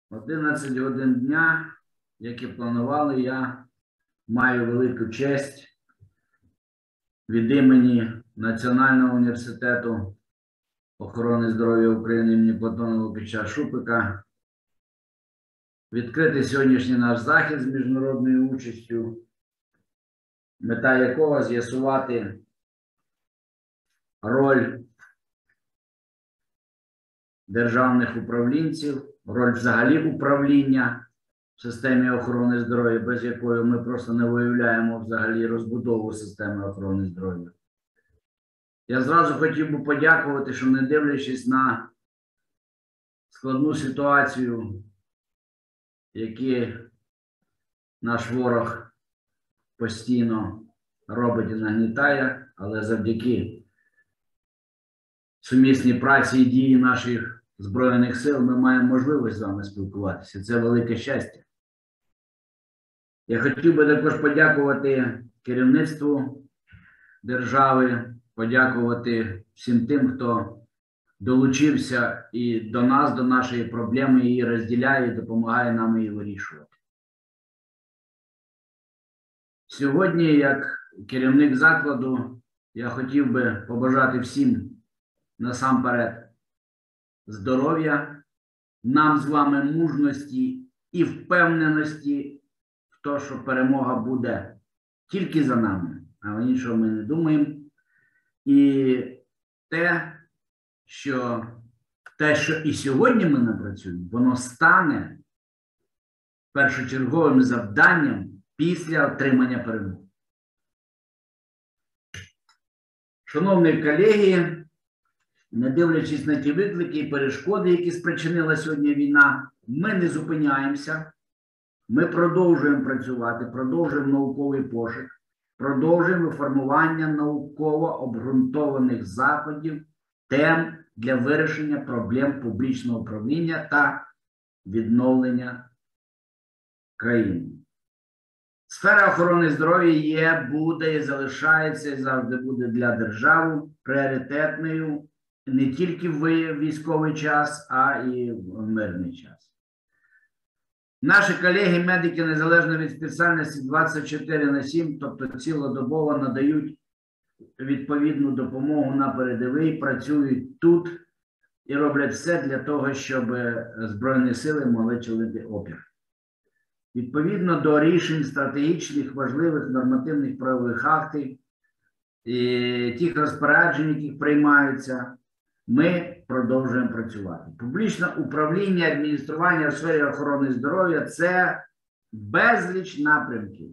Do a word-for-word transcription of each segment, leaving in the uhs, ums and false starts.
одинадцять годин дня, як і планували, я маю велику честь від імені Національного університету охорони здоров'я України імені Платона Лукича Шупика відкрити сьогоднішній наш захід з міжнародною участю, мета якого з'ясувати роль державних управлінців, роль взагалі управління в системі охорони здоров'я, без якої ми просто не виявляємо взагалі розбудову системи охорони здоров'я. Я зразу хотів би подякувати, що не дивлячись на складну ситуацію, яку наш ворог постійно робить і нагнітає, але завдяки сумісній праці і дії наших Збройних сил ми маємо можливість з вами спілкуватися. Це велике щастя. Я хотів би також подякувати керівництву держави, подякувати всім тим, хто долучився і до нас, до нашої проблеми, її розділяє і допомагає нам її вирішувати. Сьогодні, як керівник закладу, я хотів би побажати всім насамперед здоров'я, нам з вами мужності і впевненості в те, що перемога буде тільки за нами, а іншого ми не думаємо. І те, що те, що і сьогодні ми напрацюємо, воно стане першочерговим завданням після отримання перемоги. Шановні колеги, не дивлячись на ті виклики і перешкоди, які спричинила сьогодні війна, ми не зупиняємося, ми продовжуємо працювати, продовжуємо науковий пошук, продовжуємо формування науково обґрунтованих заходів, тем для вирішення проблем публічного управління та відновлення країни. Сфера охорони здоров'я є, буде і залишається, і завжди буде для держави пріоритетною не тільки в військовий час, а і в мирний час. Наші колеги-медики, незалежно від спеціальності, двадцять чотири на сім, тобто цілодобово надають відповідну допомогу на передовій, працюють тут і роблять все для того, щоб Збройні сили могли чинити опір. Відповідно до рішень стратегічних, важливих нормативних правових актів і тих розпоряджень, які приймаються, ми продовжуємо працювати. Публічне управління, адміністрування у сфері охорони здоров'я – це безліч напрямків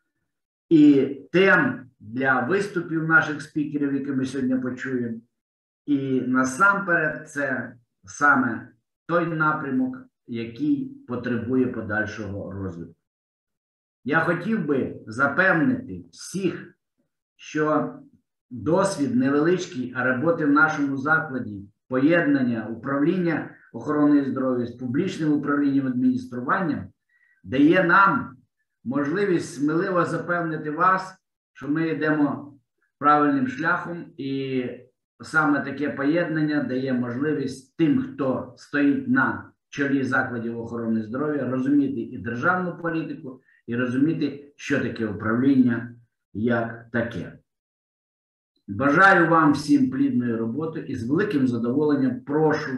і тем для виступів наших спікерів, які ми сьогодні почуємо. І насамперед це саме той напрямок, який потребує подальшого розвитку. Я хотів би запевнити всіх, що досвід невеличкий, а роботи в нашому закладі, поєднання управління охороною здоров'я з публічним управлінням адмініструванням дає нам можливість сміливо запевнити вас, що ми йдемо правильним шляхом, і саме таке поєднання дає можливість тим, хто стоїть на чолі закладів охорони здоров'я, розуміти і державну політику, і розуміти, що таке управління як таке. Бажаю вам всім плідної роботи і з великим задоволенням прошу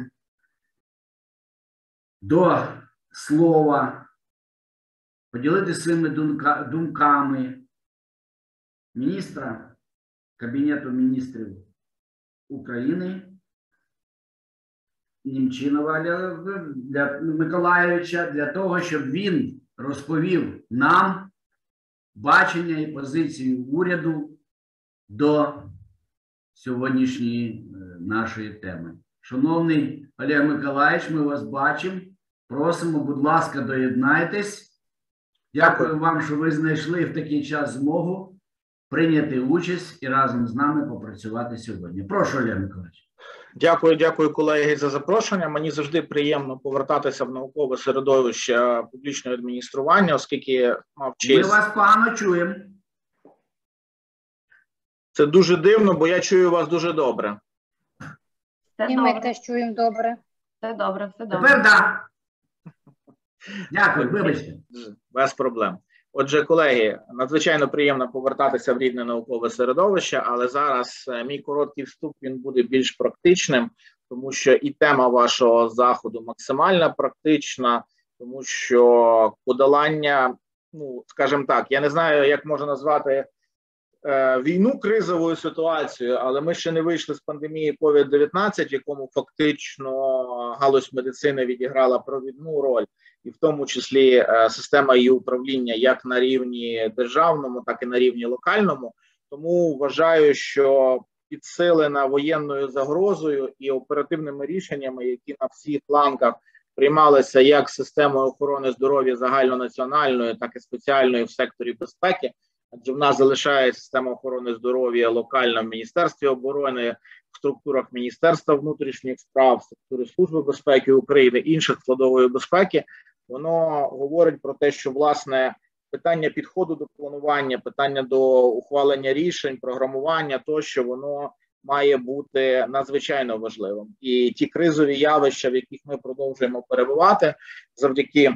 до слова поділитися своїми думка, думками міністра Кабінету міністрів України Німчинова для Миколайовича, для того, щоб він розповів нам бачення і позицію уряду до сьогоднішньої нашої теми. Шановний Олег Миколайович, ми вас бачимо. Просимо, будь ласка, доєднайтесь. Дякую вам, що ви знайшли в такий час змогу прийняти участь і разом з нами попрацювати сьогодні. Прошу, Олег Миколайович. Дякую, дякую, колеги, за запрошення. Мені завжди приємно повертатися в наукове середовище публічного адміністрування, оскільки мав честь... Ми вас погано чуємо. Це дуже дивно, бо я чую вас дуже добре. І ми теж чуємо добре. Все добре, все добре. Тепер так. Дякую, вибачте. Без проблем. Отже, колеги, надзвичайно приємно повертатися в рідне наукове середовище, але зараз мій короткий вступ, він буде більш практичним, тому що і тема вашого заходу максимально практична, тому що подолання, ну, скажімо так, я не знаю, як можна назвати е, війну кризовою ситуацією, але ми ще не вийшли з пандемії ковід дев'ятнадцять, в якому фактично галузь медицини відіграла провідну роль, і в тому числі е, система її управління як на рівні державному, так і на рівні локальному. Тому вважаю, що підсилена воєнною загрозою і оперативними рішеннями, які на всіх ланках приймалися як системою охорони здоров'я загальнонаціональної, так і спеціальної в секторі безпеки, адже в нас залишає система охорони здоров'я локальна в Міністерстві оборони, в структурах Міністерства внутрішніх справ, в структурі Служби безпеки України, інших складової безпеки. Воно говорить про те, що, власне, питання підходу до планування, питання до ухвалення рішень, програмування тощо, воно має бути надзвичайно важливим. І ті кризові явища, в яких ми продовжуємо перебувати, завдяки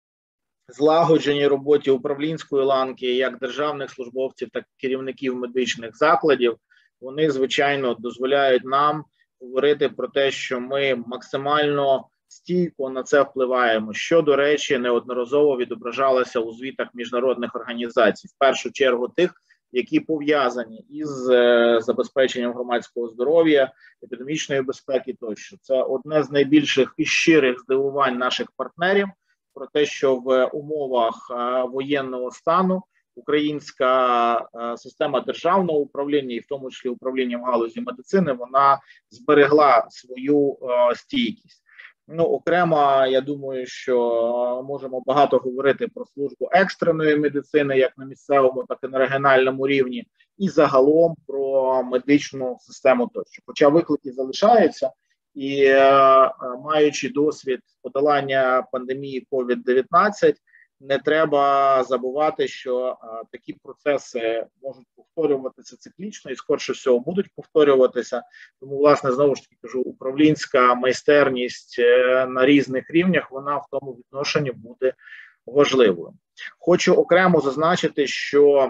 злагодженій роботі управлінської ланки, як державних службовців, так і керівників медичних закладів, вони, звичайно, дозволяють нам говорити про те, що ми максимально стійко на це впливаємо, що, до речі, неодноразово відображалося у звітах міжнародних організацій, в першу чергу тих, які пов'язані із е, забезпеченням громадського здоров'я, епідемічної безпеки тощо. Це одне з найбільших і щирих здивувань наших партнерів про те, що в умовах е, воєнного стану українська е, система державного управління, і в тому числі управління в галузі медицини, вона зберегла свою е, стійкість. Ну, окремо, я думаю, що можемо багато говорити про службу екстреної медицини, як на місцевому, так і на регіональному рівні, і загалом про медичну систему тощо. Хоча виклики залишаються, і е, маючи досвід подолання пандемії ковід дев'ятнадцять, не треба забувати, що а, такі процеси можуть повторюватися циклічно і, скорше всього, будуть повторюватися. Тому, власне, знову ж таки кажу, управлінська майстерність е, на різних рівнях, вона в тому відношенні буде важливою. Хочу окремо зазначити, що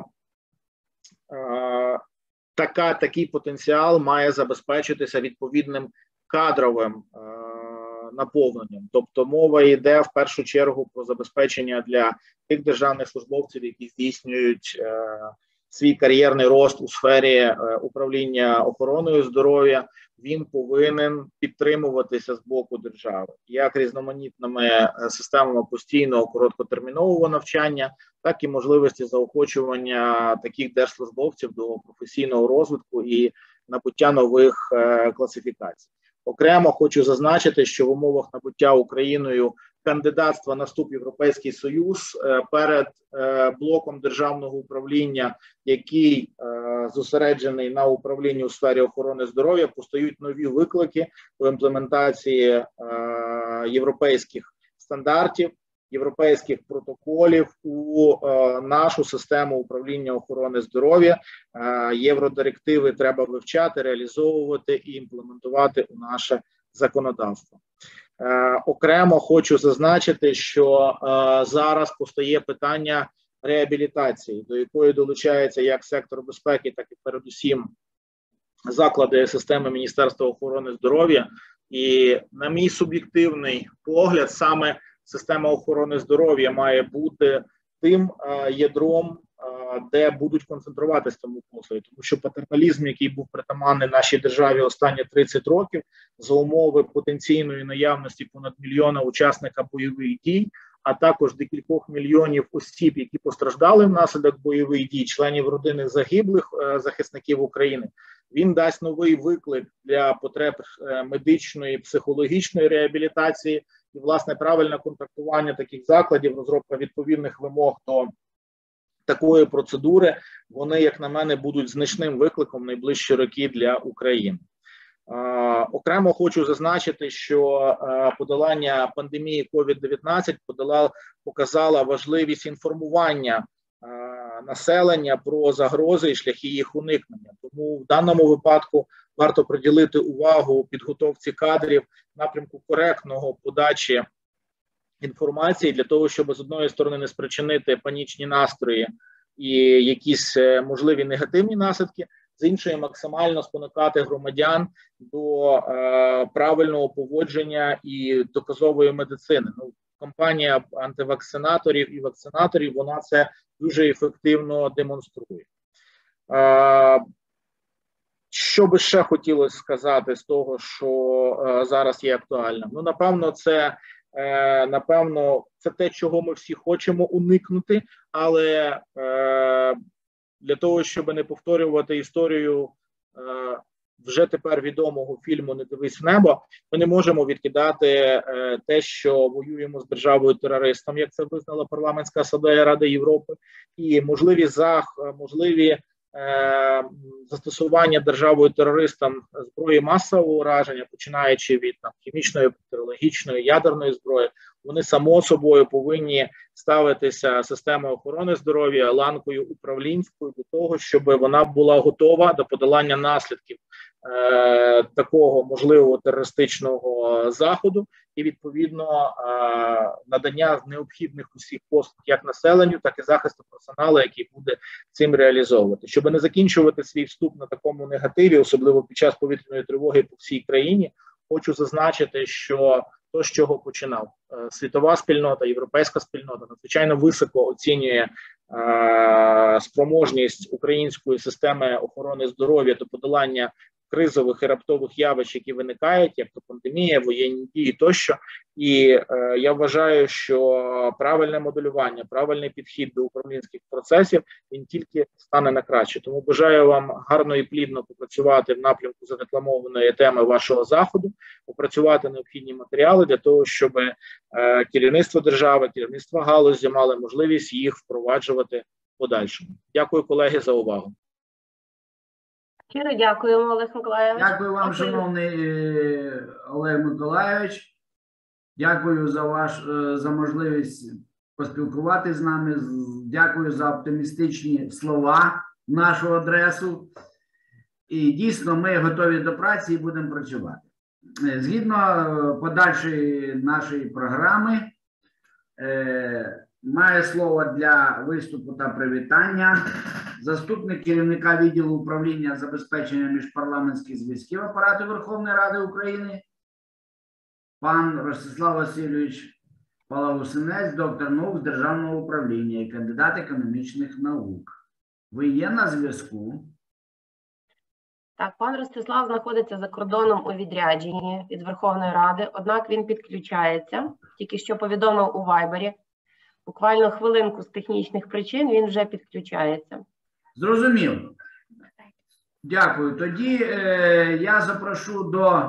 е, така, такий потенціал має забезпечитися відповідним кадровим е, наповненням. Тобто мова йде в першу чергу про забезпечення для тих державних службовців, які здійснюють е, свій кар'єрний рост у сфері е, управління охороною здоров'я. Він повинен підтримуватися з боку держави, як різноманітними е, системами постійного короткотермінового навчання, так і можливості заохочування таких держслужбовців до професійного розвитку і набуття нових е, класифікацій. Окремо хочу зазначити, що в умовах набуття Україною кандидатства на вступ в Європейський Союз перед блоком державного управління, який зосереджений на управлінні у сфері охорони здоров'я, постають нові виклики в імплементації європейських стандартів, європейських протоколів у е, нашу систему управління охорони здоров'я. Е, євродирективи треба вивчати, реалізовувати і імплементувати у наше законодавство. Е, окремо хочу зазначити, що е, зараз постає питання реабілітації, до якої долучається як сектор безпеки, так і передусім заклади системи Міністерства охорони здоров'я. І на мій суб'єктивний погляд, саме система охорони здоров'я має бути тим е, ядром, е, де будуть концентруватися тому послуги. Тому що патерналізм, який був притаманний нашій державі останні тридцять років, за умови потенційної наявності понад мільйона учасника бойових дій, а також декількох мільйонів осіб, які постраждали внаслідок бойових дій, членів родини загиблих е, захисників України, він дасть новий виклик для потреб е, медичної, психологічної реабілітації і, власне, правильне контрактування таких закладів, розробка відповідних вимог до такої процедури, вони, як на мене, будуть значним викликом в найближчі роки для України. Е, окремо хочу зазначити, що е, подолання пандемії ковід дев'ятнадцять подала, показала важливість інформування е, населення про загрози і шляхи їх уникнення. Тому в даному випадку варто приділити увагу підготовці кадрів, напрямку коректного подачі інформації для того, щоб з одної сторони не спричинити панічні настрої і якісь можливі негативні наслідки, з іншої максимально спонукати громадян до е, правильного поводження і доказової медицини. Ну, компанія антивакцинаторів і вакцинаторів, вона це дуже ефективно демонструє. Е, що би ще хотілося сказати з того, що е, зараз є актуальним? Ну, напевно, це е, напевно, це те, чого ми всі хочемо уникнути, але е, для того, щоб не повторювати історію е, вже тепер відомого фільму «Не дивись в небо», ми не можемо відкидати е, те, що воюємо з державою-терористом, як це визнала Парламентська асамблея Ради Європи, і можливі зах, можливі е, застосування державою-терористом зброї масового ураження, починаючи від там, хімічної, бактеріологічної, ядерної зброї, вони само собою повинні ставитися системою охорони здоров'я ланкою управлінською до того, щоб вона була готова до подолання наслідків е, такого можливого терористичного заходу і, відповідно, е, надання необхідних усіх послуг як населенню, так і захисту персоналу, який буде цим реалізовувати. Щоб не закінчувати свій вступ на такому негативі, особливо під час повітряної тривоги по всій країні, хочу зазначити, що то, з чого починав світова спільнота, європейська спільнота, надзвичайно високо оцінює е, спроможність української системи охорони здоров'я до подолання кризових і раптових явищ, які виникають, як то пандемія, воєнні дії тощо. І е, я вважаю, що правильне моделювання, правильний підхід до управлінських процесів, він тільки стане на краще. Тому бажаю вам гарно і плідно попрацювати в напрямку зарекламованої теми вашого заходу, опрацювати необхідні матеріали для того, щоб е, керівництво держави, керівництво галузі мали можливість їх впроваджувати в подальшому. Дякую, колеги, за увагу. Щиро дякуємо, Олег Миколайович. Дякую вам, шановний Олег Миколайович. Дякую за ваш за можливість поспілкуватися з нами. Дякую за оптимістичні слова в нашу адресу. І дійсно ми готові до праці і будемо працювати. Згідно подальшої нашої програми, має слово для виступу та привітання заступник керівника відділу управління забезпечення міжпарламентських зв'язків Апарату Верховної Ради України, пан Ростислав Васильович Палагусинець, доктор наук з державного управління і кандидат економічних наук. Ви є на зв'язку? Так, пан Ростислав знаходиться за кордоном у відрядженні від Верховної Ради, однак він підключається, тільки що повідомив у Вайбері. Буквально хвилинку з технічних причин він вже підключається. Зрозуміло. Дякую. Тоді е, я запрошу до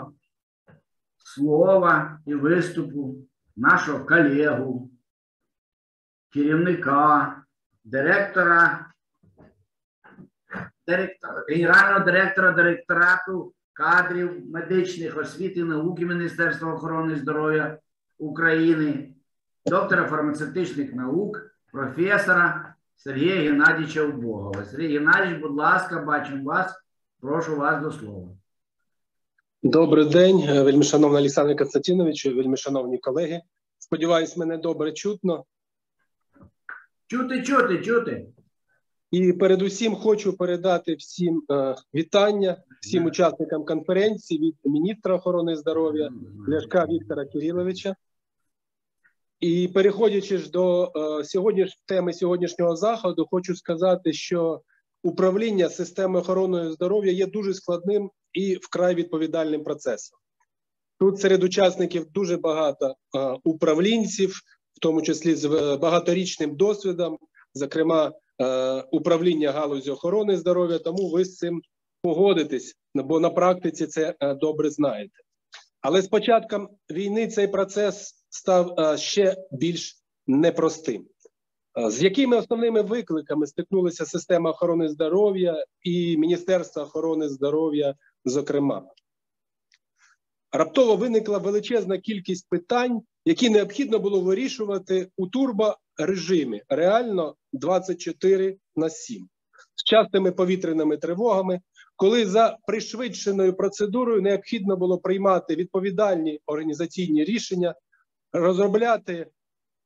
слова і виступу нашого колегу, керівника, директора, директора генерального директора директорату кадрів медичних освіти і науки Міністерства охорони здоров'я України, доктора фармацевтичних наук, професора Сергія Геннадійовича Убогова. Сергій Геннадійович, будь ласка, бачимо вас. Прошу вас до слова. Добрий день, вельмишановний Олександр Константинович, вельмишановні колеги. Сподіваюсь, мене добре чутно. Чути, чути, чути. І передусім хочу передати всім е, вітання, всім учасникам конференції від міністра охорони здоров'я Ляшка Віктора Кириловича. І переходячи ж до е, сьогодні, теми сьогоднішнього заходу, хочу сказати, що управління системою охорони здоров'я є дуже складним і вкрай відповідальним процесом. Тут серед учасників дуже багато е, управлінців, в тому числі з багаторічним досвідом, зокрема е, управління галузі охорони здоров'я, тому ви з цим погодитесь, бо на практиці це е, добре знаєте. Але з початком війни цей процес став е, ще більш непростим. Е, з якими основними викликами стикнулася система охорони здоров'я і Міністерство охорони здоров'я, зокрема? Раптово виникла величезна кількість питань, які необхідно було вирішувати у турборежимі, реально двадцять чотири на сім, з частими повітряними тривогами, коли за пришвидшеною процедурою необхідно було приймати відповідальні організаційні рішення, розробляти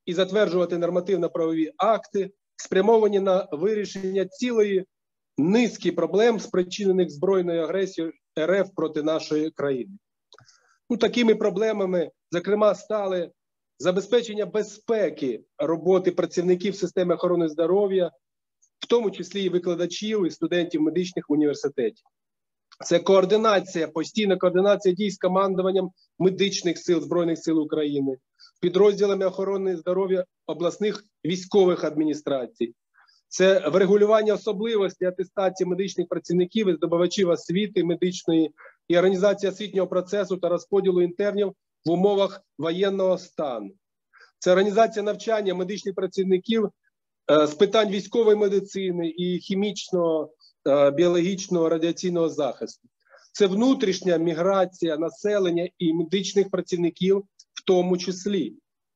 і затверджувати нормативно-правові акти, спрямовані на вирішення цілої низки проблем, спричинених збройною агресією РФ проти нашої країни. Ну, такими проблемами, зокрема, стали забезпечення безпеки роботи працівників системи охорони здоров'я, в тому числі і викладачів, і студентів медичних університетів. Це координація, постійна координація дій з командуванням медичних сил Збройних сил України, підрозділами охорони здоров'я обласних військових адміністрацій. Це врегулювання особливостей атестації медичних працівників і здобувачів освіти медичної і організація освітнього процесу та розподілу інтернів в умовах воєнного стану. Це організація навчання медичних працівників е, з питань військової медицини і хімічного, е, біологічного, радіаційного захисту. Це внутрішня міграція населення і медичних працівників в тому числі.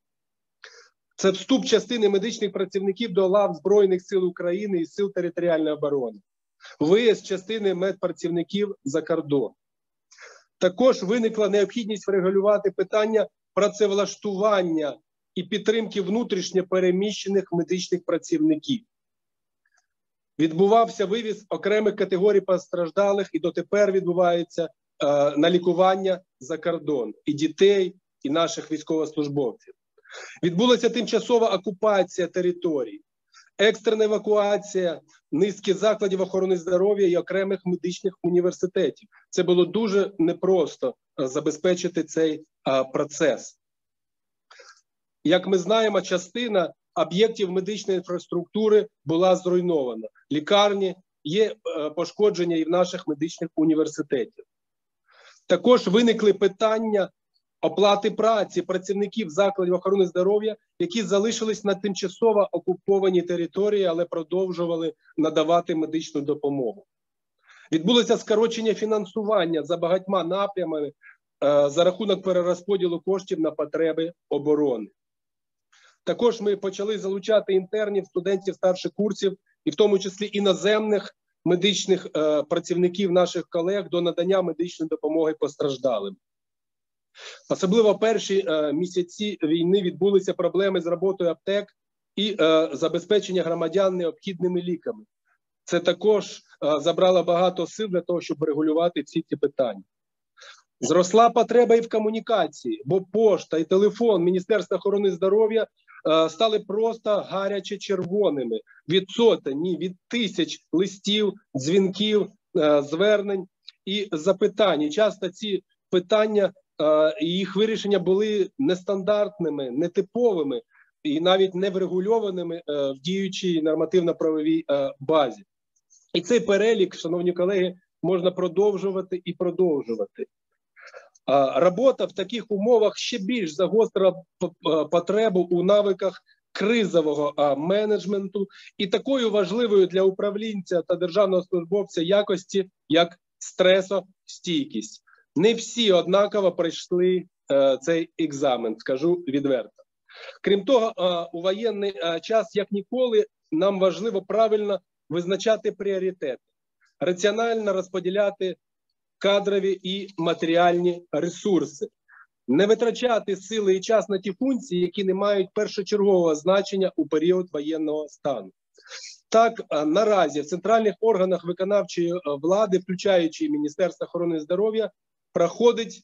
Це вступ частини медичних працівників до лав Збройних сил України і Сил територіальної оборони. Виїзд частини медпрацівників за кордон. Також виникла необхідність врегулювати питання працевлаштування і підтримки внутрішньо переміщених медичних працівників. Відбувався вивіз окремих категорій постраждалих і дотепер відбувається е, на лікування за кордон і дітей, і наших військовослужбовців. Відбулася тимчасова окупація територій, екстрена евакуація низки закладів охорони здоров'я і окремих медичних університетів. Це було дуже непросто забезпечити цей а, процес. Як ми знаємо, частина об'єктів медичної інфраструктури була зруйнована. Лікарні, є а, пошкодження і в наших медичних університетів. Також виникли питання оплати праці працівників закладів охорони здоров'я, які залишились на тимчасово окупованій території, але продовжували надавати медичну допомогу. Відбулося скорочення фінансування за багатьма напрямами е, за рахунок перерозподілу коштів на потреби оборони. Також ми почали залучати інтернів, студентів старших курсів, і в тому числі іноземних медичних е, працівників наших колег до надання медичної допомоги постраждалим. Особливо в перші е, місяці війни відбулися проблеми з роботою аптек і е, забезпечення громадян необхідними ліками. Це також е, забрало багато сил для того, щоб регулювати всі ці питання. Зросла потреба і в комунікації, бо пошта і телефон Міністерства охорони здоров'я е, стали просто гаряче червоними від сотень, ні, від тисяч листів, дзвінків, е, звернень і запитань. І часто ці питання і їх вирішення були нестандартними, нетиповими і навіть не врегульованими в діючій нормативно-правовій базі. І цей перелік, шановні колеги, можна продовжувати і продовжувати. Робота в таких умовах ще більш загострила потребу у навиках кризового менеджменту і такою важливою для управлінця та державного службовця якості, як стресостійкість. Не всі однаково пройшли е, цей екзамен, скажу відверто. Крім того, е, у воєнний е, час, як ніколи, нам важливо правильно визначати пріоритети, раціонально розподіляти кадрові і матеріальні ресурси, не витрачати сили і час на ті функції, які не мають першочергового значення у період воєнного стану. Так, е, наразі в центральних органах виконавчої влади, включаючи Міністерство охорони здоров'я, проходить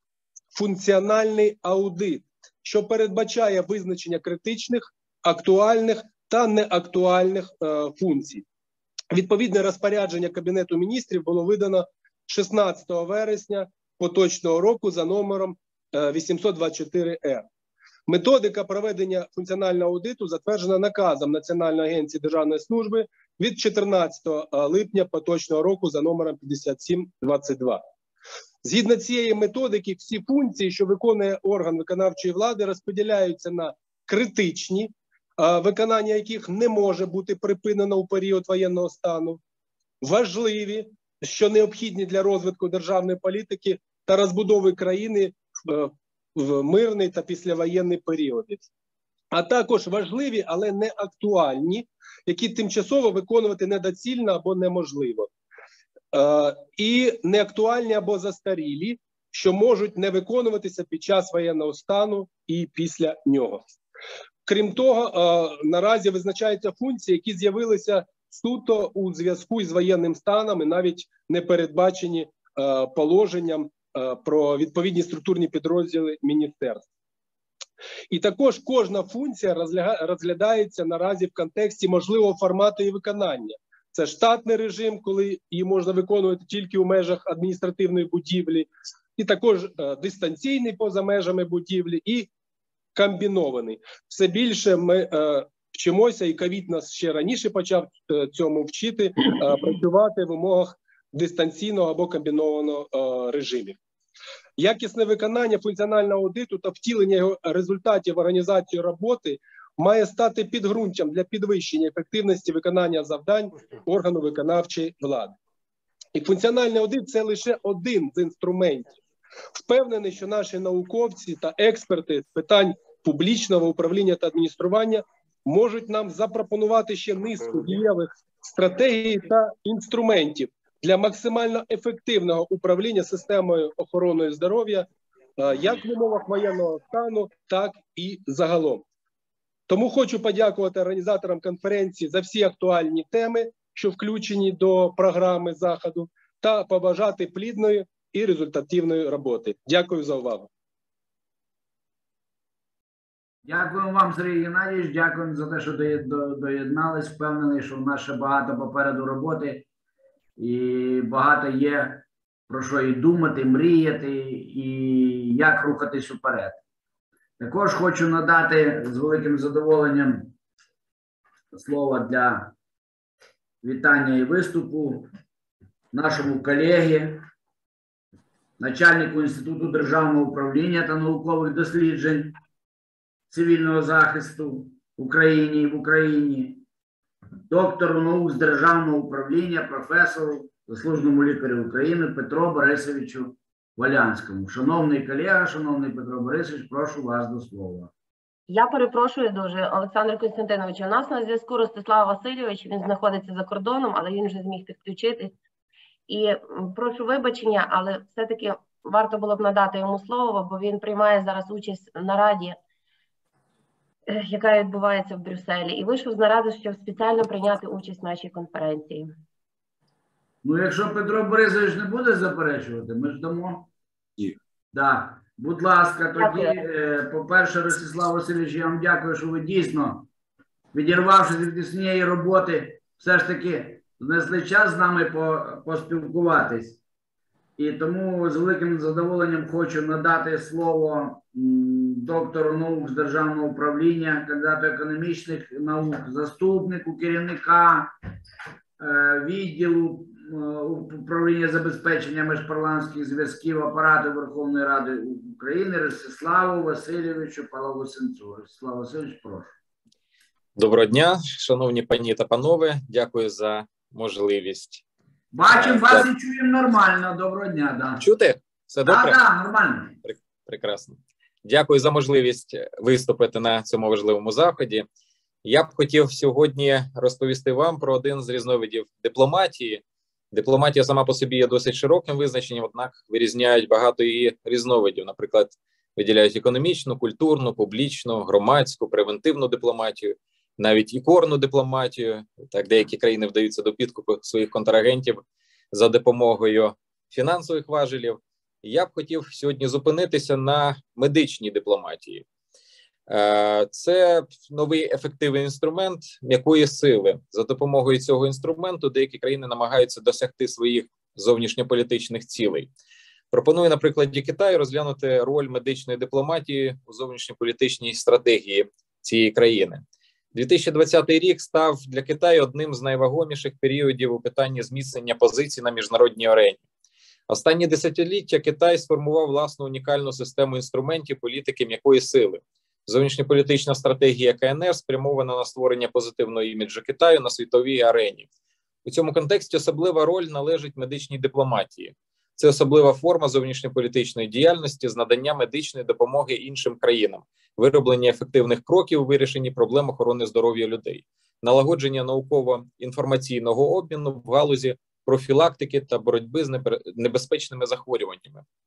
функціональний аудит, що передбачає визначення критичних, актуальних та неактуальних е, функцій. Відповідне розпорядження Кабінету міністрів було видано шістнадцятого вересня поточного року за номером е, вісімсот двадцять чотири ер. Методика проведення функціонального аудиту затверджена наказом Національної агенції державної служби від чотирнадцятого липня поточного року за номером п'ятдесят сім двадцять два. Згідно цієї методики, всі функції, що виконує орган виконавчої влади, розподіляються на критичні, виконання яких не може бути припинено у період воєнного стану, важливі, що необхідні для розвитку державної політики та розбудови країни в мирний та післявоєнний періоди, а також важливі, але не актуальні, які тимчасово виконувати недоцільно або неможливо. І неактуальні або застарілі, що можуть не виконуватися під час воєнного стану і після нього. Крім того, наразі визначаються функції, які з'явилися суто у зв'язку з воєнним станом і навіть не передбачені положенням про відповідні структурні підрозділи міністерств. І також кожна функція розглядається наразі в контексті можливого формату і виконання. Це штатний режим, коли її можна виконувати тільки у межах адміністративної будівлі, і також дистанційний поза межами будівлі, і комбінований. Все більше ми е, вчимося, і ковід нас ще раніше почав е, цьому вчити, е, працювати в умовах дистанційного або комбінованого е, режимів. Якісне виконання функціонального аудиту та втілення його результатів в організацію роботи має стати підґрунтям для підвищення ефективності виконання завдань органу виконавчої влади. І функціональний аудит – це лише один з інструментів. Впевнений, що наші науковці та експерти з питань публічного управління та адміністрування можуть нам запропонувати ще низку дієвих стратегій та інструментів для максимально ефективного управління системою охорони здоров'я як в умовах воєнного стану, так і загалом. Тому хочу подякувати організаторам конференції за всі актуальні теми, що включені до програми заходу, та побажати плідної і результативної роботи. Дякую за увагу. Дякую вам, Сергій Геннадійович, дякую за те, що доєднались. Впевнений, що в нас ще багато попереду роботи і багато є про що і думати, мріяти, і як рухатись уперед. Також хочу надати з великим задоволенням слово для вітання і виступу нашому колеги, начальнику Інституту державного управління та наукових досліджень цивільного захисту в Україні і в Україні, доктору наук з державного управління, професору, заслуженому лікарю України Петру Борисовичу Валянському. Шановний колега, шановний Петро Борисович, прошу вас до слова. Я перепрошую дуже, Олександр Костянтинович, у нас на зв'язку Ростислав Васильович, він знаходиться за кордоном, але він вже зміг підключитись. І прошу вибачення, але все-таки варто було б надати йому слово, бо він приймає зараз участь на раді, яка відбувається в Брюсселі, і вийшов з наради, щоб спеціально прийняти участь в нашій конференції. Ну, якщо Петро Борисович не буде заперечувати, ми ж дамо. Ні. Так. Будь ласка, тоді, Дякую. по-перше, Ростислав Васильович, я вам дякую, що ви дійсно, відірвавшись від цієї роботи, все ж таки знайшли час з нами поспілкуватись. І тому з великим задоволенням хочу надати слово доктору наук з державного управління, кандидату економічних наук, заступнику керівника відділу управління забезпечення міжпарламентських зв'язків апарату Верховної Ради України Ростиславу Васильовичу Палагусенцу. Ростислав Васильович, прошу. Доброго дня, шановні пані та панове. Дякую за можливість. Бачимо вас і чуємо нормально. Доброго дня. Да. Чути? Все добре? Так, так, нормально. Прекрасно. Дякую за можливість виступити на цьому важливому заході. Я б хотів сьогодні розповісти вам про один з різновидів дипломатії. Дипломатія сама по собі є досить широким визначенням, однак вирізняють багато її різновидів. Наприклад, виділяють економічну, культурну, публічну, громадську, превентивну дипломатію, навіть ікорну дипломатію. Так, деякі країни вдаються до підкупу своїх контрагентів за допомогою фінансових важелів. Я б хотів сьогодні зупинитися на медичній дипломатії. Це новий ефективний інструмент м'якої сили. За допомогою цього інструменту деякі країни намагаються досягти своїх зовнішньополітичних цілей. Пропоную на прикладі Китаю розглянути роль медичної дипломатії у зовнішньополітичній стратегії цієї країни. дві тисячі двадцятий рік став для Китаю одним з найвагоміших періодів у питанні зміцнення позицій на міжнародній арені. Останні десятиліття Китай сформував власну унікальну систему інструментів політики м'якої сили. Зовнішньополітична стратегія КНР спрямована на створення позитивного іміджу Китаю на світовій арені. У цьому контексті особлива роль належить медичній дипломатії. Це особлива форма зовнішньополітичної діяльності з надання медичної допомоги іншим країнам, вироблення ефективних кроків у вирішенні проблем охорони здоров'я людей, налагодження науково-інформаційного обміну в галузі профілактики та боротьби з небезпечними захворюваннями.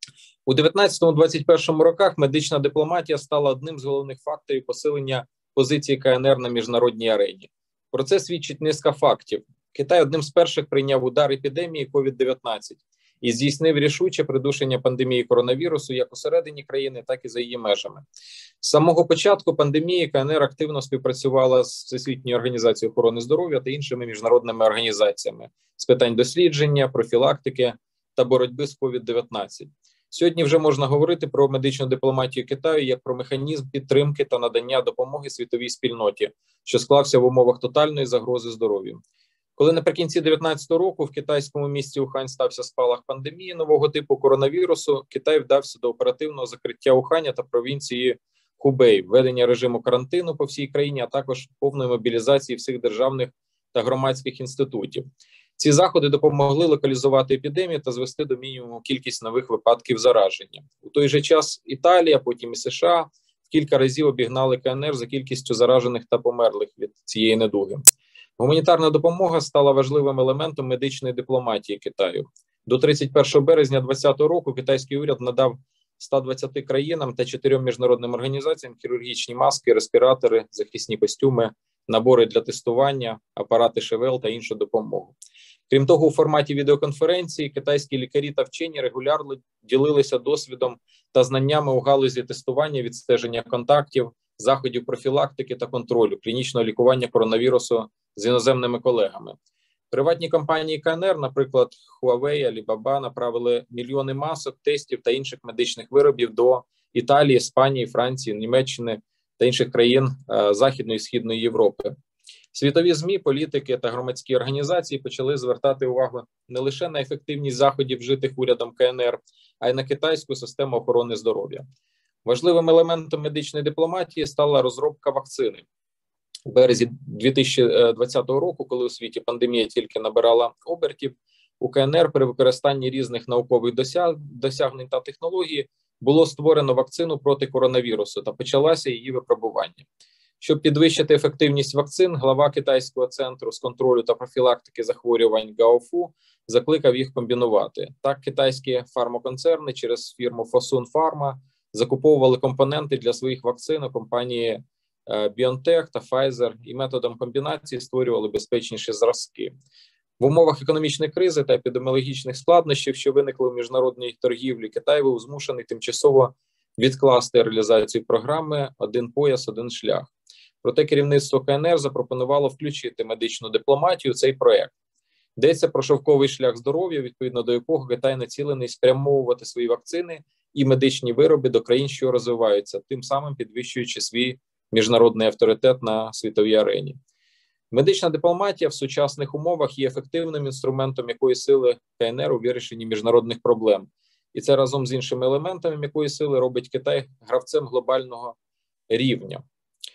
У дев'ятнадцятому-двадцять першому роках медична дипломатія стала одним з головних факторів посилення позиції КНР на міжнародній арені. Про це свідчить низка фактів. Китай одним з перших прийняв удар епідемії ковід дев'ятнадцять і здійснив рішуче придушення пандемії коронавірусу як усередині країни, так і за її межами. З самого початку пандемії КНР активно співпрацювала з Всесвітньою організацією охорони здоров'я та іншими міжнародними організаціями з питань дослідження, профілактики та боротьби з ковід дев'ятнадцять. Сьогодні вже можна говорити про медичну дипломатію Китаю як про механізм підтримки та надання допомоги світовій спільноті, що склався в умовах тотальної загрози здоров'ю. Коли наприкінці дев'ятнадцятого року в китайському місті Ухань стався спалах пандемії нового типу коронавірусу, Китай вдався до оперативного закриття Уханя та провінції Хубей, введення режиму карантину по всій країні, а також повної мобілізації всіх державних та громадських інститутів. Ці заходи допомогли локалізувати епідемію та звести до мінімуму кількість нових випадків зараження. У той же час Італія, потім і США в кілька разів обігнали КНР за кількістю заражених та померлих від цієї недуги. Гуманітарна допомога стала важливим елементом медичної дипломатії Китаю. До тридцять першого березня двадцятого року китайський уряд надав ста двадцяти країнам та чотирьом міжнародним організаціям хірургічні маски, респіратори, захисні костюми, набори для тестування, апарати ШВЛ та іншу допомогу. Крім того, у форматі відеоконференції китайські лікарі та вчені регулярно ділилися досвідом та знаннями у галузі тестування, відстеження контактів, заходів профілактики та контролю, клінічного лікування коронавірусу з іноземними колегами. Приватні компанії КНР, наприклад, Huawei, Alibaba, направили мільйони масок, тестів та інших медичних виробів до Італії, Іспанії, Франції, Німеччини та інших країн е, Західної і Східної Європи. Світові ЗМІ, політики та громадські організації почали звертати увагу не лише на ефективність заходів, вжитих урядом КНР, а й на китайську систему охорони здоров'я. Важливим елементом медичної дипломатії стала розробка вакцини. У березні дві тисячі двадцятого року, коли у світі пандемія тільки набирала обертів, у КНР при використанні різних наукових досяг... досягнень та технологій було створено вакцину проти коронавірусу та почалося її випробування. Щоб підвищити ефективність вакцин, глава Китайського центру з контролю та профілактики захворювань Гаофу закликав їх комбінувати. Так, китайські фармаконцерни через фірму Fosun Pharma закуповували компоненти для своїх вакцин у компанії BioNTech та Pfizer і методом комбінації створювали безпечніші зразки. В умовах економічної кризи та епідеміологічних складнощів, що виникли в міжнародній торгівлі, Китай був змушений тимчасово відкласти реалізацію програми «Один пояс, один шлях». Проте керівництво КНР запропонувало включити медичну дипломатію у цей проект. Йдеться про шовковий шлях здоров'я, відповідно до якого Китай націлений спрямовувати свої вакцини і медичні вироби до країн, що розвиваються, тим самим підвищуючи свій міжнародний авторитет на світовій арені. Медична дипломатія в сучасних умовах є ефективним інструментом якої сили КНР у вирішенні міжнародних проблем. І це разом з іншими елементами якої сили робить Китай гравцем глобального рівня.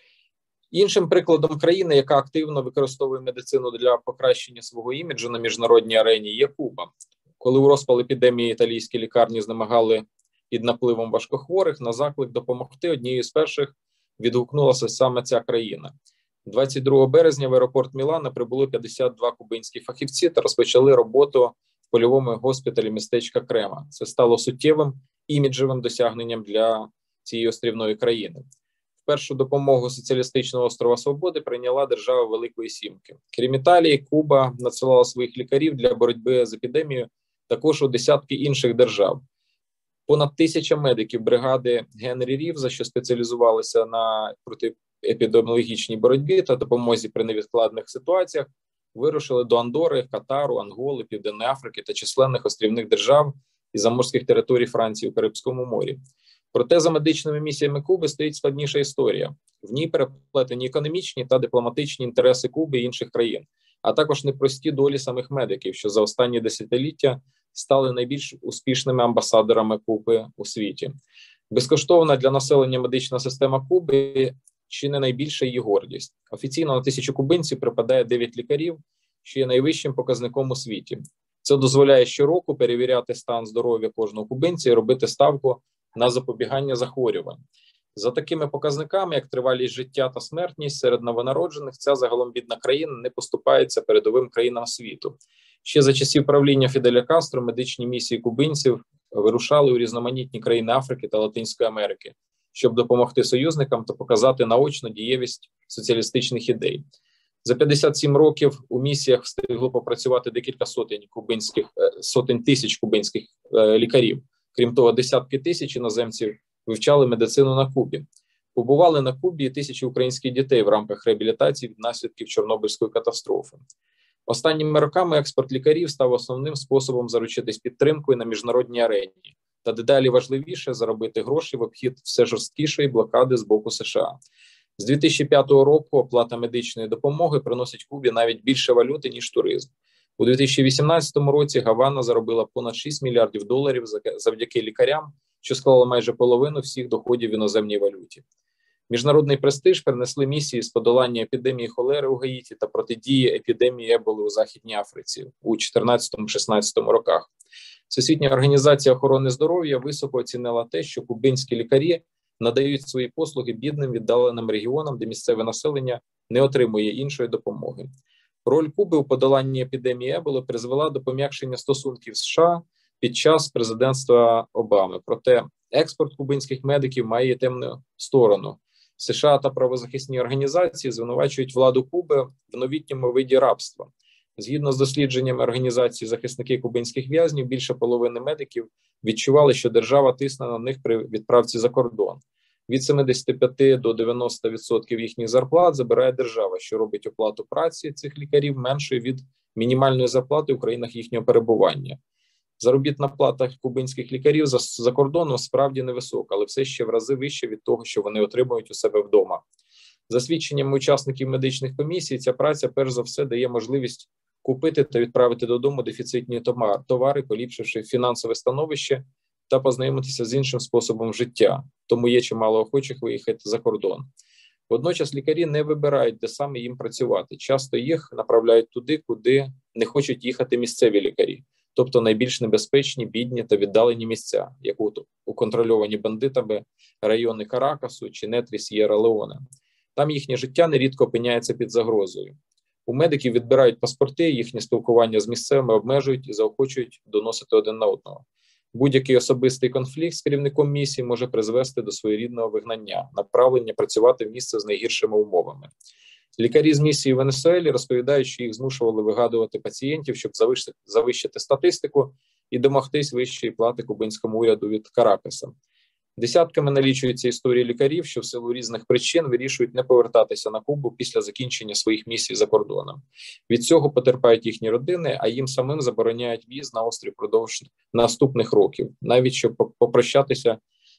Іншим прикладом країни, яка активно використовує медицину для покращення свого іміджу на міжнародній арені, є Куба. Коли у розпал епідемії італійські лікарні знемагали під напливом важкохворих, на заклик допомогти однією з перших відгукнулася саме ця країна. двадцять другого березня в аеропорт Мілана прибули п'ятдесят два кубинські фахівці та розпочали роботу в польовому госпіталі містечка Крема. Це стало суттєвим іміджевим досягненням для цієї острівної країни. Першу допомогу соціалістичного острова Свободи прийняла держава Великої Сімки. Крім Італії, Куба надсилала своїх лікарів для боротьби з епідемією також у десятки інших держав. Понад тисяча медиків бригади Генрі Рівза, що спеціалізувалися на протиепідеміологічній боротьбі та допомозі при невідкладних ситуаціях, вирушили до Андори, Катару, Анголи, Південної Африки та численних острівних держав і заморських територій Франції у Карибському морі. Проте за медичними місіями Куби стоїть складніша історія. В ній переплетені економічні та дипломатичні інтереси Куби і інших країн, а також непрості долі самих медиків, що за останні десятиліття стали найбільш успішними амбасадорами Куби у світі. Безкоштовна для населення медична система Куби чи не найбільша її гордість. Офіційно на тисячу кубинців припадає дев'ять лікарів, що є найвищим показником у світі. Це дозволяє щороку перевіряти стан здоров'я кожного кубинця і робити ставку на запобігання захворювань. За такими показниками, як тривалість життя та смертність серед новонароджених, ця загалом бідна країна не поступається передовим країнам світу. Ще за часів правління Фіделя Кастро медичні місії кубинців вирушали у різноманітні країни Африки та Латинської Америки, щоб допомогти союзникам та показати наочну дієвість соціалістичних ідей. За п'ятдесят сім років у місіях встигло попрацювати декілька сотень кубинських, сотень тисяч кубинських лікарів. Крім того, десятки тисяч іноземців вивчали медицину на Кубі. Побували на Кубі і тисячі українських дітей в рамках реабілітації від наслідків Чорнобильської катастрофи. Останніми роками експорт лікарів став основним способом заручитись підтримкою на міжнародній арені та дедалі важливіше заробити гроші в обхід все жорсткішої блокади з боку США. З дві тисячі п'ятого року оплата медичної допомоги приносить Кубі навіть більше валюти, ніж туризм. У дві тисячі вісімнадцятому році Гавана заробила понад шість мільярдів доларів завдяки лікарям, що склало майже половину всіх доходів в іноземній валюті. Міжнародний престиж принесли місії з подолання епідемії холери у Гаїті та протидії епідемії еболи у Західній Африці у чотирнадцятому-шістнадцятому роках. Всесвітня організація охорони здоров'я високо оцінила те, що кубинські лікарі надають свої послуги бідним віддаленим регіонам, де місцеве населення не отримує іншої допомоги. Роль Куби у подоланні епідемії еболи призвела до пом'якшення стосунків з США під час президентства Обами. Проте експорт кубинських медиків має темну сторону. США та правозахисні організації звинувачують владу Куби в новітньому виді рабства. Згідно з дослідженнями організації захисники кубинських в'язнів, більше половини медиків відчували, що держава тисне на них при відправці за кордон. Від сімдесят п'ять до дев'яноста відсотків їхніх зарплат забирає держава, що робить оплату праці цих лікарів меншою від мінімальної зарплати у країнах їхнього перебування. Заробітна плата кубинських лікарів за, за кордоном справді невисока, але все ще в рази вище від того, що вони отримують у себе вдома. За свідченнями учасників медичних комісій, ця праця перш за все дає можливість купити та відправити додому дефіцитні товари, поліпшивши фінансове становище та познайомитися з іншим способом життя. Тому є чимало охочих виїхати за кордон. Водночас лікарі не вибирають, де саме їм працювати. Часто їх направляють туди, куди не хочуть їхати місцеві лікарі, тобто найбільш небезпечні, бідні та віддалені місця, як у контрольовані бандитами райони Каракасу чи нетрі С'єра-Леоне. Там їхнє життя нерідко опиняється під загрозою. У медиків відбирають паспорти, їхнє спілкування з місцевими обмежують і заохочують доносити один на одного. Будь-який особистий конфлікт з керівником місії може призвести до своєрідного вигнання, направлення працювати в місце з найгіршими умовами. Лікарі з місії в Венесуелі розповідають, що їх змушували вигадувати пацієнтів, щоб завищити, завищити статистику і домогтись вищої плати кубинському уряду від Каракаса. Десятками налічуються історії лікарів, що в силу різних причин вирішують не повертатися на Кубу після закінчення своїх місій за кордоном. Від цього потерпають їхні родини, а їм самим забороняють в'їзд на острів впродовж наступних років, навіть щоб попрощатися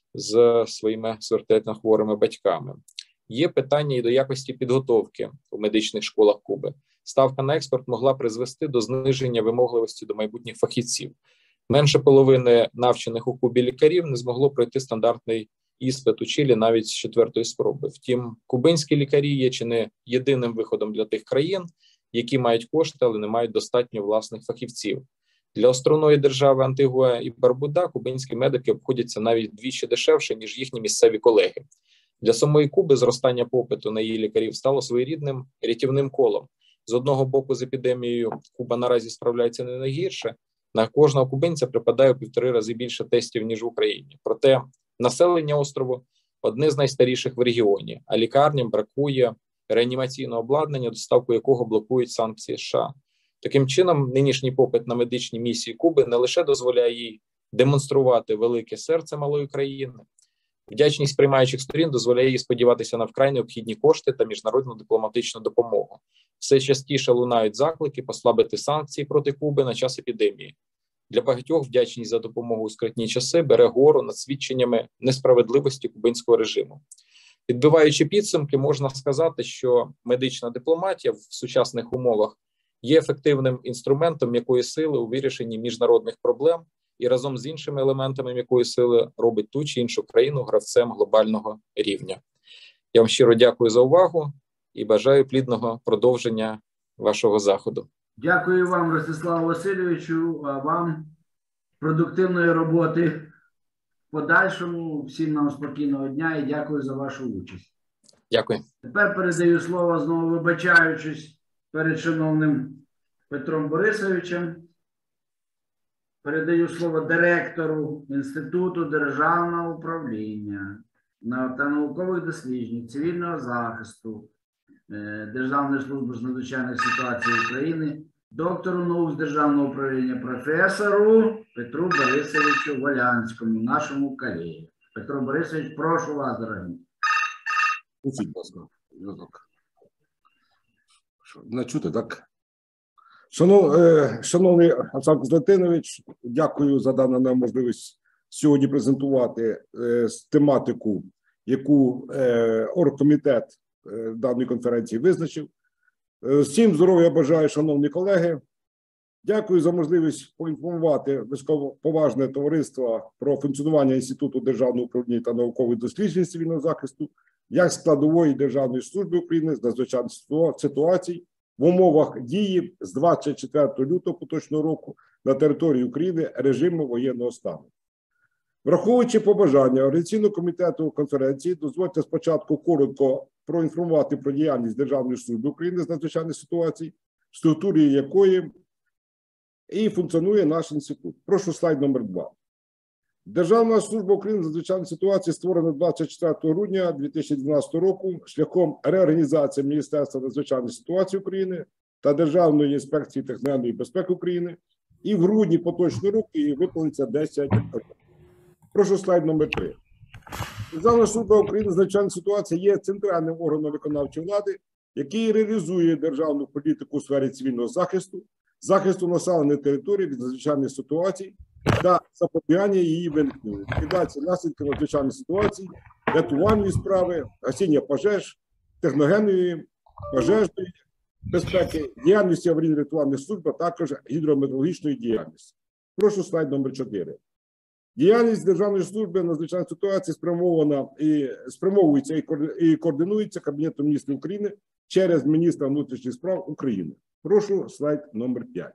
з своїми смертельно хворими батьками. Є питання і до якості підготовки у медичних школах Куби. Ставка на експорт могла призвести до зниження вимогливості до майбутніх фахівців. Менше половини навчених у Кубі лікарів не змогло пройти стандартний іспит у Чилі навіть з четвертої спроби. Втім, кубинські лікарі є чи не єдиним виходом для тих країн, які мають кошти, але не мають достатньо власних фахівців. Для островної держави Антигуа і Барбуда кубинські медики обходяться навіть вдвічі дешевше, ніж їхні місцеві колеги. Для самої Куби зростання попиту на її лікарів стало своєрідним рятівним колом. З одного боку, з епідемією Куба наразі справляється не найгірше. На кожного кубинця припадає у півтори рази більше тестів, ніж в Україні. Проте населення острову одне з найстаріших в регіоні, а лікарням бракує реанімаційного обладнання, доставку якого блокують санкції США. Таким чином, нинішній попит на медичні місії Куби не лише дозволяє їй демонструвати велике серце малої країни, вдячність приймаючих сторін дозволяє їй сподіватися на вкрай необхідні кошти та міжнародну дипломатичну допомогу. Все частіше лунають заклики послабити санкції проти Куби на час епідемії. Для багатьох вдячність за допомогу у скрутні часи бере гору над свідченнями несправедливості кубинського режиму. Підбиваючи підсумки, можна сказати, що медична дипломатія в сучасних умовах є ефективним інструментом м'якої сили у вирішенні міжнародних проблем і разом з іншими елементами м'якої сили робить ту чи іншу країну гравцем глобального рівня. Я вам щиро дякую за увагу і бажаю плідного продовження вашого заходу. Дякую вам, Ростиславу Васильовичу, а вам продуктивної роботи в подальшому. Всім нам спокійного дня і дякую за вашу участь. Дякую. Тепер передаю слово, знову вибачаючись перед шановним Петром Борисовичем. Передаю слово директору Інституту державного управління та наукових досліджень, цивільного захисту, Державної служби з надзвичайних ситуацій України, доктору наук з державного управління, професору Петру Борисовичу Волянському, нашому колегі. Петро Борисович, прошу вас, дорогі. Будь ласка, зв'язок. Не чути, так? Шанов, е, шановний Олександр Константинович, дякую за дану нам можливість сьогодні презентувати е, тематику, яку е, оргкомітет е, даної конференції визначив. Е, всім здоров'я бажаю, шановні колеги. Дякую за можливість поінформувати високоповажне товариство про функціонування Інституту державного управління та наукових досліджень цивільного захисту як складової Державної служби України з надзвичайних ситуацій в умовах дії з двадцять четвертого лютого поточного року на території України режиму воєнного стану. Враховуючи побажання Організаційного комітету конференції, дозвольте спочатку коротко проінформувати про діяльність Державної служби України з надзвичайних ситуацій, в структурі якої і функціонує наш інститут. Прошу слайд номер два. Державна служба України з надзвичайних ситуацій створена двадцять четвертого грудня дві тисячі дванадцятого року шляхом реорганізації Міністерства надзвичайних ситуацій України та Державної інспекції техногенної безпеки України, і в грудні поточного року її виповниться десять років. Прошу слайд номер три. Державна служба України з надзвичайних ситуацій є центральним органом виконавчої влади, який реалізує державну політику у сфері цивільного захисту, захисту населеної території від надзвичайних ситуацій та запобігання її виникненню, ліквідації наслідків надзвичайних ситуацій, рятувальної справи, гасіння пожеж, техногенної, пожежної безпеки, діяльності аварійно-рятувальних служб, а також гідрометеорологічної діяльності. Прошу слайд номер чотири. Діяльність Державної служби надзвичайних ситуацій спрямована і спрямовується і координується Кабінетом міністрів України через міністра внутрішніх справ України. Прошу слайд номер п'ять.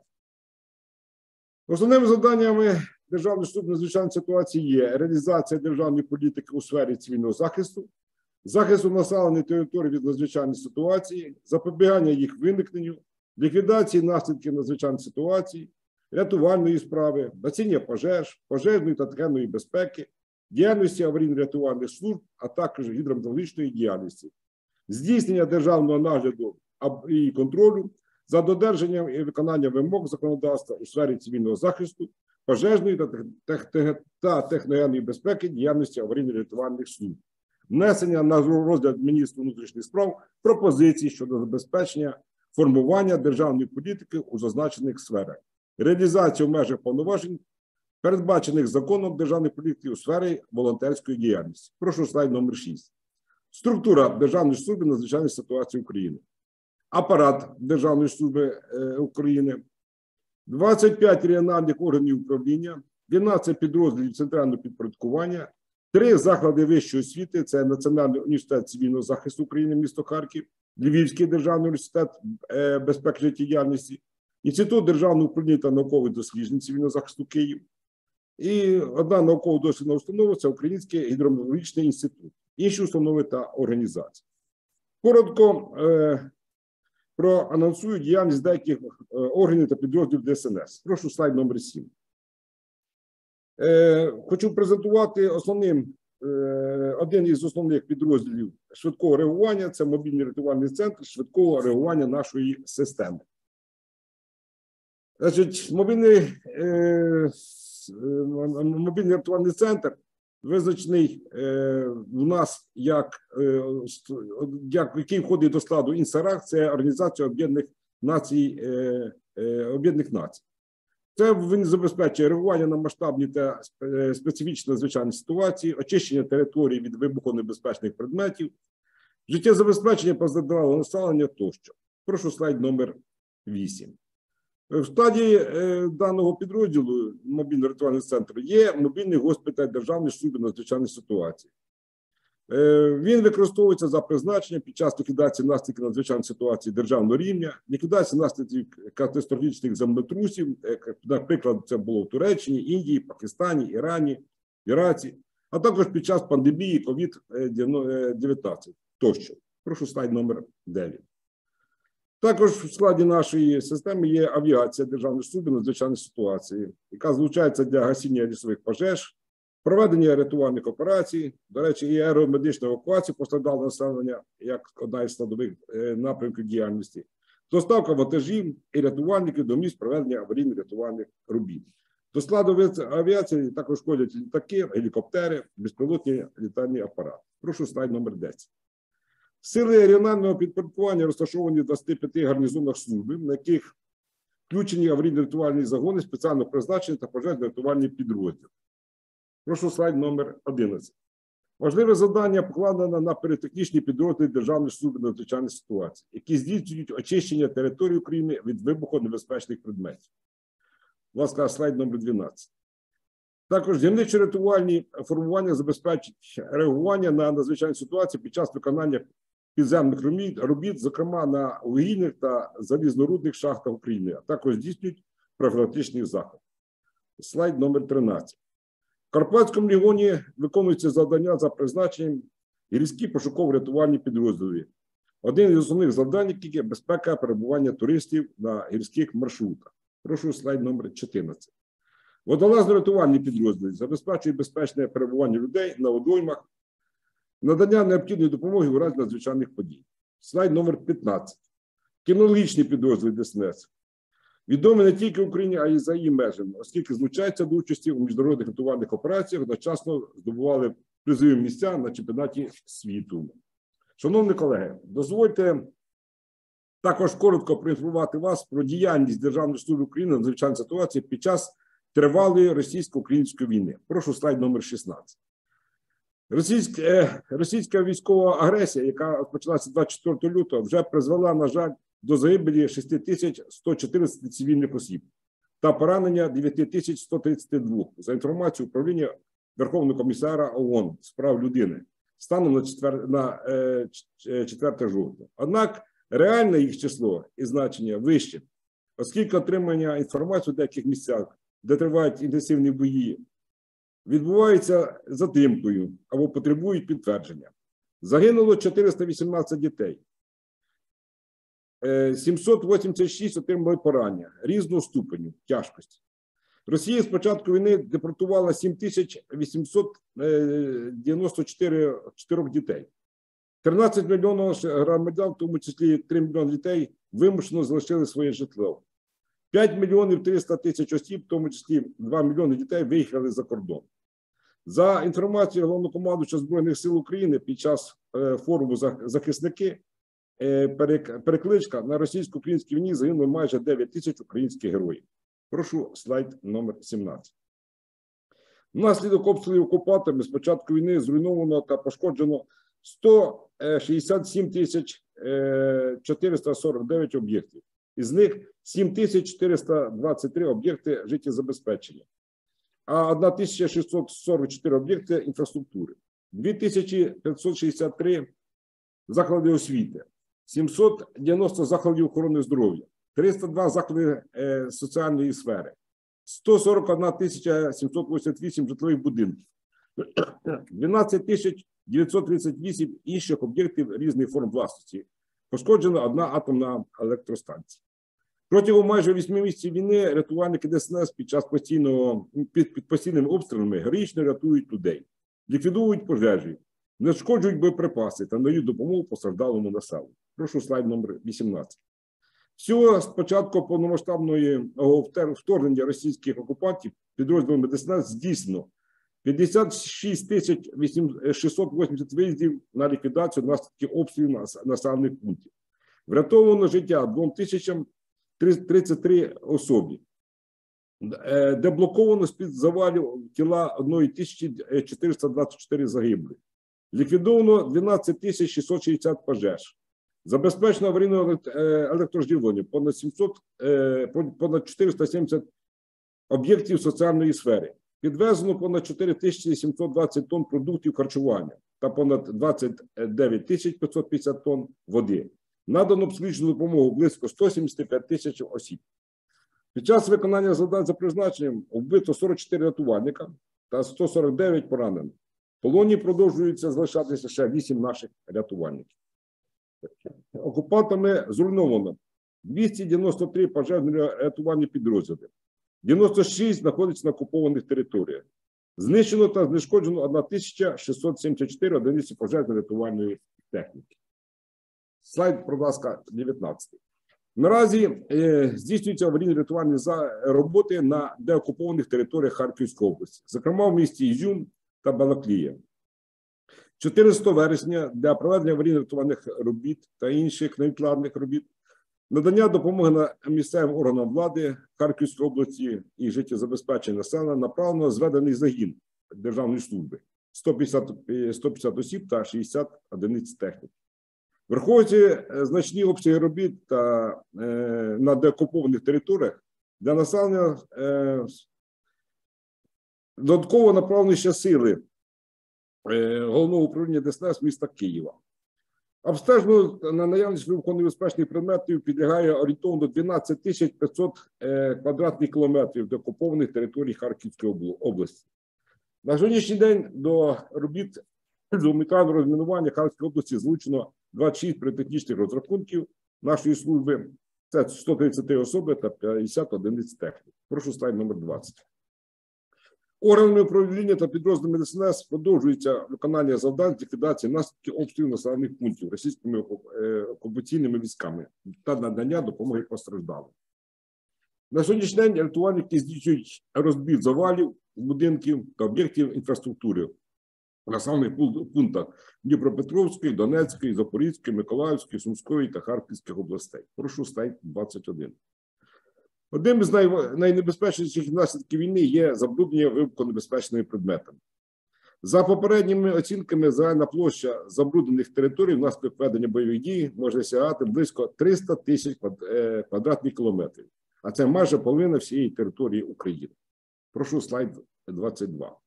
Основними завданнями Державної служби надзвичайних ситуацій є реалізація державної політики у сфері цивільного захисту, захисту населеної території від надзвичайних ситуацій, запобігання їх виникненню, ліквідації наслідків надзвичайних ситуацій, рятувальної справи, гасіння пожеж, пожежної та техногенної безпеки, діяльності аварійно-рятувальних служб, а також гідрометеорологічної діяльності, здійснення державного нагляду і контролю за додержанням і виконанням вимог законодавства у сфері цивільного захисту, пожежної та техногенної безпеки, діяльності аварійно-рятувальних служб, внесення на розгляд міністра внутрішніх справ пропозицій щодо забезпечення формування державної політики у зазначених сферах, реалізацію в межах повноважень, передбачених законом державної політики у сфері волонтерської діяльності. Прошу слайд номер шість. Структура Державної служби надзвичайних ситуацій України. Апарат Державної служби е, України, двадцять п'ять регіональних органів управління, дванадцять підрозділів центрального підпорядкування, три заклади вищої освіти, це Національний університет цивільного захисту України, місто Харків, Львівський державний університет е, безпеки життєдіяльності, Інститут державного управління та наукових досліджень цивільного захисту Київ, і одна науково-дослідна установа – це Український гідрометеорологічний інститут, інші установи та організації. Коротко е, проанонсую діяльність деяких е, органів та підрозділів Де Ес Ен Ес. Прошу слайд номер сім. Е, хочу презентувати основним, е, один із основних підрозділів швидкого реагування – це мобільний рятувальний центр швидкого реагування нашої системи. Значить, мобільний, е, мобільний рятувальний центр визначений е, в нас як, е, як, який входить до складу ІНСАРАК, це Організація Об'єднаних Націй, е, е, Об'єднаних Націй. Це він забезпечує реагування на масштабні та специфічні надзвичайні ситуації, очищення території від вибухонебезпечних предметів, життєзабезпечення постраждалого населення тощо. Прошу слайд номер вісім. В складі е, даного підрозділу мобільного рятувального центру є мобільний госпіталь Державної служби надзвичайних ситуацій. Е, він використовується за призначенням під час ліквідації наслідків надзвичайних ситуацій державного рівня, ліквідації наслідків катастрофічних землетрусів, е, наприклад, це було в Туреччині, Індії, Пакистані, Ірані, Іраці, а також під час пандемії ковід дев'ятнадцять тощо. Прошу слайд номер дев'ять. Також в складі нашої системи є авіація державних служб надзвичайної ситуації, яка залучається для гасіння лісових пожеж, проведення рятувальних операцій, до речі, і аеромедична евакуація постраждалого населення як одна із складових напрямків діяльності, доставка вантажів і рятувальників до місць проведення аварійно-рятувальних робіт. До складу авіації також входять літаки, гелікоптери, безпілотні літальні апарати. Прошу слайд номер десять. Сили регіонального підпорядкування розташовані в двадцяти п'яти гарнізонах служби, на яких включені аварійно-рятувальні загони, спеціально призначені та пожежно-рятувальні підрозділи. Прошу слайд номер одинадцять. Важливе завдання покладено на піротехнічні підрозділи Державної служби надзвичайних ситуацій, які здійснюють очищення території України від вибухонебезпечних предметів. Будь ласка, слайд номер дванадцять. Також гірничо-рятувальні формування забезпечують реагування на надзвичайні ситуації під час виконання підземних робіт, зокрема на вугільних та залізнорудних шахтах України, а також здійснюють профілактичні заходи. Слайд номер тринадцять. В Карпатському регіоні виконуються завдання за призначенням гірські пошуково-рятувальні підрозділи. Один із основних завдань, яких є безпека перебування туристів на гірських маршрутах. Прошу слайд номер чотирнадцять. Водолазно-рятувальні підрозділи забезпечують безпечне перебування людей на водоймах, надання необхідної допомоги у разі надзвичайних подій. Слайд номер п'ятнадцять. Кінологічні підрозділи ДСНС. Відомі не тільки в Україні, а й за її межами, оскільки злучаються до участі у міжнародних рятувальних операціях, одночасно здобували призові місця на чемпіонаті світу. Шановні колеги, дозвольте також коротко проінформувати вас про діяльність Державної служби України на надзвичайній ситуації під час тривалої російсько-української війни. Прошу слайд номер шістнадцять. Російська, е, російська військова агресія, яка почалася двадцять четвертого лютого, вже призвела, на жаль, до загибелі шість тисяч сто чотирнадцять цивільних осіб та поранення дев'ять тисяч сто тридцять два, за інформацією управління Верховного комісара ООН з прав людини станом на, четвер... на е, четверте жовтня. Однак реальне їх число і значення вище, оскільки отримання інформації в деяких місцях, де тривають інтенсивні бої, відбувається затримкою або потребують підтвердження. Загинуло чотириста вісімнадцять дітей. сімсот вісімдесят шість отримали поранення різного ступеню тяжкості. Росія з початку війни депортувала сім тисяч вісімсот дев'яносто чотири дітей. тринадцять мільйонів громадян, в тому числі три мільйони дітей, вимушено залишили своє житло. п'ять мільйонів триста тисяч осіб, в тому числі два мільйони дітей, виїхали за кордон. За інформацією Головнокомандуючого Збройних сил України під час форуму «Захисники», перекличка, на російсько-українській війні загинуло майже дев'ять тисяч українських героїв. Прошу слайд номер сімнадцять. Внаслідок обстрілів окупантами з початку війни зруйновано та пошкоджено сто шістдесят сім тисяч чотириста сорок дев'ять об'єктів. Із них сім тисяч чотириста двадцять три об'єкти життєзабезпечення, а тисяча шістсот сорок чотири об'єкти інфраструктури, дві тисячі п'ятсот шістдесят три заклади освіти, сімсот дев'яносто закладів охорони здоров'я, триста два заклади е, соціальної сфери, сто сорок одна тисяча сімсот вісімдесят вісім житлових будинків, дванадцять тисяч дев'ятсот тридцять вісім інших об'єктів різних форм власності. Пошкоджена одна атомна електростанція. Протягом майже вісьми місяців війни рятувальники ДСНС під час постійного, під, під постійними обстрілами героїчно рятують людей, ліквідують пожежі, знешкоджують боєприпаси та надають допомогу постраждалому населенню. Прошу слайд номер вісімнадцять. Всього з початку повномасштабного вторгнення російських окупантів підрозділами ДСНС здійснено п'ятдесят шість тисяч шістсот вісімдесят виїздів на ліквідацію наслідків обстрілів населених пунктів. Врятовано життя двом тисячам тридцять три особі. Деблоковано з-під завалів тіла одної тисячі чотириста двадцять чотири загиблих. Ліквідовано дванадцять тисяч шістсот шістдесят пожеж. Забезпечено аварійне електроживлення понад сімсот, понад чотириста сімдесят об'єктів соціальної сфери. Підвезено понад чотири тисячі сімсот двадцять тонн продуктів харчування та понад двадцять дев'ять тисяч п'ятсот п'ятдесят тонн води. Надано психологічну допомогу близько ста сімдесяти п'яти тисяч осіб. Під час виконання завдань за призначенням вбито сорок чотири рятувальника та сто сорок дев'ять поранено. В полоні продовжується залишатися ще вісім наших рятувальників. Окупантами зруйновано двісті дев'яносто три пожежно-рятувальні підрозділи, дев'яносто шість знаходяться на окупованих територіях. Знищено та знешкоджено одна тисяча шістсот сімдесят чотири одиниці пожежно-рятувальної техніки. Слайд, будь ласка, дев'ятнадцятий. Наразі е, здійснюються аварійно-рятувальні роботи на деокупованих територіях Харківської області, зокрема в місті Ізюм та Балаклія. чотирнадцятого вересня для проведення аварійно-рятувальних робіт та інших невідкладних робіт, надання допомоги на місцевим органам влади Харківської області і життєзабезпечення населення направлено зведений загін державної служби сто п'ятдесят, сто п'ятдесят осіб та шістдесят одиниць техніки. Враховуючи значні обсяги робіт та, е, на деокупованих територіях, для населення е, додатково направлені ще сили е, Головного управління Д С Н С міста Києва. Обстежено на наявність вибухонебезпечних предметів підлягає орієнтовно дванадцять тисяч п'ятсот е, квадратних кілометрів деокупованих територій Харківської області. На сьогоднішній день до робіт з гуманітарного розмінування Харківської області залучено двадцять шість піротехнічних розрахунків нашої служби, це сто тридцять три особи та п'ятдесят одиниць техніки. Прошу слайд номер двадцять. Органами управління та підрозділами Д С Н С продовжується виконання завдань з ліквідації наслідків обстрілів населених пунктів російськими окупаційними військами та надання допомоги постраждалим. На сьогоднішній день рятувальники здійснюють розбір завалів, будинків та об'єктів інфраструктури в населених пунктах Дніпропетровської, Донецької, Запорізької, Миколаївської, Сумської та Харківських областей. Прошу слайд двадцять один. Одним із най... найнебезпечніших наслідків війни є забруднення вибухонебезпечними предметами. За попередніми оцінками, загальна площа забруднених територій внаслідок ведення бойових дій може сягати близько триста тисяч квадратних кілометрів, а це майже половина всієї території України. Прошу слайд двадцять два.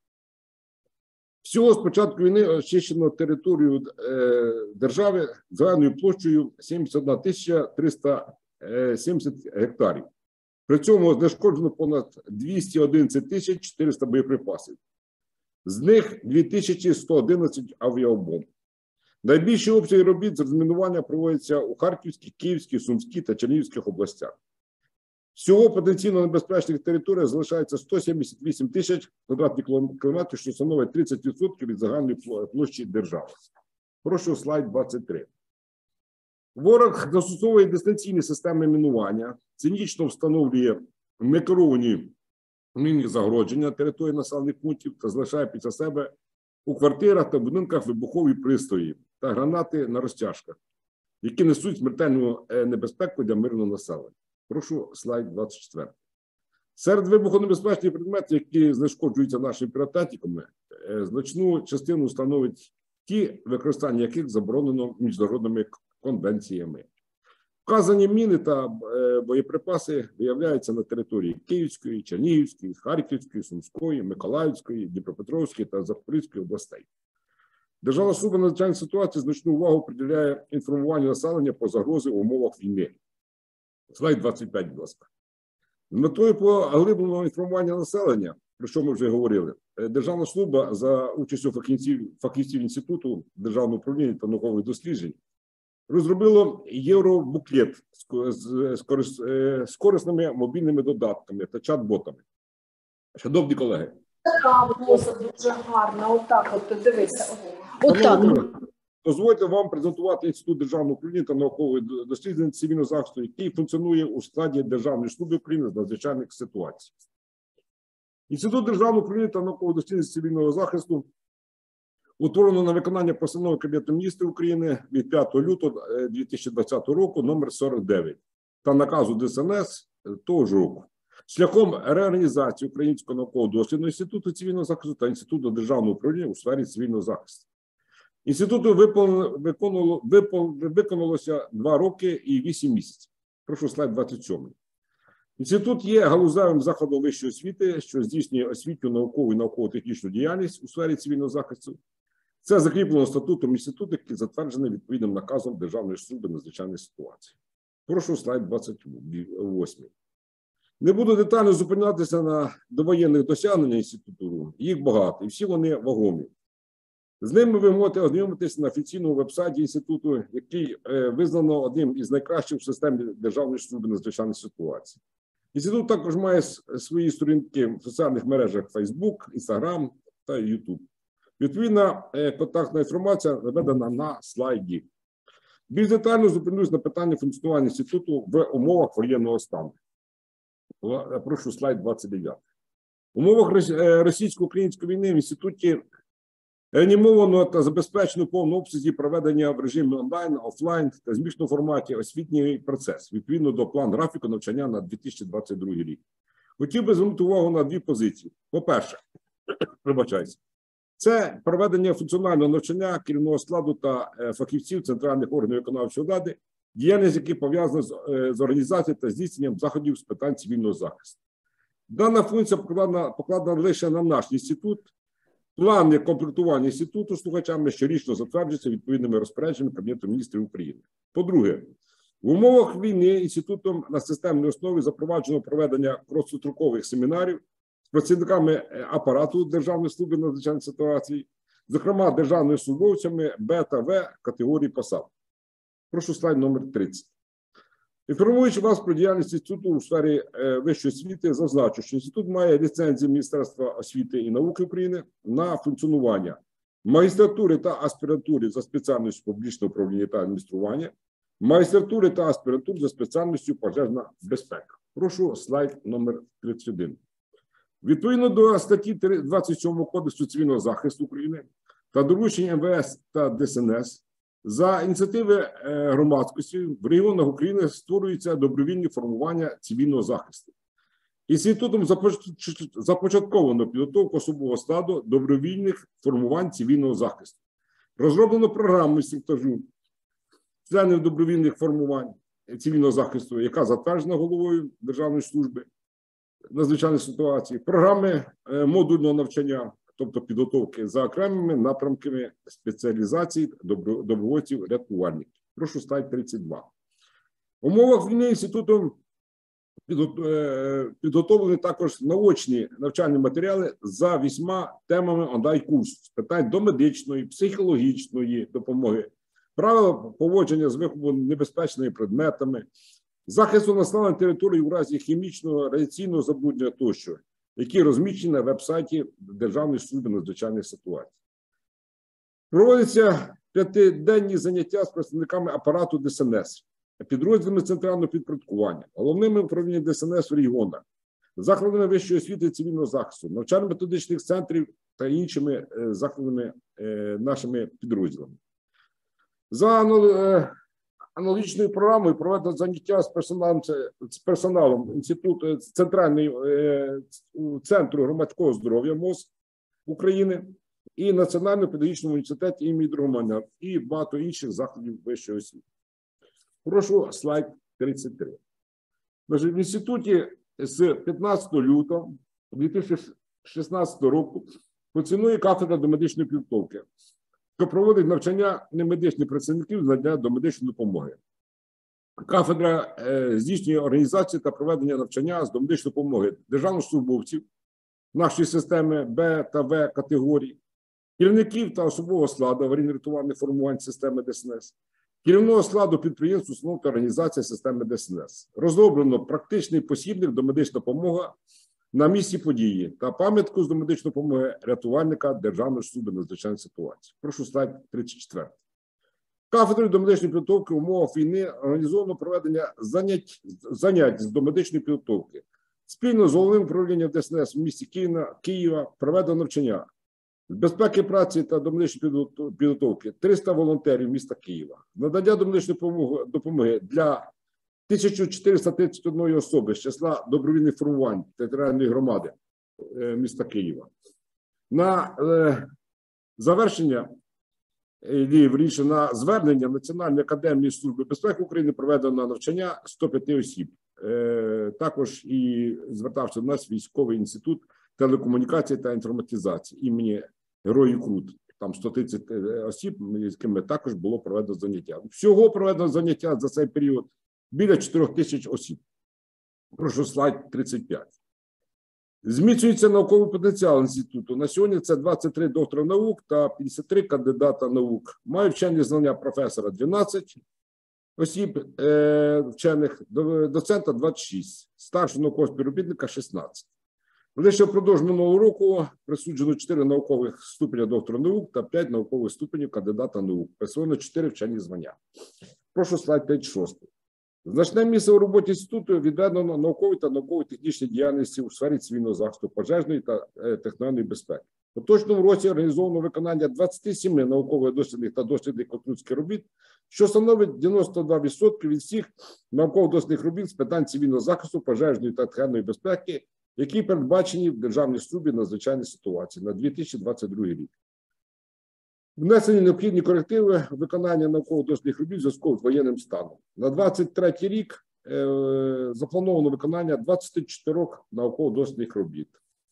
Всього з початку війни очищено територію е, держави загальною площею сімдесят одна тисяча триста сімдесят гектарів. При цьому знешкоджено понад двісті одинадцять тисяч чотириста боєприпасів. З них дві тисячі сто одинадцять авіабомб. Найбільші обсяги робіт з розмінування проводяться у Харківській, Київській, Сумській та Чернігівських областях. Всього потенційно небезпечних територій залишається сто сімдесят вісім тисяч квадратних кілометрів, що становить тридцять відсотків від загальної площі держави. Прошу слайд двадцять три. Ворог застосовує дистанційні системи мінування, цинічно встановлює некеровані мінні загородження на території населених пунктів та залишає після себе у квартирах та будинках вибухові пристрої та гранати на розтяжках, які несуть смертельну небезпеку для мирного населення. Прошу слайд двадцять чотири. Серед вибухонебезпечних предметів, які знешкоджуються нашими піротехніками, значну частину становить ті, використання яких заборонено міжнародними конвенціями. Вказані міни та боєприпаси виявляються на території Київської, Чернігівської, Харківської, Сумської, Миколаївської, Дніпропетровської та Запорізької областей. Державна служба надзвичайних ситуацій значну увагу приділяє інформуванню населення про загрози в умовах війни. Слайд двадцять п'ять, будь ласка. З метою поглибленого інформування населення, про що ми вже говорили, Державна служба за участю фахівців, фахівців Інституту державного управління та наукових досліджень розробило євробуклет з, з, з, з корисними мобільними додатками та чат-ботами. Шановні колеги. Така блуза дуже гарна, отак от, дивися. Отак. Дозвольте вам презентувати Інститут державного управління та наукових досліджень цивільного захисту, який функціонує у складі Державної служби України з надзвичайних ситуацій. Інститут державного управління та наукових досліджень цивільного захисту утворено на виконання постанови Кабінету міністрів України від п'ятого лютого дві тисячі двадцятого року номер сорок дев'ять та наказу Д С Н С того ж року. Шляхом реорганізації Українського науково-дослідного інституту цивільного захисту та Інституту державного управління у сфері цивільного захисту. Інституту виконало, виконалося два роки і вісім місяців. Прошу слайд двадцять сьомий. Інститут є галузевим закладом вищої освіти, що здійснює освітню, наукову і науково-технічну діяльність у сфері цивільного захисту. Це закріплено статутом інституту, який затверджений відповідним наказом Державної служби надзвичайних ситуацій. Прошу слайд двадцять восьмий. Не буду детально зупинятися на довоєнних досягненнях інституту, їх багато, і всі вони вагомі. З ними ви можете ознайомитися на офіційному веб-сайті інституту, який е, визнано одним із найкращих в системі Державної служби надзвичайних ситуацій. Інститут також має свої сторінки в соціальних мережах Facebook, Instagram та YouTube. Відповідна е, контактна інформація наведена на слайді. Більш детально зупинюсь на питанні функціонування інституту в умовах воєнного стану. Прошу слайд двадцять дев'ять. В умовах російсько-української війни в інституті реанімовано та забезпечено в повному обсязі проведення в режимі онлайн, офлайн та змішаному форматі освітній процес, відповідно до плану графіку навчання на дві тисячі двадцять другий рік. Хотів би звернути увагу на дві позиції. По-перше, пробачаюся, це проведення функціонального навчання керівного складу та фахівців центральних органів виконавчої влади, діяльність, які пов'язана з, з організацією та здійсненням заходів з питань цивільного захисту. Дана функція покладена, покладена лише на наш інститут. Плани комплектування інституту слухачами щорічно затверджуються відповідними розпорядженнями Кабінету міністрів України. По-друге, в умовах війни інститутом на системній основі запроваджено проведення короткострокових семінарів з працівниками апарату Державної служби надзвичайних ситуацій, зокрема державними службовцями Б та В категорії посад. Прошу слайд номер тридцять. Інформуючи вас про діяльність інституту у сфері е, вищої освіти, зазначу, що інститут має ліцензію Міністерства освіти і науки України на функціонування магістратури та аспірантури за спеціальністю публічного управління та адміністрування, магістратури та аспірантури за спеціальністю пожежна безпека. Прошу слайд номер тридцять один. Відповідно до статті двадцять сьомої Кодексу цивільного захисту України та доручень М В С та Д С Н С, за ініціативи громадськості в регіонах України створюються добровільні формування цивільного захисту. Інститутом започатковано підготовку особового складу добровільних формувань цивільного захисту. Розроблено програму інструктажу членів добровільних формувань цивільного захисту, яка затверджена головою Державної служби надзвичайних ситуацій, програми модульного навчання, тобто підготовки за окремими напрямками спеціалізації добровольців-рятувальників. Прошу слайд тридцять два. В умовах війни інститутом підготовлені також наочні навчальні матеріали за вісьма темами онлайн-курсу з питань домедичної, психологічної допомоги, правила поводження з виховом небезпечними предметами, захисту населення території у разі хімічного, радіаційного забруднення тощо, які розміщені на веб-сайті Державної служби надзвичайних ситуацій. Проводяться п'ятиденні заняття з представниками апарату Д С Н С, підрозділами центрального підпорядкування, головними управліннями Д С Н С в регіонах, закладами вищої освіти і цивільного захисту, навчально-методичних центрів та іншими закладами нашими підрозділами. За аналогічною програмою проведено заняття з персоналом, з персоналом інституту Центрального е, центру громадського здоров'я М О З України і Національного педагогічного університету імені Драгоманя і багато інших закладів вищої освіти. Прошу слайд тридцять три. В інституті з п'ятнадцятого лютого дві тисячі шістнадцятого року функціонує кафедра домедичної підготовки, що проводить навчання немедичних працівників з надання домедичної допомоги. Кафедра е, здійснює організацію та проведення навчання з домедичної допомоги державних службовців нашої системи Б та В категорії, керівників та особового складу аварійно-рятувальних формувань системи Д С Н С, керівного складу підприємств, установ та організацій системи Д С Н С. Розроблено практичний посібник «Домедична допомога на місці події» та пам'ятку з домедичної допомоги рятувальника Державної служби надзвичайних ситуацій. Прошу слайд тридцять чотири. Кафедрою домедичної підготовки в умовах війни організовано проведення занять, занять з домедичної підготовки. Спільно з головним управлінням Д С Н С в місті Києва, Києва проведено навчання з безпеки праці та домедичної підготовки триста волонтерів міста Києва. Надання домедичної допомоги для тисяча чотириста тридцять одної особи з числа добровільних формувань територіальної громади е, міста Києва. На е, завершення, е, вірніше, на звернення Національної академії служби безпеки України проведено навчання сто п'ять осіб. Е, також і звертався до нас військовий інститут телекомунікації та інформатизації імені Героїв Крут. Там сто тридцять осіб, з якими також було проведено заняття. Всього проведено заняття за цей період біля чотирьох тисяч осіб. Прошу слайд тридцять п'ять. Зміцнюється науковий потенціал інституту. На сьогодні це двадцять три доктора наук та п'ятдесят три кандидата наук. Має вчені звання професора дванадцять осіб е, вчених, доцента двадцять шість, старшого наукового співробітника шістнадцять. Лише впродовж минулого року присуджено чотири наукових ступеня доктора наук та п'ять наукових ступенів кандидата наук. Присвоєно чотири вчені звання. Прошу слайд тридцять шість. Значне місце у роботі інституту відведено науковій та науково-технічній діяльності у сфері цивільного захисту, пожежної та техногенної безпеки. У поточному році організовано виконання двадцяти семи науково-дослідних та дослідних конструкторських робіт, що становить дев'яносто два відсотки від всіх науково-дослідних робіт з питань цивільного захисту, пожежної та техногенної безпеки, які передбачені в Державній службі надзвичайних ситуацій на дві тисячі двадцять другий рік. Внесені необхідні корективи виконання науково-дослідних робіт в зв'язку з воєнним станом. На двадцять третій рік е, заплановано виконання двадцяти чотирьох науково-дослідних робіт.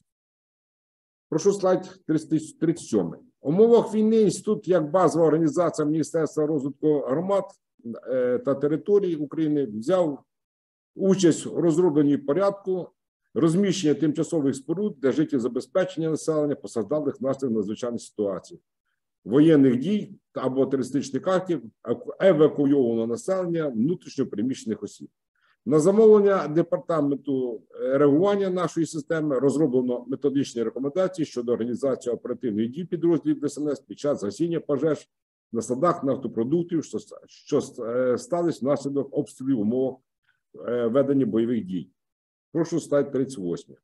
Прошу слайд тридцять сьомий. У умовах війни інститут як базова організація Міністерства розвитку громад е, та територій України взяв участь у розробленні порядку розміщення тимчасових споруд для життєзабезпечення населення постраждалих внаслідок надзвичайних ситуацій, воєнних дій або терористичних актів, евакуйованого населення, внутрішньо переміщених осіб. На замовлення департаменту реагування нашої системи розроблено методичні рекомендації щодо організації оперативних дій підрозділів Д С Н С під час гасіння пожеж на складах нафтопродуктів, що, що сталися внаслідок обстрілів в умовах ведення бойових дій. Прошу слайд тридцять восьмий.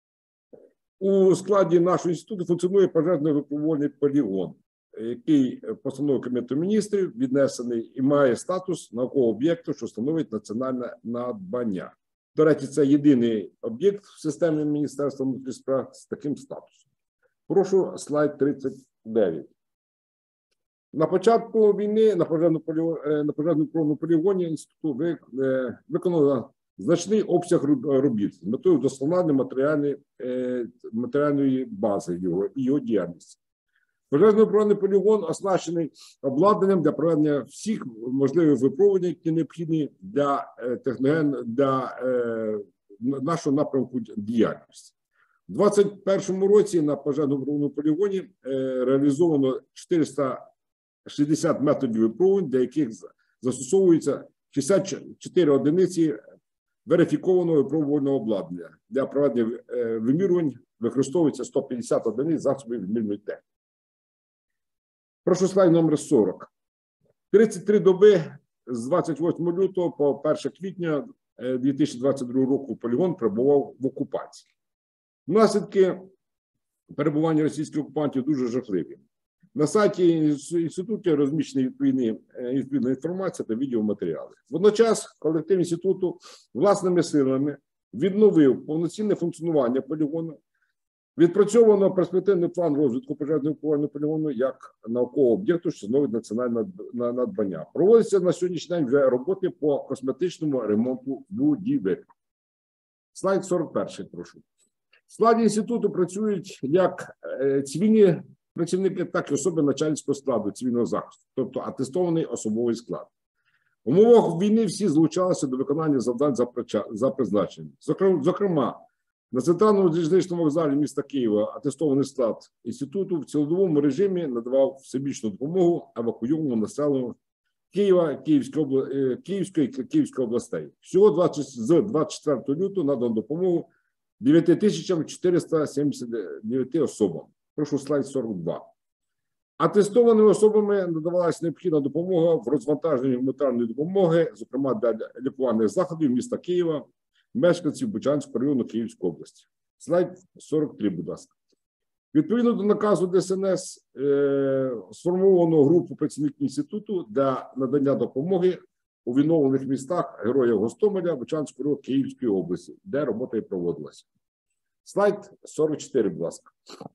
У складі нашого інституту функціонує пожежно-випробувальний полігон, який постановою Кабінету міністрів віднесений і має статус наукового об'єкту, що становить національне надбання. До речі, це єдиний об'єкт в системі Міністерства внутрішніх справ з таким статусом. Прошу слайд тридцять дев'ять. На початку війни на пожежно-випробувальному полігоні інституту виконано значний обсяг робіт з метою вдосконалення матеріальної, матеріальної бази його і його діяльності. Пожежно-випробувальний полігон оснащений обладнанням для проведення всіх можливих випробувань, які необхідні для, техноген, для е, нашого напрямку діяльності. У двадцять першому році на пожежно-випробувальному полігоні е, реалізовано чотириста шістдесят методів випробувань, для яких застосовується шістдесят чотири одиниці верифікованого випробувального обладнання. Для проведення е, вимірювань використовується сто п'ятдесят одиниць засобів вимірювальної техніки. Прошу слайд номер сорок. тридцять три доби з двадцять восьмого лютого по перше квітня дві тисячі двадцять другого року полігон перебував в окупації. Наслідки перебування російських окупантів дуже жахливі. На сайті інституту розміщені відповідні, відповідна інформація та відеоматеріали. Водночас колектив інституту власними силами відновив повноцінне функціонування полігону. Відпрацьовано перспективний план розвитку пожежно-випробувального полігону як наукового об'єкту, що становить національне надбання. Проводяться на сьогоднішній день вже роботи по косметичному ремонту будівель. Слайд сорок перший, прошу. В складі інституту працюють як цивільні працівники, так і особи начальницького складу цивільного захисту, тобто атестований особовий склад. В умовах війни всі залучалися до виконання завдань за призначенням. Зокрема, на центральному залізничному вокзалі міста Києва атестований склад інституту в цілодобовому режимі надавав всебічну допомогу евакуйованому населенню Києва, Київської, обла... Київської і Київської областей. Всього з двадцять четвертого лютого надано допомогу дев'ять тисяч чотириста сімдесят дев'ять особам. Прошу слайд сорок два. Атестованими особами надавалася необхідна допомога в розвантаженні гуманітарної допомоги, зокрема для лікувальних заходів міста Києва, мешканців Бучанського району Київської області. Слайд сорок три, будь ласка. Відповідно до наказу Д С Н С е, сформовано групу працівників інституту для надання допомоги у відновлених містах Героїв Гостомеля, Бучанського району Київської області, де робота і проводилася. Слайд сорок чотири, будь ласка.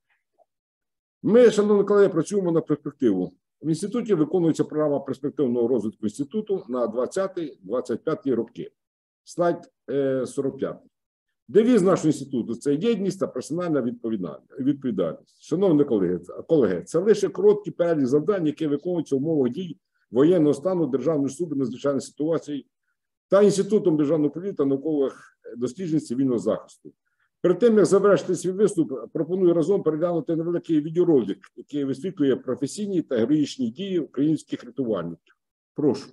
Ми, шановні колеги, працюємо на перспективу. В інституті виконується програма перспективного розвитку інституту на двадцятий - двадцять п'ятий роки. Слайд сорок п'ятий. Девіз нашого інституту – це єдність та персональна відповідальність. Шановні колеги, колеги, це лише короткий перелік завдань, які виконуються в умовах дій воєнного стану Державної служби надзвичайних ситуацій та Інститутом державного управління та наукових досліджень цивільного захисту. Перед тим, як завершити свій виступ, пропоную разом переглянути невеликий відеоролик, який висвітлює професійні та героїчні дії українських рятувальників. Прошу.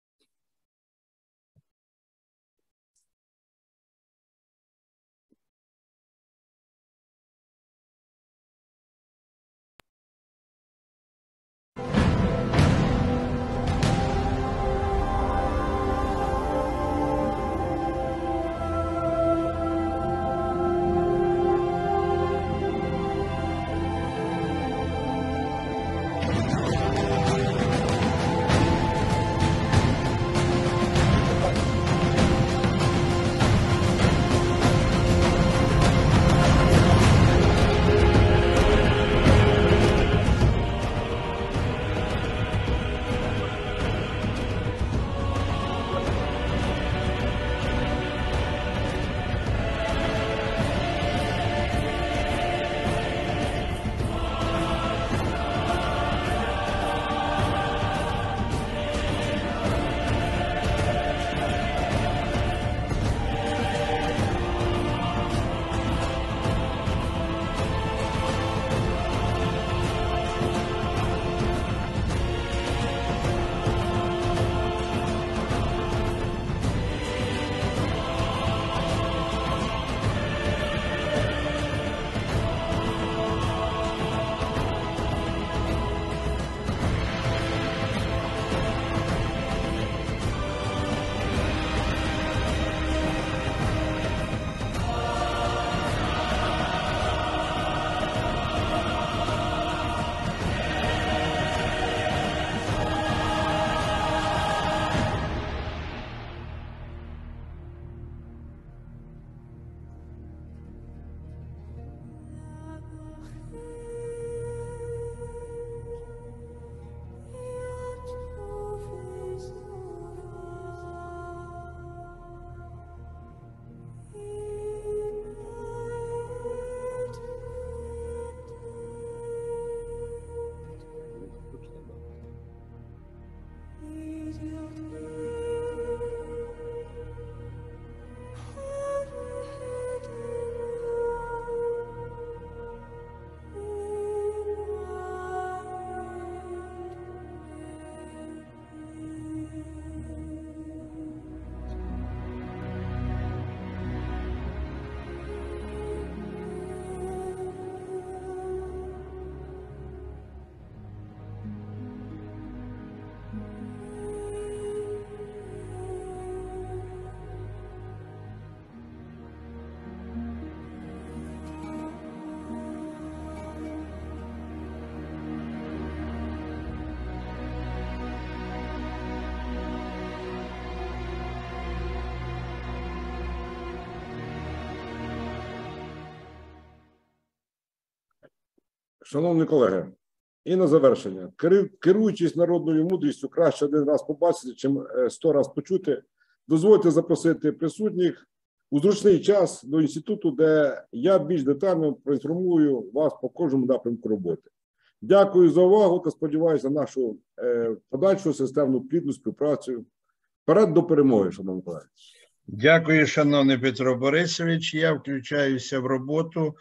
Шановні колеги, і на завершення. Керуючись народною мудрістю, краще один раз побачити, чим сто раз почути, дозвольте запросити присутніх у зручний час до інституту, де я більш детально проінформую вас по кожному напрямку роботи. Дякую за увагу та сподіваюся на нашу е, подальшу системну плідну співпрацю. Вперед до перемоги, шановні колеги. Дякую, шановний Петро Борисович. Я включаюся в роботу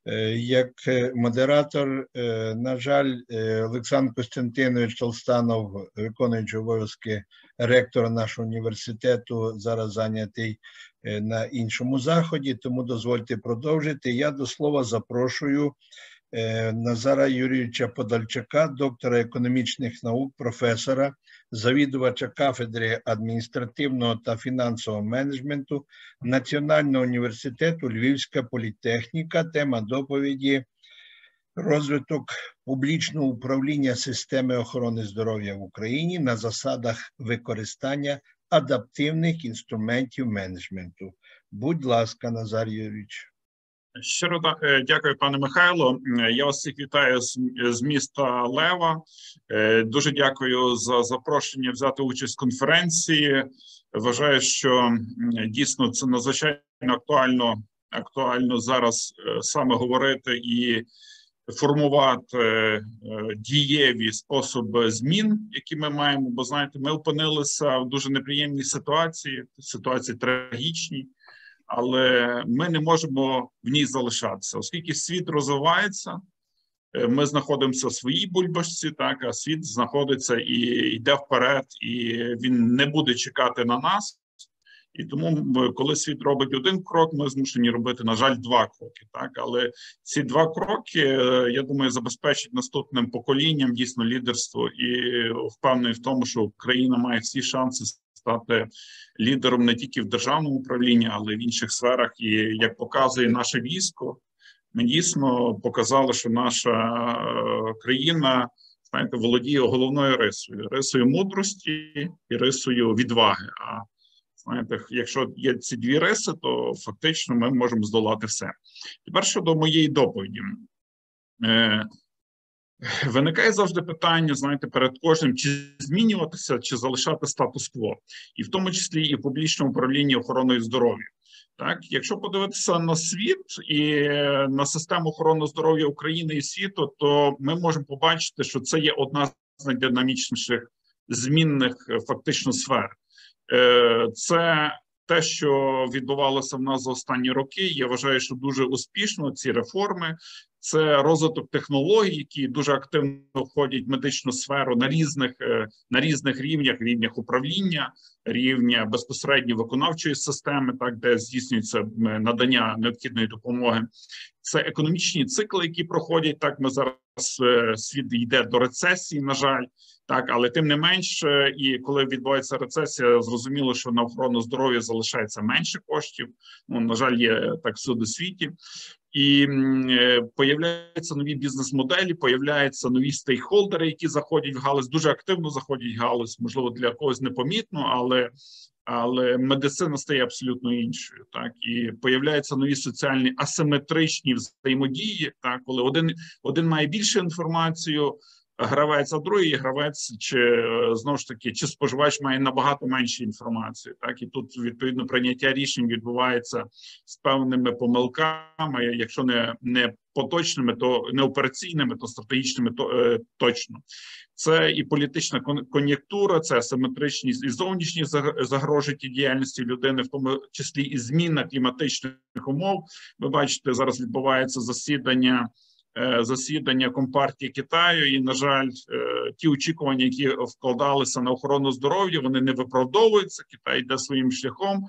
як модератор. На жаль, Олександр Костянтинович Толстанов, виконуючий обов'язки ректора нашого університету, зараз зайнятий на іншому заході, тому дозвольте продовжити. Я до слова запрошую Назара Юрійовича Подальчака, доктора економічних наук, професора, завідувача кафедри адміністративного та фінансового менеджменту Національного університету Львівська політехніка. Тема доповіді – розвиток публічного управління системи охорони здоров'я в Україні на засадах використання адаптивних інструментів менеджменту. Будь ласка, Назар Юрійович. Щиро дякую, пане Михайло. Я вас всіх вітаю з міста Лева. Дуже дякую за запрошення взяти участь в конференції. Вважаю, що дійсно це надзвичайно актуально, актуально зараз саме говорити і формувати дієві способи змін, які ми маємо. Бо, знаєте, ми опинилися в дуже неприємній ситуації, ситуації трагічній. але ми не можемо в ній залишатися, оскільки світ розвивається. Ми знаходимося в своїй бульбашці, так, а світ знаходиться і йде вперед, і він не буде чекати на нас. І тому, коли світ робить один крок, ми змушені робити, на жаль, два кроки. Так, але ці два кроки, я думаю, забезпечать наступним поколінням дійсно лідерство, і впевнений в тому, що Україна має всі шанси стати лідером не тільки в державному управлінні, але й в інших сферах. І як показує наше військо, ми дійсно показали, що наша країна, знаєте, володіє головною рисою, рисою мудрості і рисою відваги. А знаєте, якщо є ці дві риси, то фактично ми можемо здолати все. Тепер щодо моєї доповіді. Е, виникає завжди питання, знаєте, перед кожним, чи змінюватися, чи залишати статус-кво. І в тому числі і в публічному управлінні охороною здоров'я. Так, якщо подивитися на світ і на систему охорони здоров'я України і світу, то ми можемо побачити, що це є одна з найдинамічніших змінних фактично сфер. Це те, що відбувалося в нас за останні роки. Я вважаю, що дуже успішно ці реформи. Це розвиток технологій, які дуже активно входять в медичну сферу на різних, на різних рівнях, рівнях управління, рівня безпосередньо виконавчої системи, так, де здійснюється надання необхідної допомоги. Це економічні цикли, які проходять. Так, ми зараз світ йде до рецесії, на жаль. Так, але тим не менш, і коли відбувається рецесія, зрозуміло, що на охорону здоров'я залишається менше коштів. Ну, на жаль, є так всюди у світі. І е, появляються нові бізнес-моделі, появляються нові стейкхолдери, які заходять в галузь, дуже активно заходять в галузь, можливо, для когось непомітно, але, але медицина стає абсолютно іншою. Так? І появляються нові соціальні асиметричні взаємодії, так? Коли один, один має більше інформацію, гравець, а другий гравець, чи знову ж таки, чи споживач має набагато менше інформації. Так, і тут відповідно прийняття рішень відбувається з певними помилками, якщо не, не поточними, то не операційними, то стратегічними, то е, точно. Це і політична кон'юнктура, це асиметричність і зовнішні загрожі діяльності людини, в тому числі і зміна кліматичних умов. Ви бачите, зараз відбувається засідання засідання Компартії Китаю, і, на жаль, ті очікування, які вкладалися на охорону здоров'я, вони не виправдовуються. Китай йде своїм шляхом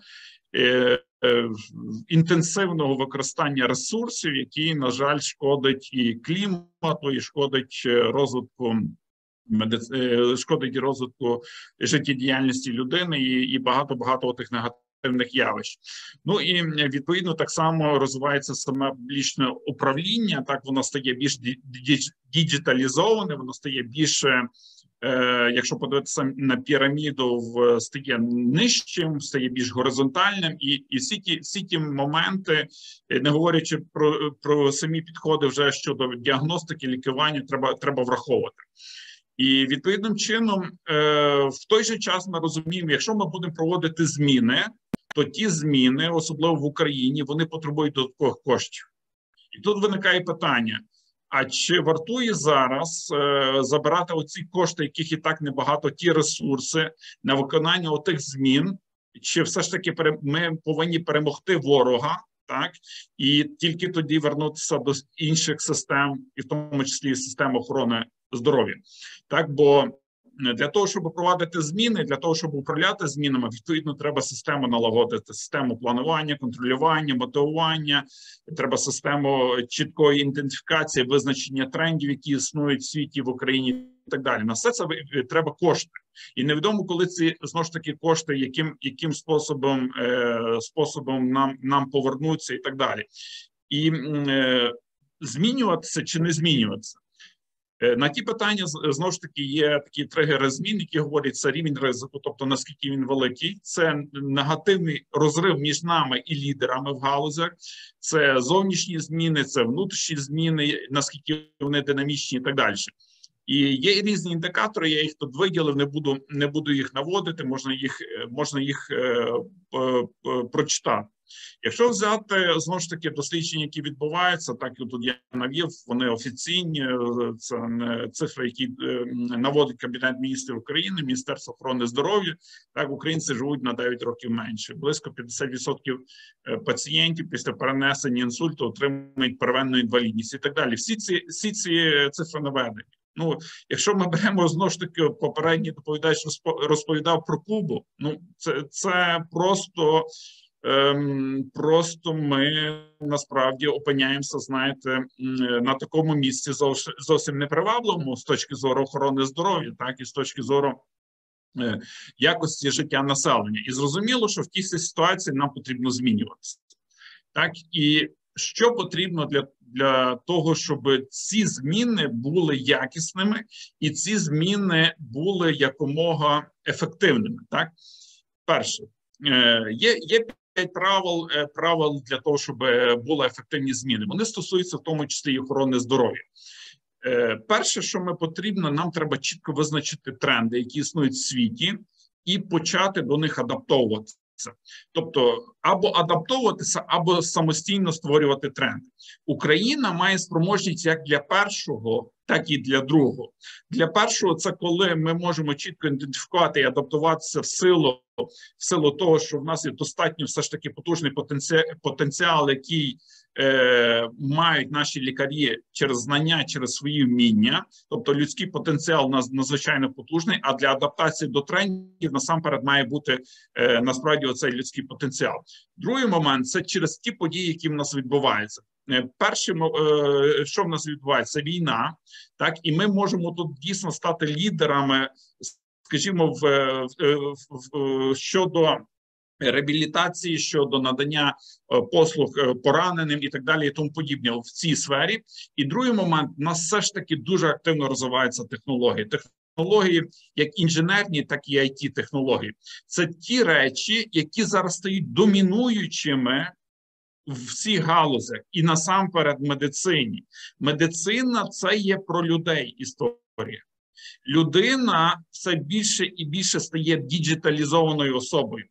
інтенсивного використання ресурсів, які, на жаль, шкодить і клімату, і шкодить розвитку шкодить розвитку життєдіяльності людини і багато-багато тих негативних явищ. Ну і відповідно так само розвивається саме публічне управління, так воно стає більш діджиталізоване, воно стає більше, е, якщо подивитися на піраміду, в, стає нижчим, стає більш горизонтальним, і, і всі, ті, всі ті моменти, не говорячи про, про самі підходи вже щодо діагностики, лікування, треба, треба враховувати. І відповідним чином, е, в той же час ми розуміємо, якщо ми будемо проводити зміни, то ті зміни, особливо в Україні, вони потребують додаткових коштів. І тут виникає питання, а чи вартує зараз е, забирати оці кошти, яких і так небагато, ті ресурси на виконання отих змін, чи все ж таки ми повинні перемогти ворога, так, і тільки тоді вернутися до інших систем, і в тому числі систем охорони здоров'я. Так, бо для того, щоб провадити зміни, для того, щоб управляти змінами, відповідно, треба систему налагодити, систему планування, контролювання, мотивування, треба систему чіткої ідентифікації, визначення трендів, які існують в світі, в Україні і так далі. На все це треба кошти. І невідомо, коли ці, знову ж таки, кошти, яким, яким способом, е, способом нам, нам повернуться і так далі. І е, змінюватися чи не змінюватися. На ті питання, знову ж таки, є такі тригери змін, які говорять, це рівень ризику, тобто наскільки він великий, це негативний розрив між нами і лідерами в галузях, це зовнішні зміни, це внутрішні зміни, наскільки вони динамічні і так далі. І є різні індикатори, я їх тут виділив, не буду, не буду їх наводити, можна їх, можна їх е, е, е, прочитати. Якщо взяти, знову ж таки, дослідження, які відбуваються, так і тут я навів, вони офіційні, це не цифри, які наводить Кабінет міністрів України, Міністерство охорони здоров'я, так, українці живуть на дев'ять років менше. Близько п'ятдесят відсотків пацієнтів після перенесення інсульту отримують первинну інвалідність і так далі. Всі ці, всі ці цифри наведені. Ну, якщо ми беремо, знову ж таки, попередній доповідач розповідав про Кубу, ну, це, це просто... Ем, просто ми насправді опиняємося, знаєте, на такому місці зовсім, зовсім непривабливому з точки зору охорони здоров'я, так і з точки зору е, якості життя населення. І зрозуміло, що в тій ситуації нам потрібно змінюватися. Так, і що потрібно для, для того, щоб ці зміни були якісними і ці зміни були якомога ефективними. Так, перше, е, є, є п'ять правил, правил для того, щоб були ефективні зміни. Вони стосуються в тому числі і охорони здоров'я. Перше, що ми потрібно, нам треба чітко визначити тренди, які існують в світі, і почати до них адаптовуватися. Тобто, або адаптовуватися, або самостійно створювати тренди. Україна має спроможність як для першого, так і для другого. Для першого, це коли ми можемо чітко ідентифікувати і адаптуватися в силу, в силу того, що в нас є достатньо все ж таки потужний потенціал, потенціал який е, мають наші лікарі через знання, через свої вміння. Тобто людський потенціал у нас надзвичайно потужний, а для адаптації до трендів насамперед має бути е, насправді оцей людський потенціал. Другий момент – це через ті події, які в нас відбуваються. Першим, що в нас відбувається, це війна, так, і ми можемо тут дійсно стати лідерами, скажімо, в, в, в, щодо реабілітації, щодо надання послуг пораненим і так далі, і тому подібне в цій сфері. І другий момент, у нас все ж таки дуже активно розвиваються технології. Технології, як інженерні, так і ай ті-технології. Це ті речі, які зараз стають домінуючими в всіх галузях і насамперед в медицині. Медицина – це є про людей історія. Людина все більше і більше стає діджиталізованою особою.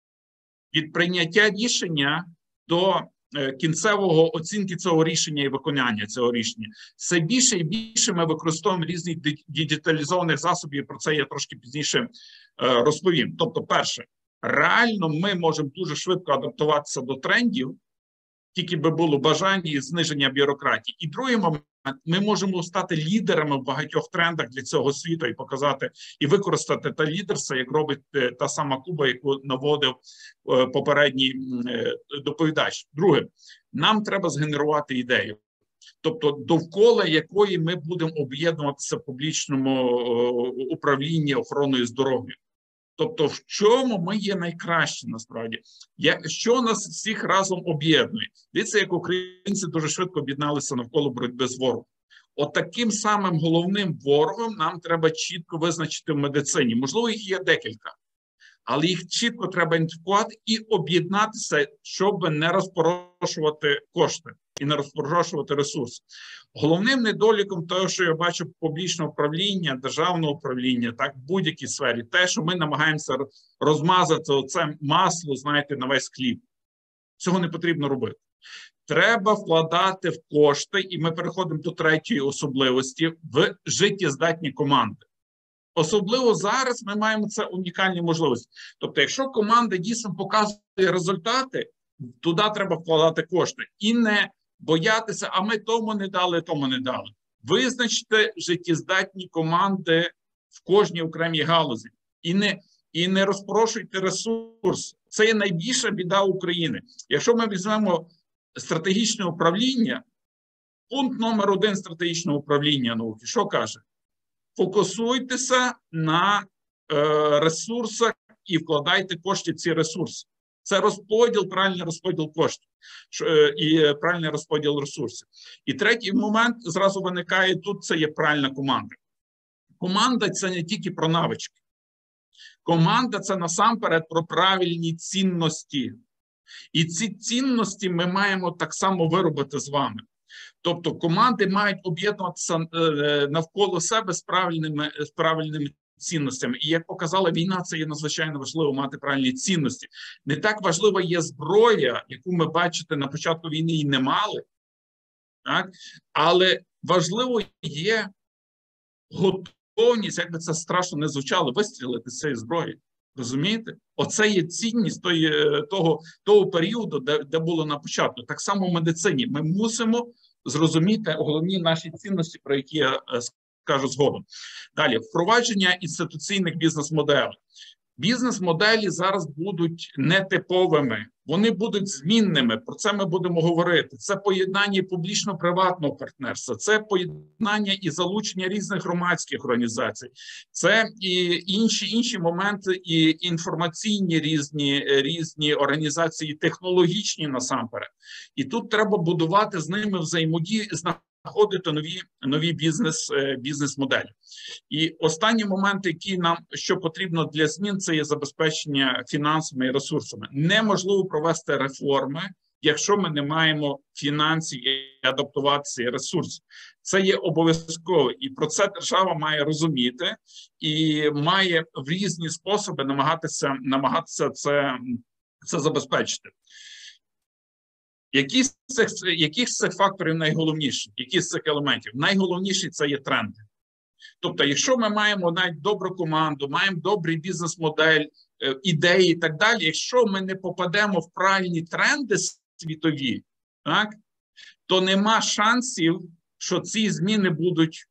Від прийняття рішення до е, кінцевого оцінки цього рішення і виконання цього рішення. Все більше і більше ми використовуємо різних діджиталізованих засобів, про це я трошки пізніше е, розповім. Тобто, перше, реально ми можемо дуже швидко адаптуватися до трендів, тільки би було бажання і зниження бюрократії. І другий момент, ми можемо стати лідерами в багатьох трендах для цього світу і показати, і використати те лідерство, як робить та сама Куба, яку наводив попередній доповідач. Друге, нам треба згенерувати ідею. Тобто довкола якої ми будемо об'єднуватися в публічному управлінні охороною здоров'я. Тобто, в чому ми є найкращі, насправді? Як, що нас всіх разом об'єднує? Дивіться, як українці дуже швидко об'єдналися навколо боротьби з ворогом. От таким самим головним ворогом нам треба чітко визначити в медицині. Можливо, їх є декілька, але їх чітко треба ідентифікувати і об'єднатися, щоб не розпорошувати кошти і не розпорошувати ресурси. Головним недоліком того, що я бачу публічного управління, державного управління, так, в будь-якій сфері, те, що ми намагаємося розмазати оце масло, знаєте, на весь хліб. Цього не потрібно робити. Треба вкладати в кошти, і ми переходимо до третьої особливості, в життєздатні команди. Особливо зараз ми маємо це унікальні можливості. Тобто, якщо команда дійсно показує результати, туди треба вкладати кошти. І не боятися, а ми тому не дали, тому не дали. Визначте життєздатні команди в кожній окремій галузі. І не, і не розпорошуйте ресурс. Це є найбільша біда України. Якщо ми візьмемо стратегічне управління, пункт номер один стратегічного управління науки, що каже? Фокусуйтеся на е, ресурсах і вкладайте кошти в ці ресурси. Це розподіл, правильний розподіл коштів е, і правильний розподіл ресурсів. І третій момент зразу виникає тут, це є правильна команда. Команда – це не тільки про навички. Команда – це насамперед про правильні цінності. І ці цінності ми маємо так само виробити з вами. Тобто команди мають об'єднуватися навколо себе з правильними, з правильними цінностями. І як показала війна, це є надзвичайно важливо мати правильні цінності. Не так важлива є зброя, яку ми, бачите, на початку війни і не мали, так? Але важливо є готовність, як би це страшно не звучало, вистрілити з цієї зброї. Розумієте? Оце є цінність тої, того, того періоду, де, де було на початку. Так само в медицині. Ми мусимо зрозуміти головні наші цінності, про які я скажу згодом. Далі, впровадження інституційних бізнес-моделей. Бізнес-моделі зараз будуть нетиповими, вони будуть змінними, про це ми будемо говорити. Це поєднання публічно-приватного партнерства, це поєднання і залучення різних громадських організацій, це і інші, інші моменти, і інформаційні різні, різні організації, технологічні насамперед. І тут треба будувати з ними взаємодію, знаходити нові, нові бізнес, бізнес-моделі. І останній момент, який нам, що потрібно для змін, це є забезпечення фінансами і ресурсами. Неможливо провести реформи, якщо ми не маємо фінансів і адаптуватися і ресурсів. Це є обов'язково. І про це держава має розуміти і має в різні способи намагатися, намагатися це, це забезпечити. Які з цих, які з цих факторів найголовніші? Які з цих елементів? Найголовніші – це є тренди. Тобто, якщо ми маємо навіть добру команду, маємо добрий бізнес-модель, ідеї і так далі, якщо ми не попадемо в правильні тренди світові, так, то нема шансів, що ці зміни будуть,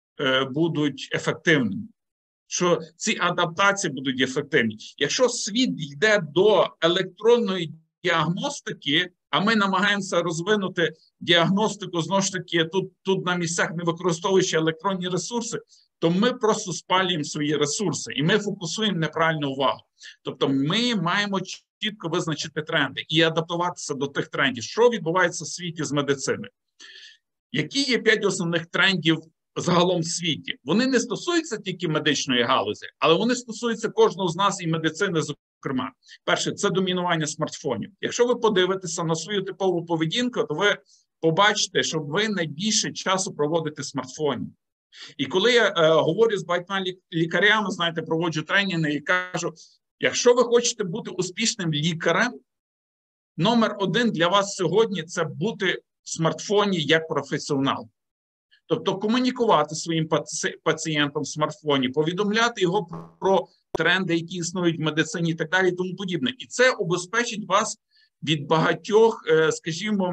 будуть ефективними, що ці адаптації будуть ефективні. Якщо світ йде до електронної діагностики, а ми намагаємося розвинути діагностику, знову ж таки, тут, тут на місцях не використовуючи електронні ресурси, то ми просто спалюємо свої ресурси і ми фокусуємо неправильну увагу. Тобто ми маємо чітко визначити тренди і адаптуватися до тих трендів. Що відбувається в світі з медициною? Які є п'ять основних трендів загалом в світі? Вони не стосуються тільки медичної галузі, але вони стосуються кожного з нас і медицини, зокрема. Перше, це домінування смартфонів. Якщо ви подивитеся на свою типову поведінку, то ви побачите, що ви найбільше часу проводите в смартфоні. І коли я е, говорю з багатьма лікарями, знаєте, проводжу тренінги і кажу, якщо ви хочете бути успішним лікарем, номер один для вас сьогодні – це бути в смартфоні як професіонал. Тобто комунікувати своїм паці... пацієнтам в смартфоні, повідомляти його про тренди, які існують в медицині і так далі і тому подібне. І це обезпечить вас від багатьох, е, скажімо,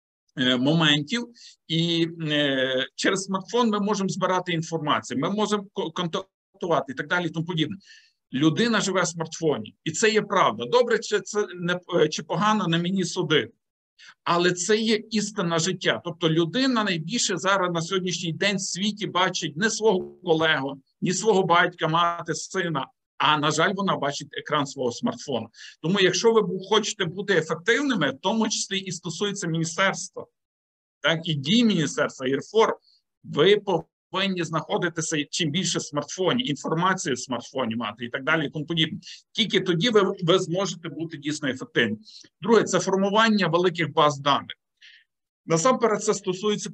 моментів, і е, через смартфон ми можемо збирати інформацію, ми можемо контактувати і так далі і тому подібне. Людина живе в смартфоні, і це є правда. Добре, чи це не чи погано, на мені судити. Але це є істина життя. Тобто людина найбільше зараз на сьогоднішній день в світі бачить не свого колегу, ні свого батька, мати, сина, а, на жаль, вона бачить екран свого смартфона. Тому, якщо ви хочете бути ефективними, в тому числі і стосується міністерства, так, і дій міністерства, і реформ, ви повинні знаходитися чим більше в смартфоні, інформацію в смартфоні мати і так далі, і тому подібне. Тільки тоді ви, ви зможете бути дійсно ефективним. Друге, це формування великих баз даних. Насамперед, це стосується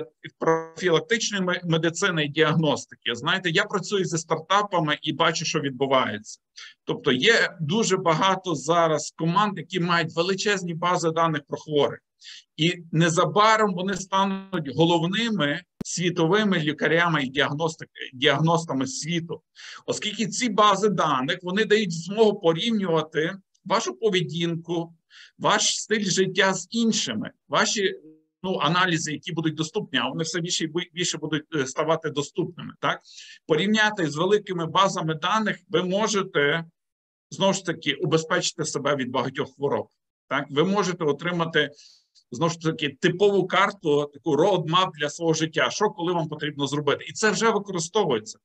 профілактичної медицини і діагностики. Знаєте, я працюю зі стартапами і бачу, що відбувається. Тобто є дуже багато зараз команд, які мають величезні бази даних про хворих. І незабаром вони стануть головними світовими лікарями і діагностами світу. Оскільки ці бази даних, вони дають змогу порівнювати вашу поведінку, ваш стиль життя з іншими, ваші ну, аналізи, які будуть доступні, а вони все більше і більше будуть ставати доступними. Так? Порівняти з великими базами даних ви можете, знову ж таки, убезпечити себе від багатьох хвороб. Так? Ви можете отримати, знову ж таки, типову карту, таку roadmap для свого життя, що коли вам потрібно зробити. І це вже використовується.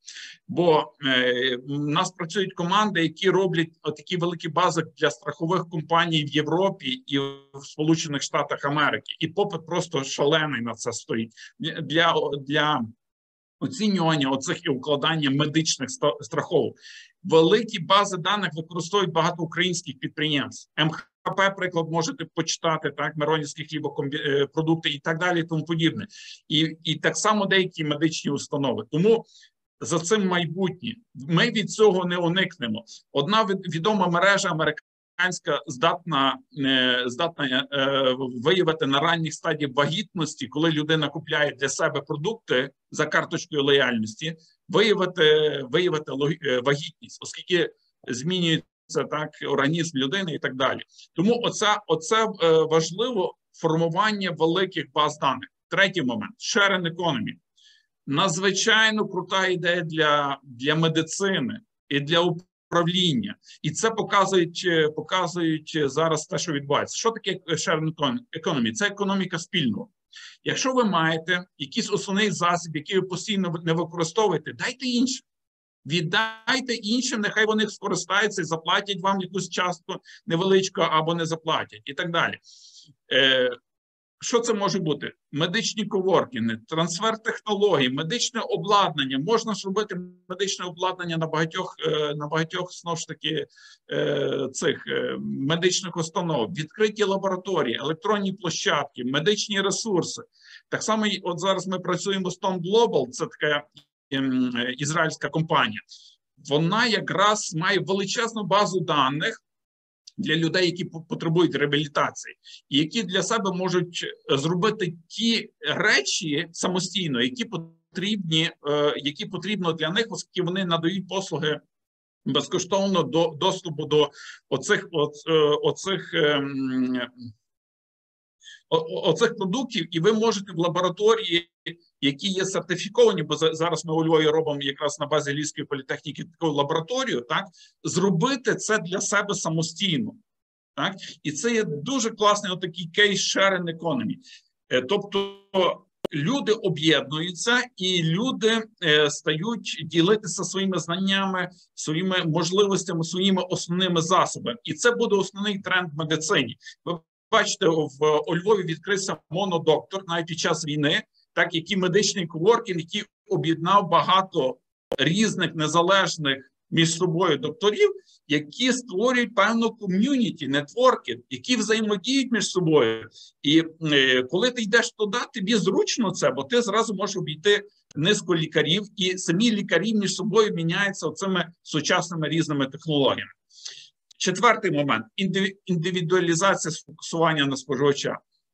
Бо е, у нас працюють команди, які роблять такі великі бази для страхових компаній в Європі і в Сполучених Штатах Америки. І попит просто шалений на це стоїть. Для, для оцінювання оцих і укладання медичних страховок. Великі бази даних використовують багато українських підприємств. ем ха приклад можете почитати, так, Миронівські хлібопродукти і так далі, і тому подібне. І, і так само деякі медичні установи. Тому за цим майбутнє. Ми від цього не уникнемо. Одна відома мережа американська здатна, здатна виявити на ранніх стадіях вагітності, коли людина купляє для себе продукти за карточкою лояльності, виявити, виявити вагітність, оскільки змінюється так організм людини і так далі. Тому оце, оце важливо формування великих баз даних. Третій момент – sharing economy. Надзвичайно крута ідея для, для медицини і для управління. І це показують, показують зараз те, що відбувається. Що таке sharing economy? Це економіка спільного. Якщо ви маєте якийсь основний засіб, який ви постійно не використовуєте, дайте іншим. Віддайте іншим, нехай вони скористаються і заплатять вам якусь частку невеличку або не заплатять і так далі. Е, Що це може бути? Медичні коворкінги, трансфер технологій, медичне обладнання. Можна ж робити медичне обладнання на багатьох, на багатьох знову ж таки, цих медичних установ, відкриті лабораторії, електронні площадки, медичні ресурси. Так само, от зараз ми працюємо з Tom Global, це така ізраїльська компанія. Вона якраз має величезну базу даних для людей, які потребують реабілітації, і які для себе можуть зробити ті речі самостійно, які потрібні, які потрібно для них, оскільки вони надають послуги безкоштовно до доступу до оцих, оцих, оцих продуктів, і ви можете в лабораторії, які є сертифіковані, бо зараз ми у Львові робимо якраз на базі Львівської політехніки таку лабораторію, так, зробити це для себе самостійно. Так? І це є дуже класний отакий кейс-sharing economy. Тобто люди об'єднуються і люди е, стають ділитися своїми знаннями, своїми можливостями, своїми основними засобами. І це буде основний тренд в медицині. Ви бачите, в у Львові відкрився монодоктор навіть під час війни, так, який медичний коворкінг, який об'єднав багато різних незалежних між собою докторів, які створюють певну ком'юніті, нетворки, які взаємодіють між собою. І е, коли ти йдеш туди, тобі зручно це, бо ти зразу можеш обійти низку лікарів, і самі лікарі між собою міняються оцими сучасними різними технологіями. Четвертий момент – індивідуалізація сфокусування на споживача.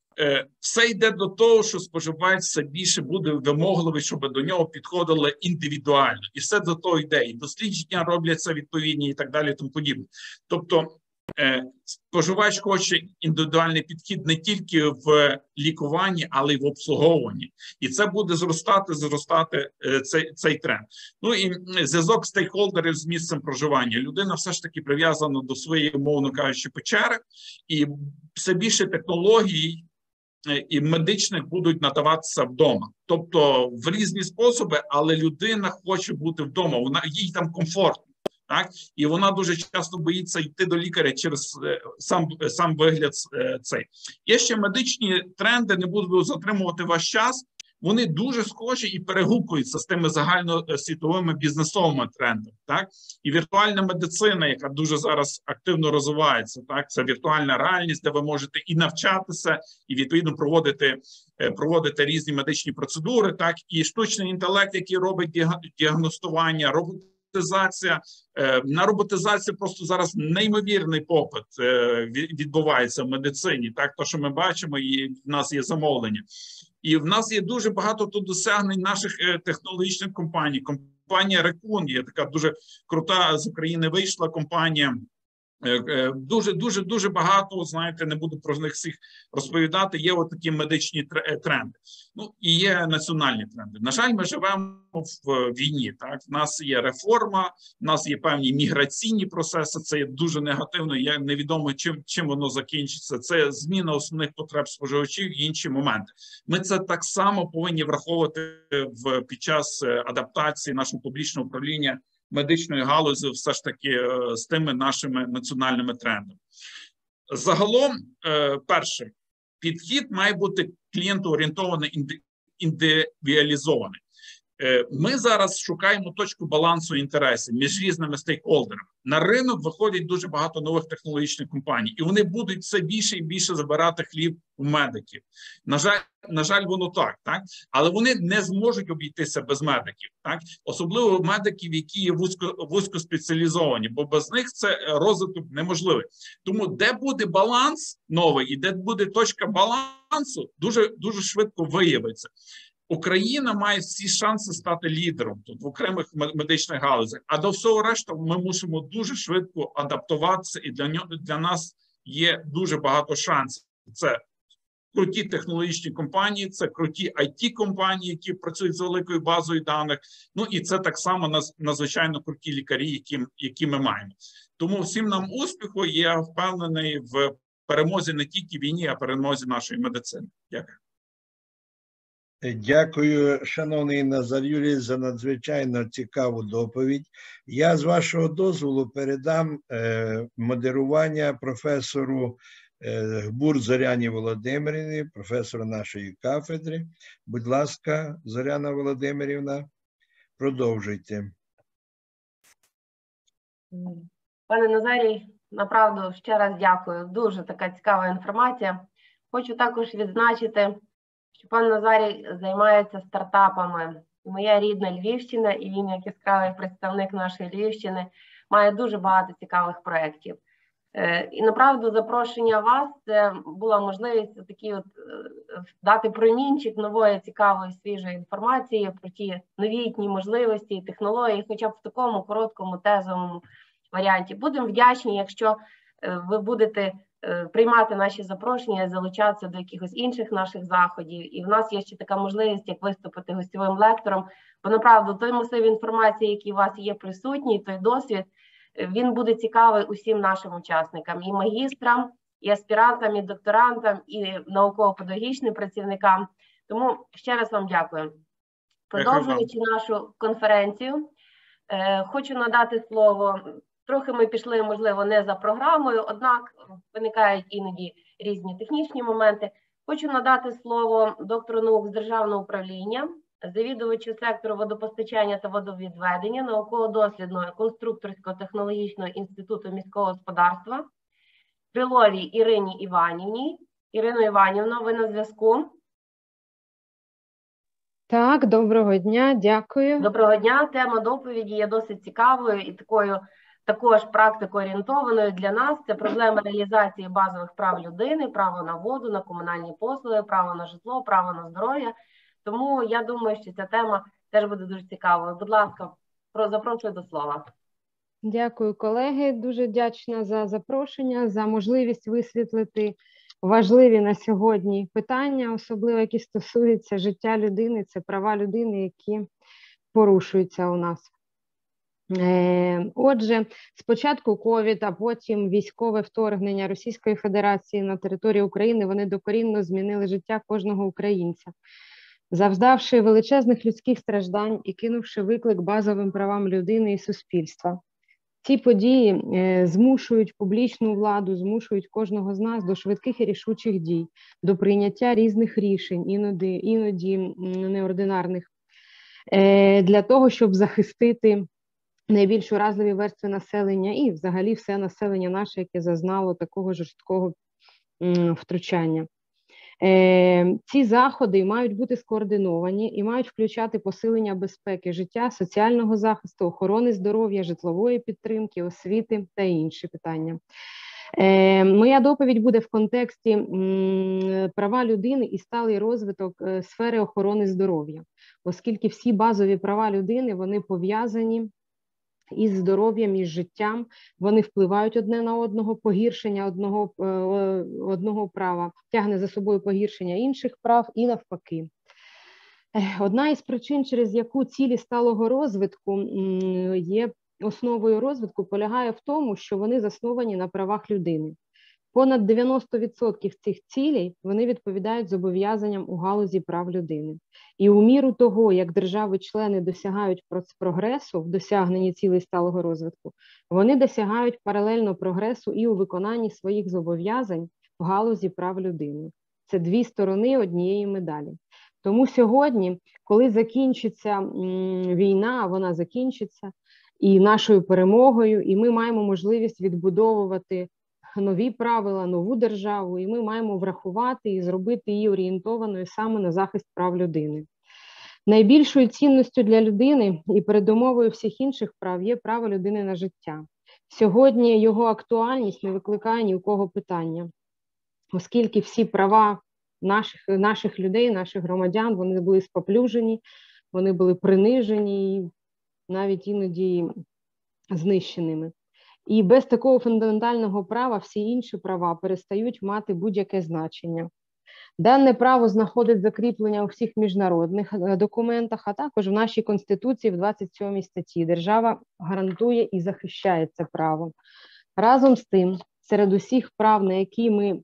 Все йде до того, що споживач все більше буде вимогливий, щоб до нього підходили індивідуально. І все до того йде. І дослідження робляться відповідні і так далі, і тому подібне. Тобто споживач хоче індивідуальний підхід не тільки в лікуванні, але й в обслуговуванні. І це буде зростати, зростати цей, цей тренд. Ну і зв'язок стейкхолдерів з місцем проживання. Людина все ж таки прив'язана до своєї, умовно кажучи, печери, і все більше технологій і медичних будуть надаватися вдома. Тобто в різні способи, але людина хоче бути вдома, вона, їй там комфортно. Так? І вона дуже часто боїться йти до лікаря через сам, сам вигляд цей. Є ще медичні тренди, не буду затримувати ваш час, вони дуже схожі і перегукуються з тими загальносвітовими бізнесовими трендами. Так? І віртуальна медицина, яка дуже зараз активно розвивається, так? Це віртуальна реальність, де ви можете і навчатися, і відповідно проводити, проводити різні медичні процедури, так? І штучний інтелект, який робить діагностування, роботизація. На роботизацію просто зараз неймовірний попит відбувається в медицині, так? То, що ми бачимо, і в нас є замовлення. І в нас є дуже багато тут досягнень наших технологічних компаній. Компанія Raccoon є така дуже крута, з України вийшла компанія. Дуже-дуже-дуже багато, знаєте, не буду про них всіх розповідати, є от такі медичні тренди. Ну, і є національні тренди. На жаль, ми живемо в війні, так? В нас є реформа, в нас є певні міграційні процеси, це є дуже негативно, є невідомо, чим, чим воно закінчиться. Це зміна основних потреб споживачів і інші моменти. Ми це так само повинні враховувати в, під час адаптації нашого публічного управління медичної галузі все ж таки з тими нашими національними трендами. Загалом, перше, підхід має бути клієнтоорієнтований, індивідуалізований. Ми зараз шукаємо точку балансу інтересів між різними стейкхолдерами. На ринок виходить дуже багато нових технологічних компаній, і вони будуть все більше і більше забирати хліб у медиків. На жаль, на жаль, воно так, так, але вони не зможуть обійтися без медиків, так, особливо медиків, які є вузько, вузькоспеціалізовані, бо без них це розвиток неможливий. Тому де буде баланс новий і де буде точка балансу, дуже дуже швидко виявиться. Україна має всі шанси стати лідером тут в окремих медичних галузях, а до всього решта ми мусимо дуже швидко адаптуватися, і для нього для нас є дуже багато шансів. Це круті технологічні компанії, це круті ай ті-компанії, які працюють з великою базою даних, ну і це так само надзвичайно круті лікарі, які, які ми маємо. Тому всім нам успіху, я впевнений в перемозі не тільки війні, а перемозі нашої медицини. Дякую. Дякую, шановний Назар Юрійович, за надзвичайно цікаву доповідь. Я, з вашого дозволу, передам е, модерування професору е, Гбур Зоряні Володимирівні, професору нашої кафедри. Будь ласка, Зоряна Володимирівна, продовжуйте. Пане Назарій, направду ще раз дякую. Дуже така цікава інформація. Хочу також відзначити, що пан Назарій займається стартапами. Моя рідна Львівщина, і він, як яскравий представник нашої Львівщини, має дуже багато цікавих проєктів. І, направду, запрошення вас – це була можливість такі от, дати промінчик нової, цікавої, свіжої інформації про ті новітні можливості і технології, хоча б в такому короткому тезовому варіанті. Будемо вдячні, якщо ви будете приймати наші запрошення, залучатися до якихось інших наших заходів. І в нас є ще така можливість, як виступити гостьовим лектором. Бо, направду, той масив інформації, який у вас є присутній, той досвід, він буде цікавий усім нашим учасникам, і магістрам, і аспірантам, і докторантам, і науково-педагогічним працівникам. Тому ще раз вам дякую. Продовжуючи нашу конференцію, хочу надати слово. Трохи ми пішли, можливо, не за програмою, однак виникають іноді різні технічні моменти. Хочу надати слово доктору наук з державного управління, завідувачу сектору водопостачання та водовідведення науково-дослідного конструкторського технологічного інституту міського господарства Криловій Ірині Іванівні. Ірино Іванівно, ви на зв'язку? Так, доброго дня, дякую. Доброго дня. Тема доповіді є досить цікавою і такою також практико-орієнтованою для нас. Це проблема реалізації базових прав людини, право на воду, на комунальні послуги, право на житло, право на здоров'я. Тому я думаю, що ця тема теж буде дуже цікавою. Будь ласка, запрошую до слова. Дякую, колеги. Дуже вдячна за запрошення, за можливість висвітлити важливі на сьогодні питання, особливо які стосуються життя людини, це права людини, які порушуються у нас. Отже, спочатку ковід, а потім військове вторгнення Російської Федерації на територію України, вони докорінно змінили життя кожного українця, завдавши величезних людських страждань і кинувши виклик базовим правам людини і суспільства. Ці події змушують публічну владу, змушують кожного з нас до швидких і рішучих дій, до прийняття різних рішень, іноді, іноді неординарних, для того, щоб захистити найбільш уразливі верстви населення і взагалі все населення наше, яке зазнало такого жорсткого втручання. Ці заходи мають бути скоординовані і мають включати посилення безпеки життя, соціального захисту, охорони здоров'я, житлової підтримки, освіти та інші питання. Моя доповідь буде в контексті права людини і сталий розвиток сфери охорони здоров'я, оскільки всі базові права людини, вони пов'язані із здоров'ям, із життям, вони впливають одне на одного, погіршення одного, одного права тягне за собою погіршення інших прав і навпаки. Одна із причин, через яку цілі сталого розвитку є основою розвитку, полягає в тому, що вони засновані на правах людини. Понад дев'яносто відсотків цих цілей, вони відповідають зобов'язанням у галузі прав людини. І у міру того, як держави-члени досягають прогресу в досягненні цілей сталого розвитку, вони досягають паралельно прогресу і у виконанні своїх зобов'язань в галузі прав людини. Це дві сторони однієї медалі. Тому сьогодні, коли закінчиться війна, вона закінчиться і нашою перемогою, і ми маємо можливість відбудовувати нові правила, нову державу, і ми маємо врахувати і зробити її орієнтованою саме на захист прав людини. Найбільшою цінністю для людини і передумовою всіх інших прав є право людини на життя. Сьогодні його актуальність не викликає ні у кого питання, оскільки всі права наших, наших людей, наших громадян, вони були споплюжені, вони були принижені і навіть іноді знищеними. І без такого фундаментального права всі інші права перестають мати будь-яке значення. Дане право знаходить закріплення у всіх міжнародних документах, а також в нашій Конституції в двадцять сьомій статті. Держава гарантує і захищає це право. Разом з тим, серед усіх прав, на які ми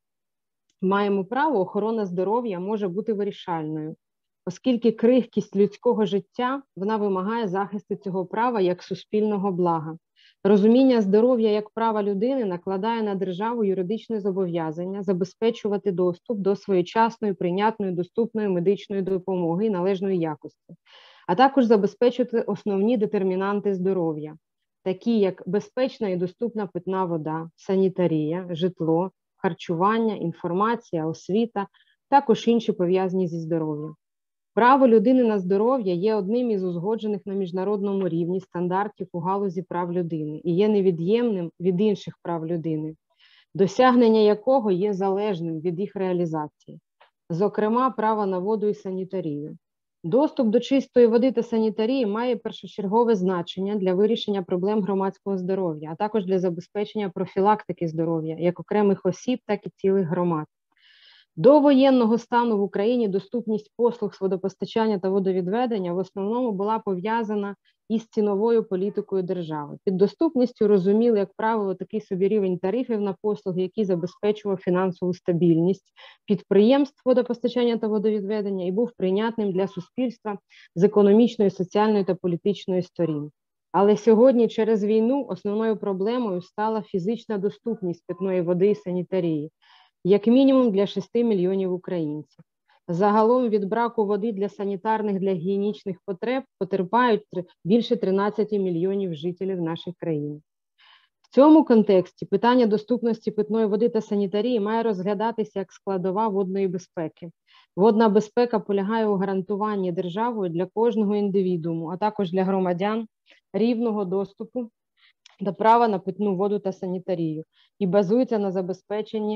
маємо право, охорона здоров'я може бути вирішальною, оскільки крихкість людського життя, вона вимагає захисту цього права як суспільного блага. Розуміння здоров'я як права людини накладає на державу юридичне зобов'язання забезпечувати доступ до своєчасної, прийнятної, доступної медичної допомоги і належної якості, а також забезпечувати основні детермінанти здоров'я, такі як безпечна і доступна питна вода, санітарія, житло, харчування, інформація, освіта, також інші пов'язані зі здоров'ям. Право людини на здоров'я є одним із узгоджених на міжнародному рівні стандартів у галузі прав людини і є невід'ємним від інших прав людини, досягнення якого є залежним від їх реалізації, зокрема право на воду і санітарію. Доступ до чистої води та санітарії має першочергове значення для вирішення проблем громадського здоров'я, а також для забезпечення профілактики здоров'я як окремих осіб, так і цілих громад. До воєнного стану в Україні доступність послуг з водопостачання та водовідведення в основному була пов'язана із ціновою політикою держави. Під доступністю розуміли, як правило, такий собі рівень тарифів на послуги, який забезпечував фінансову стабільність підприємств водопостачання та водовідведення і був прийнятним для суспільства з економічної, соціальної та політичної сторін. Але сьогодні через війну основною проблемою стала фізична доступність питної води і санітарії, як мінімум для шести мільйонів українців. Загалом від браку води для санітарних, для гігієнічних потреб потерпають більше тринадцяти мільйонів жителів нашої країни. В цьому контексті питання доступності питної води та санітарії має розглядатися як складова водної безпеки. Водна безпека полягає у гарантуванні державою для кожного індивідууму, а також для громадян рівного доступу до права на питну воду та санітарію і базується на забезпеченні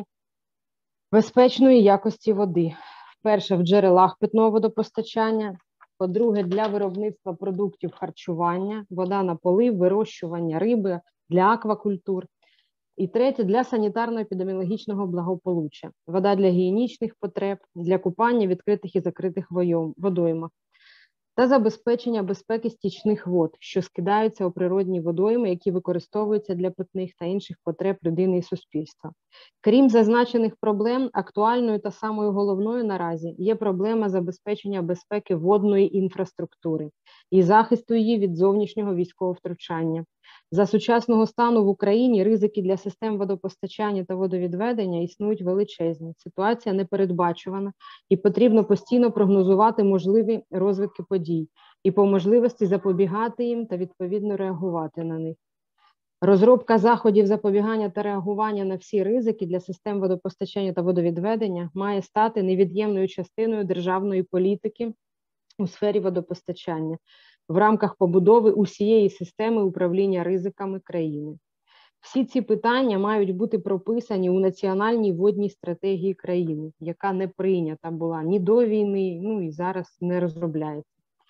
безпечної якості води. Перше, в джерелах питного водопостачання. По-друге, для виробництва продуктів харчування, вода на полив, вирощування риби, для аквакультур. І третє, для санітарно-епідеміологічного благополуччя. Вода для гігієнічних потреб, для купання в відкритих і закритих водоймах. Та забезпечення безпеки стічних вод, що скидаються у природні водойми, які використовуються для питних та інших потреб людини і суспільства. Крім зазначених проблем, актуальною та самою головною наразі є проблема забезпечення безпеки водної інфраструктури і захисту її від зовнішнього військового втручання. За сучасного стану в Україні ризики для систем водопостачання та водовідведення існують величезні. Ситуація непередбачувана і потрібно постійно прогнозувати можливі розвитки подій і по можливості запобігати їм та відповідно реагувати на них. Розробка заходів запобігання та реагування на всі ризики для систем водопостачання та водовідведення має стати невід'ємною частиною державної політики у сфері водопостачання в рамках побудови усієї системи управління ризиками країни. Всі ці питання мають бути прописані у національній водній стратегії країни, яка не прийнята була ні до війни, ну і зараз не розробляється.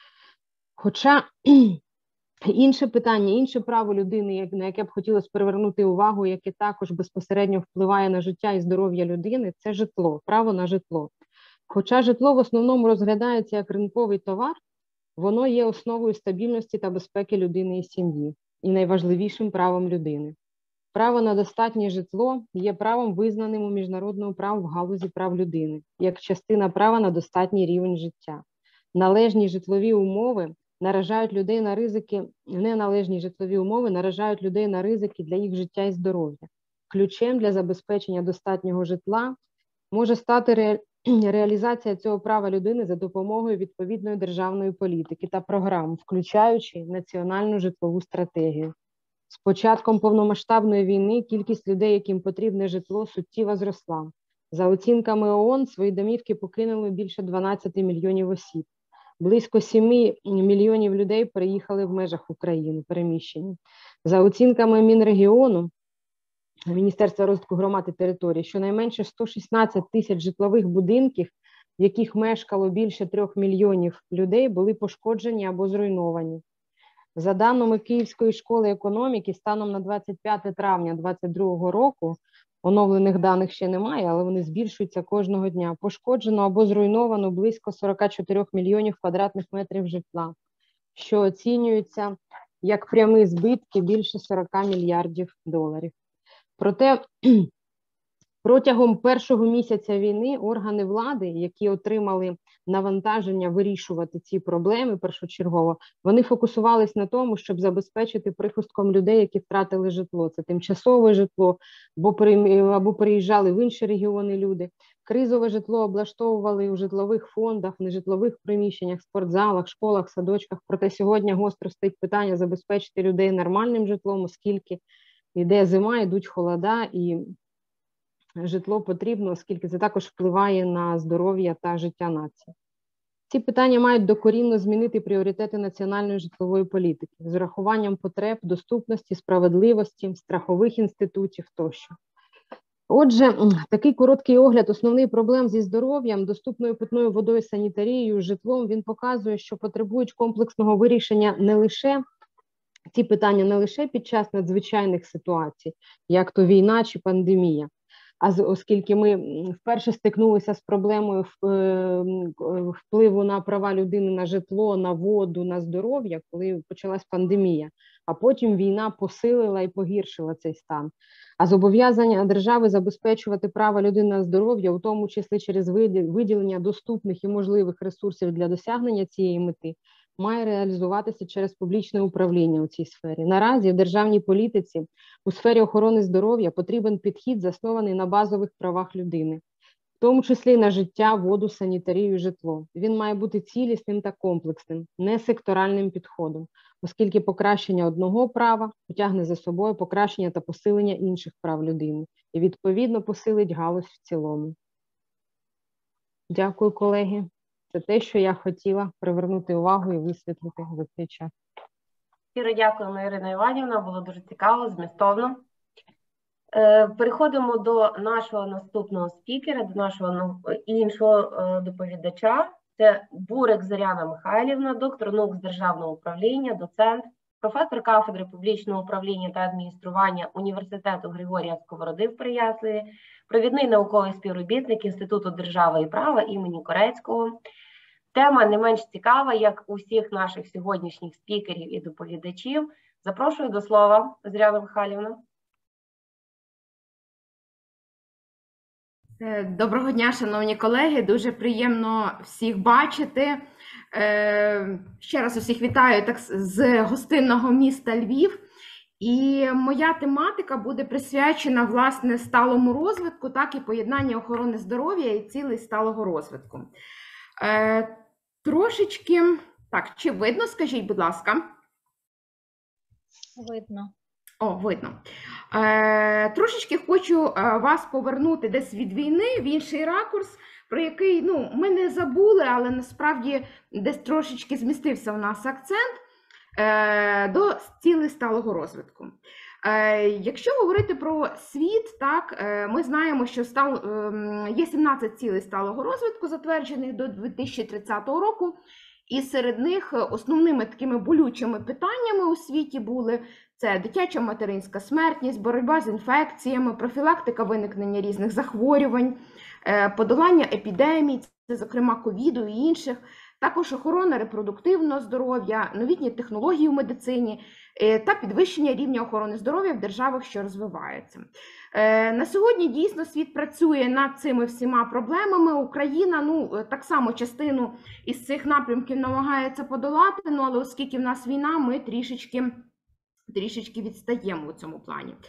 Хоча інше питання, інше право людини, на яке б хотілося привернути увагу, яке також безпосередньо впливає на життя і здоров'я людини, це житло, право на житло. Хоча житло в основному розглядається як ринковий товар, воно є основою стабільності та безпеки людини і сім'ї і найважливішим правом людини. Право на достатнє житло є правом, визнаним у міжнародному праві в галузі прав людини, як частина права на достатній рівень життя. Належні житлові умови наражають людей на ризики, неналежні житлові умови наражають людей на ризики для їх життя і здоров'я. Ключем для забезпечення достатнього житла може стати ре... реалізація цього права людини за допомогою відповідної державної політики та програм, включаючи національну житлову стратегію. З початком повномасштабної війни кількість людей, яким потрібне житло, суттєво зросла. За оцінками ООН, свої домівки покинули більше дванадцяти мільйонів осіб. Близько семи мільйонів людей переїхали в межах України, переміщені. За оцінками Мінрегіону, Міністерства розвитку громад і територій, щонайменше сто шістнадцять тисяч житлових будинків, в яких мешкало більше трьох мільйонів людей, були пошкоджені або зруйновані. За даними Київської школи економіки, станом на двадцять п'яте травня дві тисячі двадцять другого року, оновлених даних ще немає, але вони збільшуються кожного дня, пошкоджено або зруйновано близько сорок чотири мільйонів квадратних метрів житла, що оцінюється як прямі збитки більше сорок мільярдів доларів. Проте протягом першого місяця війни органи влади, які отримали навантаження вирішувати ці проблеми першочергово, вони фокусувались на тому, щоб забезпечити прихистком людей, які втратили житло. Це тимчасове житло, або переїжджали в інші регіони люди. Кризове житло облаштовували у житлових фондах, нежитлових приміщеннях, спортзалах, школах, садочках. Проте сьогодні гостро стоїть питання забезпечити людей нормальним житлом, оскільки йде зима, йдуть холода, і житло потрібно, оскільки це також впливає на здоров'я та життя нації. Ці питання мають докорінно змінити пріоритети національної житлової політики з урахуванням потреб, доступності, справедливості, страхових інститутів тощо. Отже, такий короткий огляд основних проблем зі здоров'ям, доступною питною водою, санітарією, житлом, він показує, що потребують комплексного вирішення не лише ці питання не лише під час надзвичайних ситуацій, як то війна чи пандемія, а оскільки ми вперше стикнулися з проблемою впливу на права людини на житло, на воду, на здоров'я, коли почалась пандемія, а потім війна посилила і погіршила цей стан. А зобов'язання держави забезпечувати права людини на здоров'я, у тому числі через виділення доступних і можливих ресурсів для досягнення цієї мети, має реалізуватися через публічне управління у цій сфері. Наразі в державній політиці у сфері охорони здоров'я потрібен підхід, заснований на базових правах людини, в тому числі на життя, воду, санітарію, житло. Він має бути цілісним та комплексним, не секторальним підходом, оскільки покращення одного права потягне за собою покращення та посилення інших прав людини і, відповідно, посилить галузь в цілому. Дякую, колеги. Це те, що я хотіла привернути увагу і висвітлити за цей час. Щиро дякуємо, Ірина Іванівна, було дуже цікаво, змістовно. Переходимо до нашого наступного спікера, до нашого іншого доповідача. Це Бурик Зоряна Михайлівна, доктор наук з державного управління, доцент, професор кафедри публічного управління та адміністрування Університету Григорія Сковороди в Переяславі, провідний науковий співробітник Інституту держави і права імені Корецького. Тема не менш цікава, як у всіх наших сьогоднішніх спікерів і доповідачів. Запрошую до слова, Зоряна Михайлівна. Доброго дня, шановні колеги, дуже приємно всіх бачити. Ще раз усіх вітаю так, з гостинного міста Львів. І моя тематика буде присвячена, власне, сталому розвитку, так і поєднання охорони здоров'я і цілей сталого розвитку. Е, трошечки, так, чи видно, скажіть, будь ласка? Видно. О, видно. Е, трошечки хочу вас повернути десь від війни в інший ракурс, про який, ну, ми не забули, але насправді десь трошечки змістився у нас акцент е, до цілей сталого розвитку. Е, якщо говорити про світ, так, е, ми знаємо, що стал, е, є сімнадцять цілей сталого розвитку, затверджених до дві тисячі тридцятого року, і серед них основними такими болючими питаннями у світі були це дитяча материнська смертність, боротьба з інфекціями, профілактика виникнення різних захворювань, подолання епідемій, це, зокрема, ковіду і інших, також охорона репродуктивного здоров'я, новітні технології в медицині та підвищення рівня охорони здоров'я в державах, що розвиваються. На сьогодні дійсно світ працює над цими всіма проблемами. Україна, ну, так само частину із цих напрямків намагається подолати, ну, але оскільки в нас війна, ми трішечки, трішечки відстаємо у цьому плані.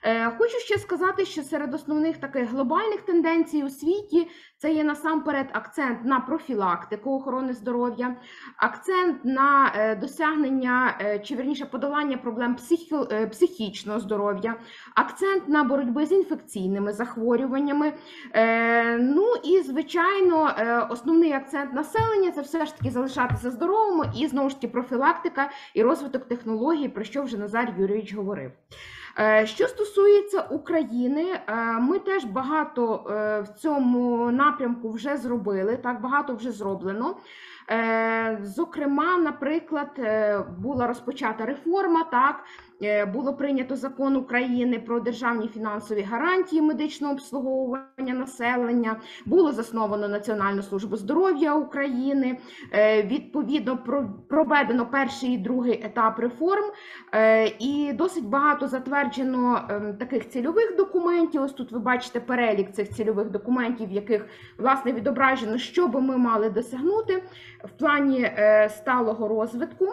Хочу ще сказати, що серед основних таких глобальних тенденцій у світі це є насамперед акцент на профілактику охорони здоров'я, акцент на досягнення, чи вірніше подолання проблем психі... психічного здоров'я, акцент на боротьбу з інфекційними захворюваннями. Ну і, звичайно, основний акцент населення – це все ж таки залишатися здоровими і, знову ж таки, профілактика і розвиток технологій, про що вже Назар Юрійович говорив. Що стосується України, ми теж багато в цьому напрямку вже зробили, так, багато вже зроблено. Зокрема, наприклад, була розпочата реформа, так, було прийнято закон України про державні фінансові гарантії медичного обслуговування населення, було засновано Національну службу здоров'я України, відповідно проведено перший і другий етап реформ, і досить багато затверджено таких цільових документів. Ось тут ви бачите перелік цих цільових документів, в яких, власне, відображено, що би ми мали досягнути в плані сталого розвитку.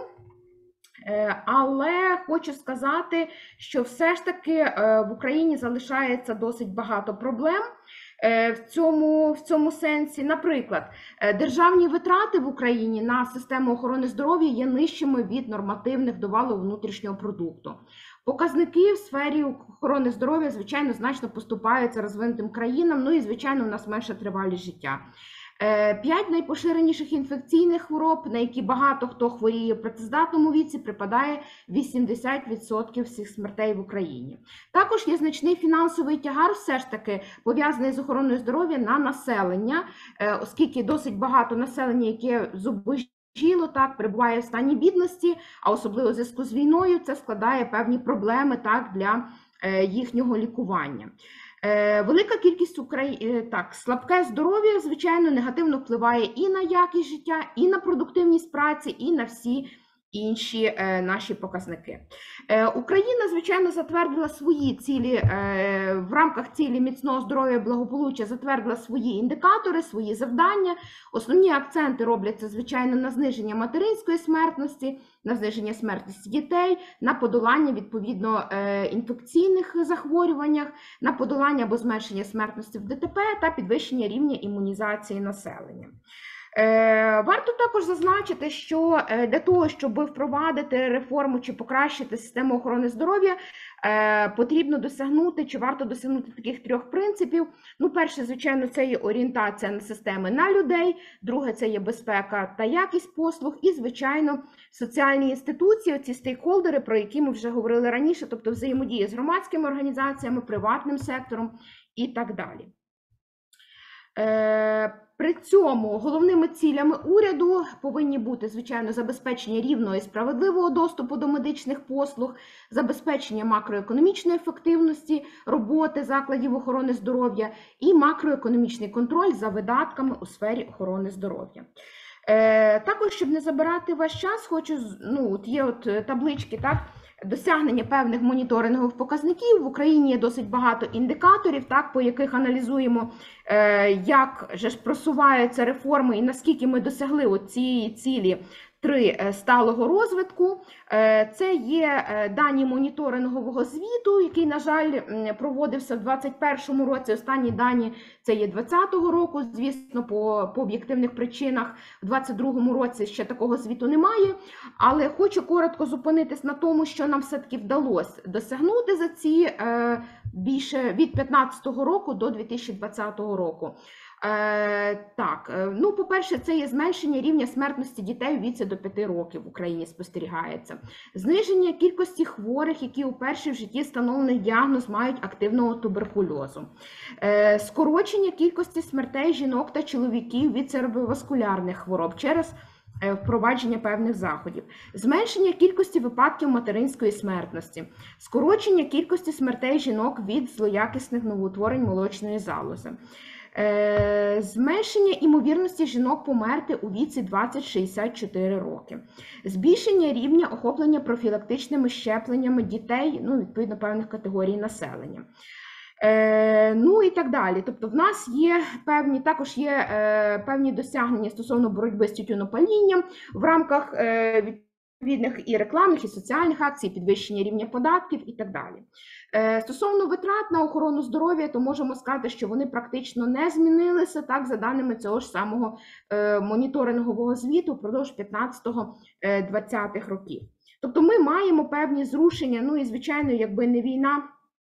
Але хочу сказати, що все ж таки в Україні залишається досить багато проблем в цьому, в цьому сенсі. Наприклад, державні витрати в Україні на систему охорони здоров'я є нижчими від нормативних до валового внутрішнього продукту. Показники в сфері охорони здоров'я, звичайно, значно поступаються розвинутим країнам, ну і, звичайно, у нас менша тривалість життя. П'ять найпоширеніших інфекційних хвороб, на які багато хто хворіє в працездатному віці, припадає вісімдесят відсотків всіх смертей в Україні. Також є значний фінансовий тягар, все ж таки пов'язаний з охороною здоров'я на населення, оскільки досить багато населення, яке зубожіло, так, перебуває в стані бідності, а особливо в зв'язку з війною, це складає певні проблеми, так, для їхнього лікування. Велика кількість Украї... так, слабке здоров'я, звичайно, негативно впливає і на якість життя, і на продуктивність праці, і на всі інші е, наші показники. Е, Україна, звичайно, затвердила свої цілі, е, в рамках цілі міцного здоров'я і благополуччя затвердила свої індикатори, свої завдання. Основні акценти робляться, звичайно, на зниження материнської смертності, на зниження смертності дітей, на подолання, відповідно, е, інфекційних захворюваннях, на подолання або зменшення смертності в ДТП та підвищення рівня імунізації населення. Варто також зазначити, що для того, щоб впровадити реформу чи покращити систему охорони здоров'я, потрібно досягнути, чи варто досягнути таких трьох принципів. Ну, перше, звичайно, це є орієнтація на системи на людей, друге, це є безпека та якість послуг, і, звичайно, соціальні інституції, ці стейкхолдери, про які ми вже говорили раніше, тобто взаємодія з громадськими організаціями, приватним сектором і так далі. При цьому головними цілями уряду повинні бути, звичайно, забезпечення рівного і справедливого доступу до медичних послуг, забезпечення макроекономічної ефективності роботи закладів охорони здоров'я і макроекономічний контроль за видатками у сфері охорони здоров'я. Також, щоб не забирати ваш час, хочу, ну, от є от таблички, так, досягнення певних моніторингових показників. В Україні є досить багато індикаторів, так, по яких аналізуємо, е, як же ж просуваються реформи і наскільки ми досягли цієї цілі три сталого розвитку. Це є дані моніторингового звіту, який, на жаль, проводився в двадцять першому році. Останні дані це є двадцятого року, звісно, по, по об'єктивних причинах. В двадцять другому році ще такого звіту немає, але хочу коротко зупинитись на тому, що нам все-таки вдалося досягнути за ці більше від п'ятнадцятого року до дві тисячі двадцятого року. Е, так, ну, по-перше, це є зменшення рівня смертності дітей у віці до п'яти років в Україні спостерігається. Зниження кількості хворих, які уперше в житті встановлений діагноз мають активного туберкульозу. Е, скорочення кількості смертей жінок та чоловіків від цереброваскулярних хвороб через впровадження певних заходів, зменшення кількості випадків материнської смертності, скорочення кількості смертей жінок від злоякісних новоутворень молочної залози, зменшення імовірності жінок померти у віці двадцять шістдесят чотири роки, збільшення рівня охоплення профілактичними щепленнями дітей, ну, відповідно, певних категорій населення. Е, ну і так далі. Тобто в нас є певні, також є е, певні досягнення стосовно боротьби з тютюнопалінням в рамках е, відповідних і рекламних, і соціальних акцій, підвищення рівня податків і так далі. Стосовно витрат на охорону здоров'я, то можемо сказати, що вони практично не змінилися, так, за даними цього ж самого моніторингового звіту впродовж п'ятнадцятого-двадцятих років. Тобто ми маємо певні зрушення, ну і, звичайно, якби не війна,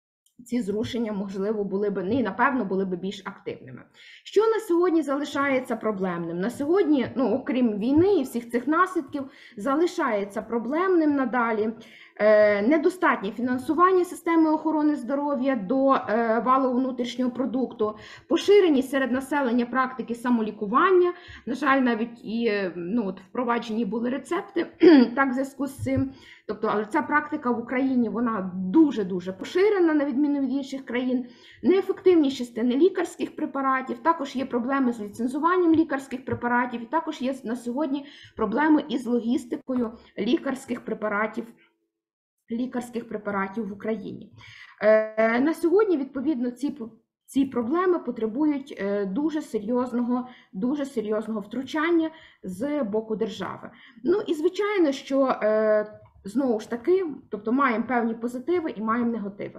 ці зрушення, можливо, були б, не, напевно, були б більш активними. Що на сьогодні залишається проблемним? На сьогодні, ну, окрім війни і всіх цих наслідків, залишається проблемним надалі е, недостатнє фінансування системи охорони здоров'я до е, валового внутрішнього продукту, поширені серед населення практики самолікування, на жаль, навіть і ну, от впроваджені були рецепти, так, в зв'язку з цим. Тобто, але ця практика в Україні, вона дуже-дуже поширена, на відміну від інших країн. Неефективність частини лікарських препаратів, також є проблеми з ліцензуванням лікарських препаратів, і також є на сьогодні проблеми із логістикою лікарських препаратів, лікарських препаратів в Україні. Е, на сьогодні, відповідно, ці Ці проблеми потребують дуже серйозного, дуже серйозного втручання з боку держави. Ну і звичайно, що знову ж таки, тобто маємо певні позитиви і маємо негативи.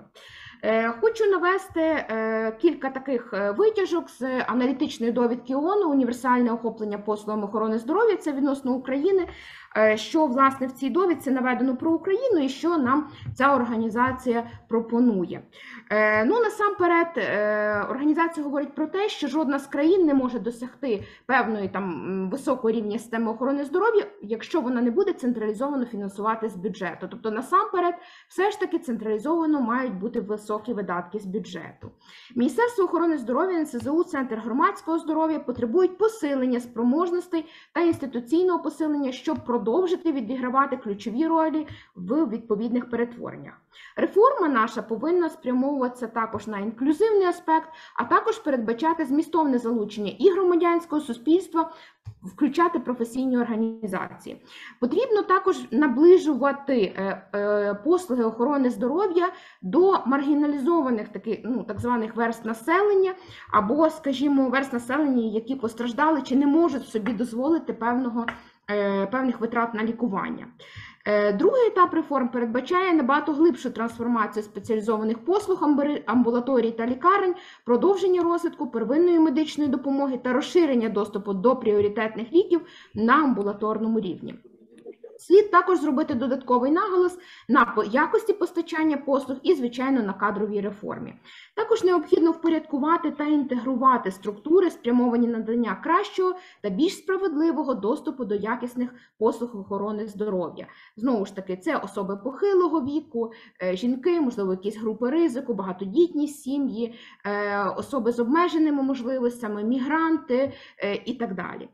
Хочу навести кілька таких витяжок з аналітичної довідки ООН «Універсальне охоплення послугами охорони здоров'я». Це відносно України, що, власне, в цій довідці наведено про Україну і що нам ця організація пропонує. Ну, насамперед, організація говорить про те, що жодна з країн не може досягти певної там високого рівня системи охорони здоров'я, якщо вона не буде централізовано фінансувати з бюджету. Тобто, насамперед, все ж таки централізовано мають бути високі видатки з бюджету. Міністерство охорони здоров'я, ен ес зе у, Центр громадського здоров'я потребують посилення спроможностей та інституційного посилення, щоб продовжити відігравати ключові ролі в відповідних перетвореннях. Реформа наша повинна спрямовуватися також на інклюзивний аспект, а також передбачати змістовне залучення і громадянського суспільства, включати професійні організації. Потрібно також наближувати послуги охорони здоров'я до маргіналізованих таких, ну, так званих верств населення, або, скажімо, верств населення, які постраждали чи не можуть собі дозволити певного, певних витрат на лікування. Другий етап реформ передбачає набагато глибшу трансформацію спеціалізованих послуг амбулаторій та лікарень, продовження розвитку первинної медичної допомоги та розширення доступу до пріоритетних ліків на амбулаторному рівні. Слід також зробити додатковий наголос на якості постачання послуг і, звичайно, на кадровій реформі. Також необхідно впорядкувати та інтегрувати структури, спрямовані на надання кращого та більш справедливого доступу до якісних послуг охорони здоров'я. Знову ж таки, це особи похилого віку, жінки, можливо, якісь групи ризику, багатодітні сім'ї, особи з обмеженими можливостями, мігранти і так далі.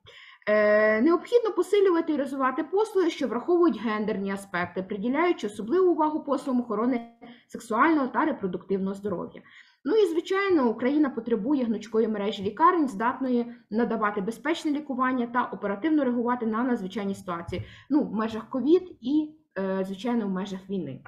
Необхідно посилювати і розвивати послуги, що враховують гендерні аспекти, приділяючи особливу увагу послугам охорони сексуального та репродуктивного здоров'я. Ну і, звичайно, Україна потребує гнучкої мережі лікарень, здатної надавати безпечне лікування та оперативно реагувати на надзвичайні ситуації, ну, в межах ковід і, звичайно, в межах війни.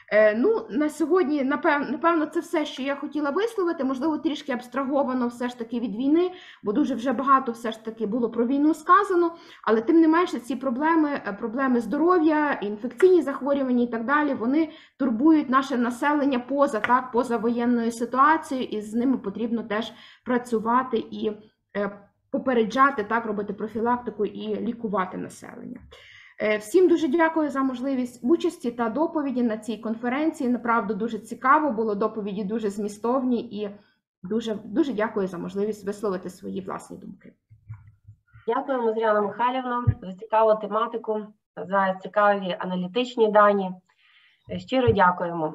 Ну, на сьогодні, напевно, це все, що я хотіла висловити, можливо, трішки абстраговано все ж таки від війни, бо дуже вже багато все ж таки було про війну сказано, але тим не менше ці проблеми, проблеми здоров'я, інфекційні захворювання і так далі, вони турбують наше населення поза, так, поза воєнною ситуацією, і з ними потрібно теж працювати і попереджати, так, робити профілактику і лікувати населення. Всім дуже дякую за можливість участі та доповіді на цій конференції. Направду дуже цікаво було, доповіді дуже змістовні і дуже, дуже дякую за можливість висловити свої власні думки. Дякуємо, Зоряна Михайлівна, за цікаву тематику, за цікаві аналітичні дані. Щиро дякуємо.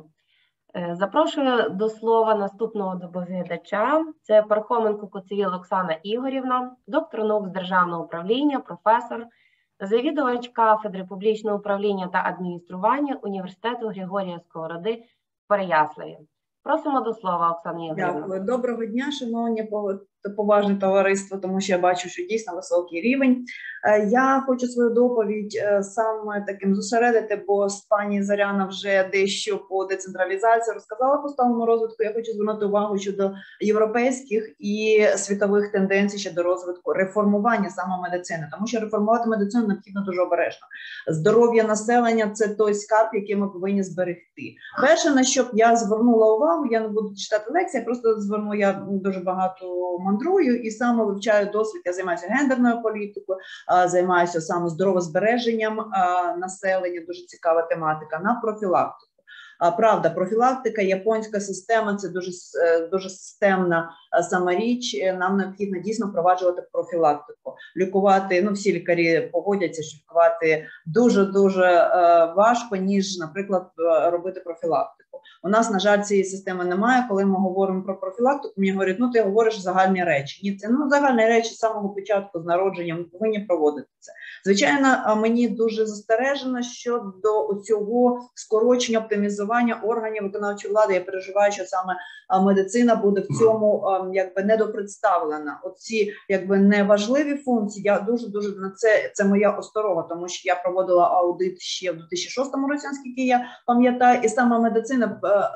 Запрошую до слова наступного доповідача. Це Пархоменко Коцевіл Оксана Ігорівна, доктор наук з державного управління, професор, завідувач кафедри публічного управління та адміністрування Університету Григорія Сковороди в Переяславі. Просимо до слова, Оксана Євгенівна. Дякую. Доброго дня, шановні поважне товариство, тому що я бачу, що дійсно високий рівень. Я хочу свою доповідь саме таким зосередити, бо пані Зоряна вже дещо по децентралізації розказала по сталому розвитку. Я хочу звернути увагу щодо європейських і світових тенденцій щодо розвитку реформування саме медицини, тому що реформувати медицину необхідно дуже обережно. Здоров'я населення – це той скарб, який ми повинні зберегти. Перше, на що б я звернула увагу, я не буду читати лекції, я просто зверну, я дуже багато мандрую і саме вивчаю досвід. Я займаюся гендерною політикою, займаюся саме здоровозбереженням населення, дуже цікава тематика, на профілактику. Правда, профілактика, японська система – це дуже, дуже системна сама річ. Нам необхідно дійсно впроваджувати профілактику. Лікувати, ну всі лікарі погодяться, що лікувати дуже-дуже важко, ніж, наприклад, робити профілактику. У нас, на жаль, цієї системи немає. Коли ми говоримо про профілактику, мені говорять, ну ти говориш загальні речі. Ні, це ну, загальні речі з самого початку, з народження, ми повинні проводити це. Звичайно, мені дуже застережено щодо цього скорочення, оптимізування органів виконавчої влади. Я переживаю, що саме медицина буде в цьому якби недопредставлена. Оці якби неважливі функції, я дуже-дуже на це, це моя осторога, тому що я проводила аудит ще в дві тисячі шостому році, наскільки я пам'ятаю, і саме медицина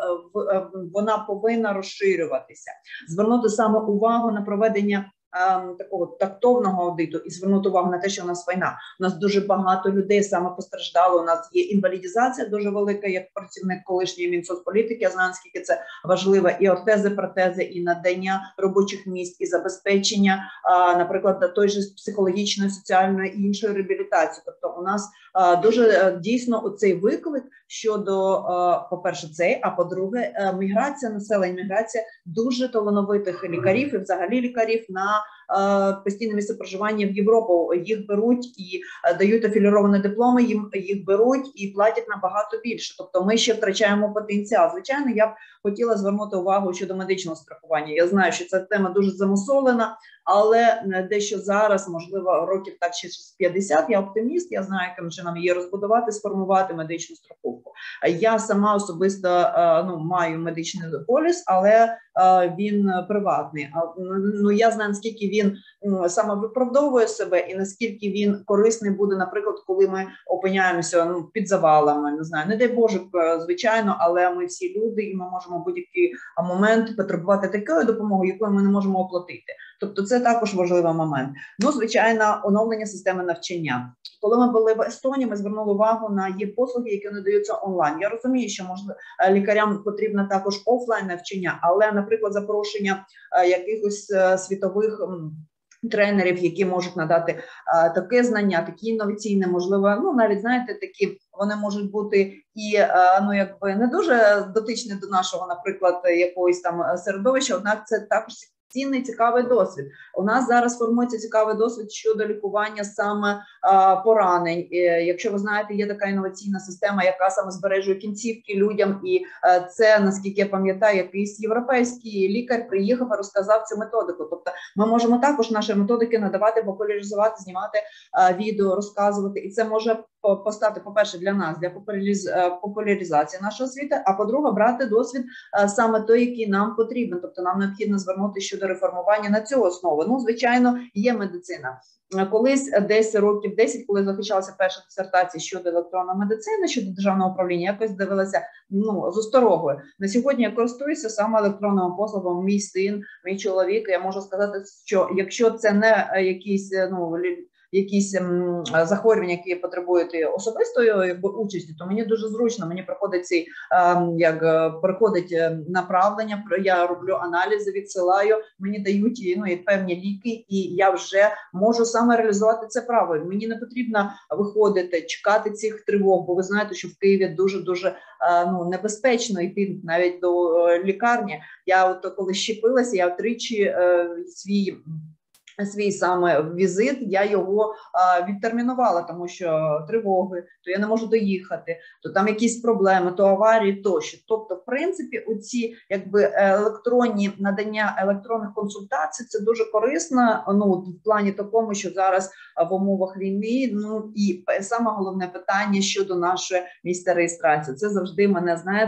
вона повинна розширюватися, звернути саме увагу на проведення такого тактовного аудиту і звернути увагу на те, що у нас війна. У нас дуже багато людей саме постраждало, у нас є інвалідізація дуже велика, як працівник колишньої Мінсоцполітики, я знаю, наскільки це важливо, і ортези, протези, і надання робочих місць, і забезпечення, наприклад, той же психологічної, соціальної і іншої реабілітації. Тобто у нас дуже дійсно оцей виклик щодо, по-перше, цей, а по-друге, міграція населення, міграція дуже талановитих лікарів і взагалі лікарів на постійне місце проживання в Європу. Їх беруть і дають афіліровані дипломи, їм їх беруть і платять набагато більше. Тобто ми ще втрачаємо потенціал. Звичайно, я б хотіла звернути увагу щодо медичного страхування. Я знаю, що ця тема дуже замусолена, але дещо зараз, можливо, років так ще з п'ятдесят, я оптиміст, я знаю, яким чином її розбудувати, сформувати медичну страховку. Я сама особисто ну, маю медичний поліс, але він приватний. Ну, я знаю, наскільки він саме виправдовує себе і наскільки він корисний буде, наприклад, коли ми опиняємося ну, під завалами, не знаю, не дай Боже, звичайно, але ми всі люди і ми можемо в будь-який момент потребувати такої допомоги, якою ми не можемо оплатити. Тобто це також важливий момент. Ну, звичайно, оновлення системи навчання. Коли ми були в Естонії, ми звернули увагу на є послуги, які надаються онлайн. Я розумію, що можливо лікарям потрібно також офлайн навчання, але, наприклад, запрошення якихось світових тренерів, які можуть надати а, таке знання, такі інноваційні, можливо, ну навіть знаєте, такі вони можуть бути і а, ну якби не дуже дотичні до нашого, наприклад, якогось там середовища, однак це також цінний, цікавий досвід. У нас зараз формується цікавий досвід щодо лікування саме а, поранень. І, якщо ви знаєте, є така інноваційна система, яка саме збережує кінцівки людям, і а, це, наскільки я пам'ятаю, якийсь європейський лікар приїхав і розказав цю методику. Тобто ми можемо також наші методики надавати, популяризувати, знімати а, відео, розказувати, і це може постати, по-перше, для нас, для популяриз... популяризації нашої освіти, а по-друге, брати досвід а, саме той, який нам потрібен. Тобто нам необхідно звернути щодо реформування на цю основу. Ну, звичайно, є медицина. Колись, десь років десять, коли захищалася перша дисертація щодо електронної медицини, щодо державного управління, якось дивилася ну, з осторогою. На сьогодні я користуюся саме електронними послугами. Мій син, мій чоловік. Я можу сказати, що якщо це не якісь, ну, якісь м, захворювання, які потребують особистої якби, участі, то мені дуже зручно, мені приходить цей, е, як приходить направлення, я роблю аналізи, відсилаю, мені дають ну, і певні ліки, і я вже можу саме реалізувати це право. Мені не потрібно виходити, чекати цих тривог, бо ви знаєте, що в Києві дуже-дуже е, ну, небезпечно йти навіть до е, лікарні. Я от коли щепилася, я втричі е, свій Свій саме візит, я його а, відтермінувала, тому що тривоги, то я не можу доїхати, то там якісь проблеми, то аварії, тощо. Тобто, в принципі, оці якби електронні надання електронних консультацій, це дуже корисно, ну, в плані такому, що зараз в умовах війни, ну, і саме головне питання щодо нашої місця реєстрації. Це завжди мене, знаєте,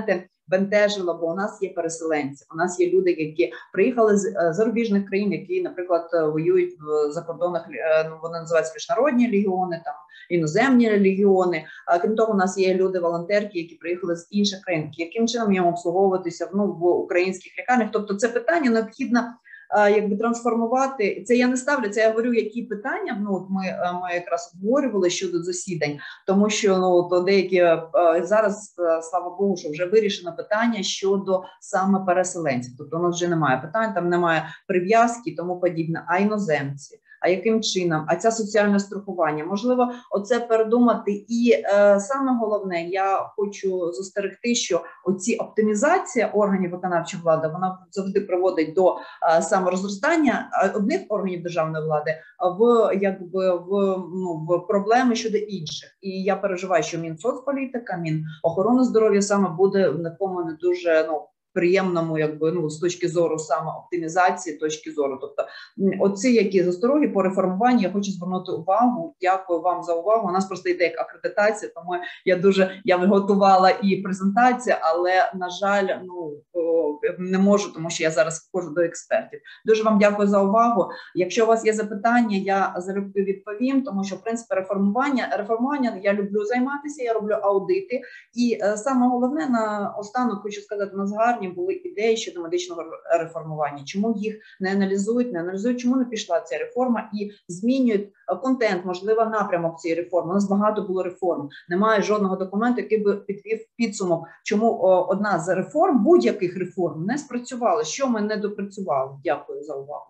бентежило, бо у нас є переселенці, у нас є люди, які приїхали з зарубіжних країн, які, наприклад, воюють в закордонних, вони називаються міжнародні легіони, там іноземні легіони. А крім того, у нас є люди-волонтерки, які приїхали з інших країн. Яким чином їм обслуговуватися ну, в українських лікарнях? Тобто це питання необхідно якби трансформувати. Це я не ставлю, це я говорю, які питання, ну, от ми, ми якраз обговорювали щодо засідань, тому що ну, то деякі, зараз, слава Богу, що вже вирішено питання щодо саме переселенців. Тобто у нас вже немає питань, там немає прив'язки і тому подібне, а іноземці. А яким чином? А це соціальне страхування? Можливо, оце передумати. І е, саме головне, я хочу застерегти, що оці оптимізація органів виконавчої влади, вона завжди приводить до е, саморозростання одних органів державної влади в, якби, в, ну, в проблеми щодо інших. І я переживаю, що Мінсоцполітика, Мінохорони здоров'я саме буде в такому не дуже, ну, приємному, якби, ну, з точки зору саме оптимізації, точки зору. Тобто, оці які застороги по реформуванню, я хочу звернути увагу. Дякую вам за увагу. У нас просто йде як акредитація, тому я дуже, я готувала і презентацію, але, на жаль, ну, не можу, тому що я зараз входжу до експертів. Дуже вам дякую за увагу. Якщо у вас є запитання, я залюбки відповім, тому що, в принципі, реформування, реформування я люблю займатися, я роблю аудити. І е, саме головне, на останок хочу сказати, у нас гарні були ідеї щодо медичного реформування. Чому їх не аналізують, не аналізують, чому не пішла ця реформа і змінюють контент, можливо, напрямок цієї реформи. У нас багато було реформ. Немає жодного документу, який би підвів підсумок, чому одна з реформ, будь-яких реформ, не спрацювала, що ми не допрацювали. Дякую за увагу.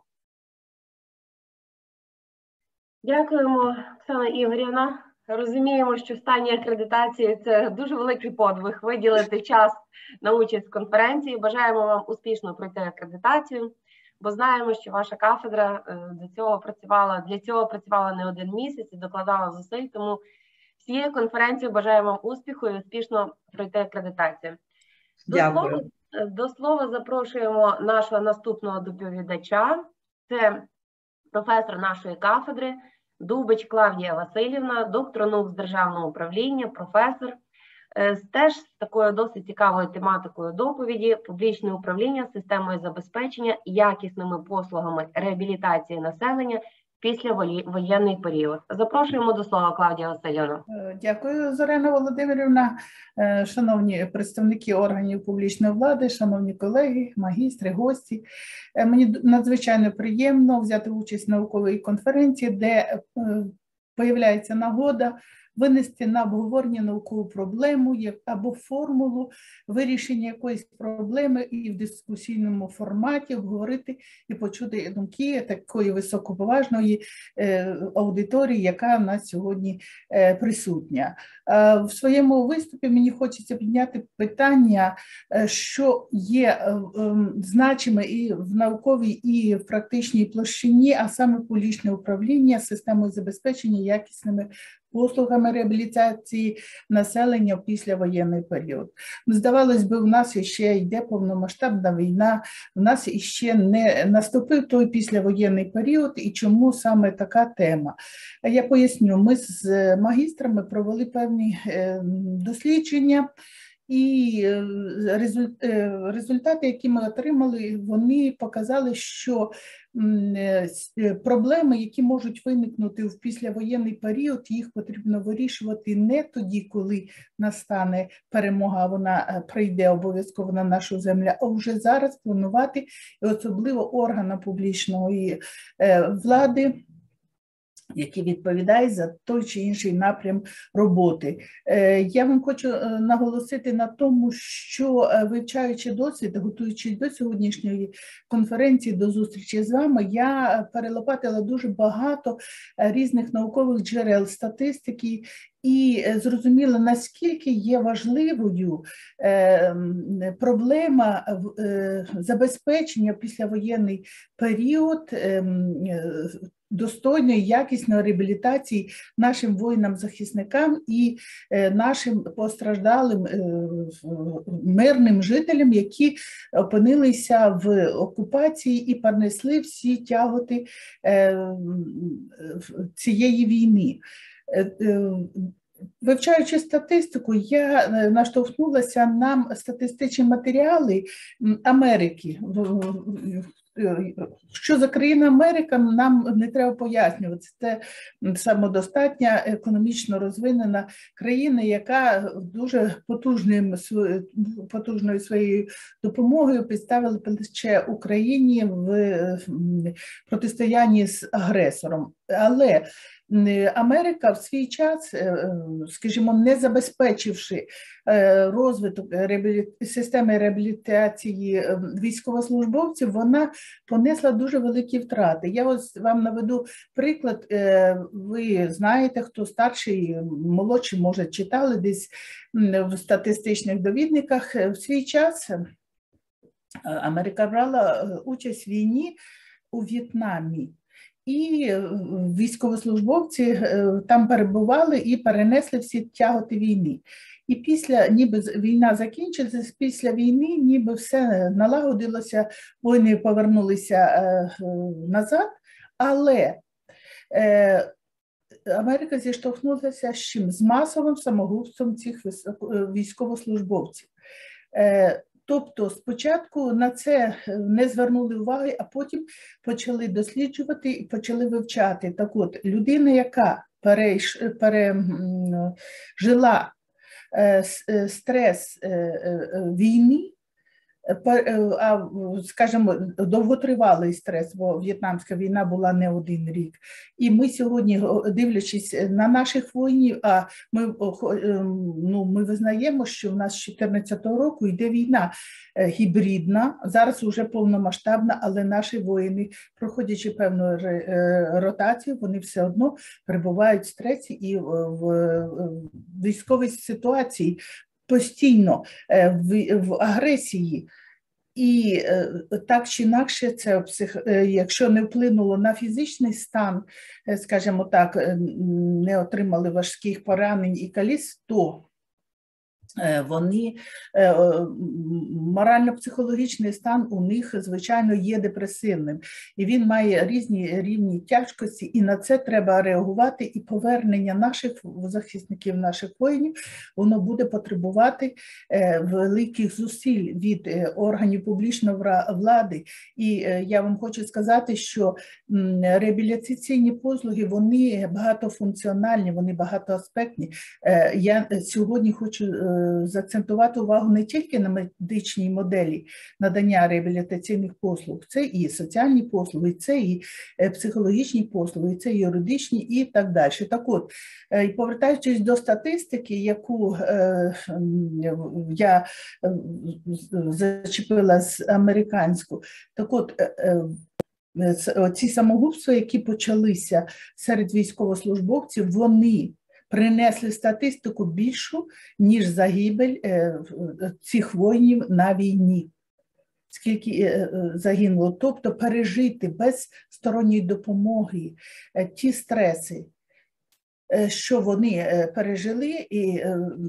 Дякуємо, Оксана Ігорівна. Розуміємо, що в стані акредитації це дуже великий подвиг виділити час на участь в конференції. Бажаємо вам успішно пройти акредитацію, бо знаємо, що ваша кафедра до цього працювала, для цього працювала не один місяць і докладала зусиль, тому всією конференцією бажаємо вам успіху і успішно пройти акредитацію. До слова, до слова запрошуємо нашого наступного доповідача. Це професор нашої кафедри, Дубич Клавдія Васильівна, доктор наук з державного управління, професор, теж з такою досить цікавою тематикою доповіді: публічне управління системою забезпечення якісними послугами реабілітації населення після воєнний період. Запрошуємо до слова, Клавдія Васильівна. Дякую, Зоряна Володимирівна. Шановні представники органів публічної влади, шановні колеги, магістри, гості. Мені надзвичайно приємно взяти участь в науковій конференції, де появляється нагода винести на обговорення наукову проблему або формулу вирішення якоїсь проблеми і в дискусійному форматі обговорити і почути думки такої високоповажної аудиторії, яка в нас сьогодні присутня. В своєму виступі мені хочеться підняти питання, що є значиме і в науковій, і в практичній площині, а саме публічне управління системою забезпечення якісними послугами реабілітації населення в післявоєнний період. Здавалось би, в нас ще йде повномасштабна війна, в нас ще не наступив той післявоєнний період, і чому саме така тема? Я поясню, ми з магістрами провели певні дослідження, і результати, які ми отримали, вони показали, що проблеми, які можуть виникнути в післявоєнний період, їх потрібно вирішувати не тоді, коли настане перемога, вона прийде обов'язково на нашу землю, а вже зараз планувати, і особливо органам публічної влади, які відповідають за той чи інший напрям роботи. Я вам хочу наголосити на тому, що, вивчаючи досвід, готуючись до сьогоднішньої конференції, до зустрічі з вами, я перелопатила дуже багато різних наукових джерел, статистики, і зрозуміла, наскільки є важливою проблема забезпечення післявоєнний період достойної, якісної реабілітації нашим воїнам-захисникам і нашим постраждалим мирним жителям, які опинилися в окупації і понесли всі тяготи цієї війни. Вивчаючи статистику, я наштовхнулася на статистичні матеріали Америки. Що за країна Америка, нам не треба пояснювати. Це самодостатня, економічно розвинена країна, яка дуже потужним, потужною своєю допомогою підставила плече Україні в протистоянні з агресором. Але Америка в свій час, скажімо, не забезпечивши розвиток системи реабілітації військовослужбовців, вона понесла дуже великі втрати. Я ось вам наведу приклад. Ви знаєте, хто старший, молодший, може, читали десь в статистичних довідниках. В свій час Америка брала участь в війні у В'єтнамі. І військовослужбовці там перебували і перенесли всі тяготи війни. І після, ніби війна закінчилася, після війни ніби все налагодилося, воїни повернулися назад, але Америка зіштовхнулася з чим? З масовим самогубством цих військовослужбовців. Тобто спочатку на це не звернули уваги, а потім почали досліджувати і почали вивчати. Так от, людина, яка перейш, пережила стрес війни, а, скажімо, довготривалий стрес, бо в'єтнамська війна була не один рік. І ми сьогодні, дивлячись на наших воїнів, а ми, ну, ми визнаємо, що в нас з чотирнадцятого року йде війна гібридна, зараз вже повномасштабна, але наші воїни, проходячи певну ротацію, вони все одно перебувають в стресі і в військовій ситуації, постійно в, в агресії. І так чи інакше, це псих... якщо не вплинуло на фізичний стан, скажімо так, не отримали важких поранень і каліц, то вони, морально-психологічний стан у них, звичайно, є депресивним. І він має різні рівні тяжкості, і на це треба реагувати. І повернення наших захисників, наших воїнів, воно буде потребувати великих зусиль від органів публічної влади. І я вам хочу сказати, що реабілітаційні послуги, вони багатофункціональні, вони багатоаспектні. Я сьогодні хочу заакцентувати увагу не тільки на медичній моделі надання реабілітаційних послуг, це і соціальні послуги, це і психологічні послуги, це і юридичні і так далі. Так от, повертаючись до статистики, яку я зачепила з американську, так от, ці самогубства, які почалися серед військовослужбовців, вони принесли статистику більшу, ніж загибель цих воїнів на війні. Скільки загинуло. Тобто пережити без сторонньої допомоги ті стреси, що вони пережили, і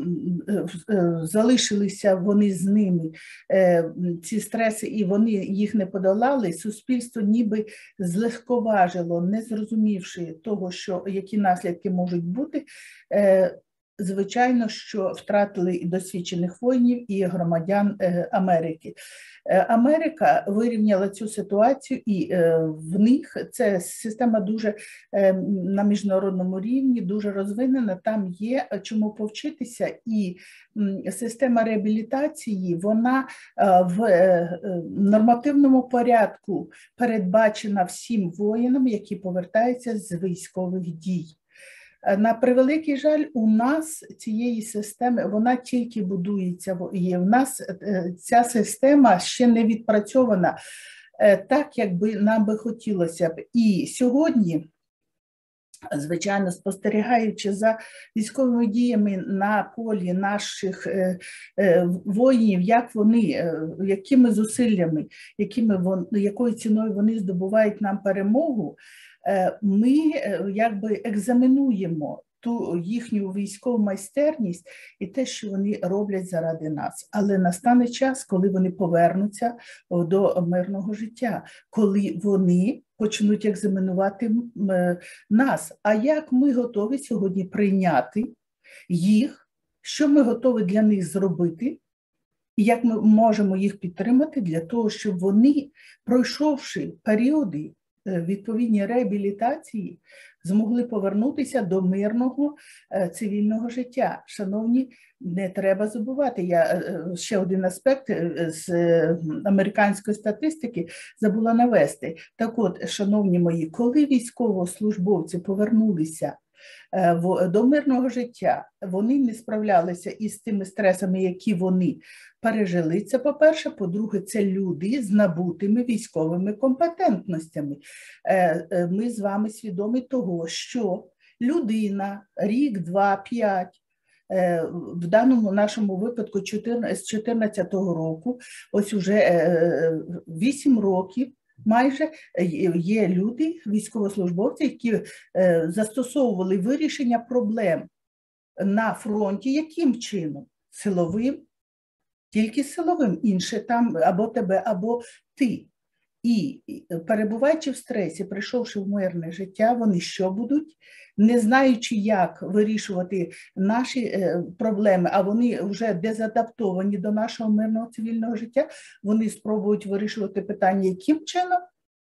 залишилися вони з ними, ці стреси, і вони їх не подолали, суспільство ніби злегковажило, не зрозумівши того, що, які наслідки можуть бути, звичайно, що втратили і досвідчених воїнів, і громадян Америки. Америка вирівняла цю ситуацію, і в них це система дуже на міжнародному рівні, дуже розвинена, там є чому повчитися, і система реабілітації, вона в нормативному порядку передбачена всім воїнам, які повертаються з військових дій. На превеликий жаль, у нас цієї системи, вона тільки будується, і в нас ця система ще не відпрацьована так, як би нам би хотілося б. І сьогодні, звичайно, спостерігаючи за військовими діями на полі наших воїнів, як вони, якими зусиллями, якими вон, якою ціною вони здобувають нам перемогу, ми якби екзаменуємо ту їхню військову майстерність і те, що вони роблять заради нас. Але настане час, коли вони повернуться до мирного життя, коли вони почнуть екзаменувати нас. А як ми готові сьогодні прийняти їх, що ми готові для них зробити, і як ми можемо їх підтримати для того, щоб вони, пройшовши періоди відповідні реабілітації, змогли повернутися до мирного цивільного життя. Шановні, не треба забувати, я ще один аспект з американської статистики забула навести. Так от, шановні мої, коли військовослужбовці повернулися до мирного життя, вони не справлялися із тими стресами, які вони пережили. Це, по-перше. По-друге, це люди з набутими військовими компетентностями. Ми з вами свідомі того, що людина рік, два, п'ять, в даному нашому випадку з чотирнадцятого року, ось уже вісім років, майже є люди, військовослужбовці, які застосовували вирішення проблем на фронті. Яким чином? Силовим. Тільки силовим. Інше там або тебе, або ти. І перебуваючи в стресі, прийшовши в мирне життя, вони що будуть? Не знаючи, як вирішувати наші проблеми, а вони вже дезадаптовані до нашого мирного цивільного життя, вони спробують вирішувати питання яким чином?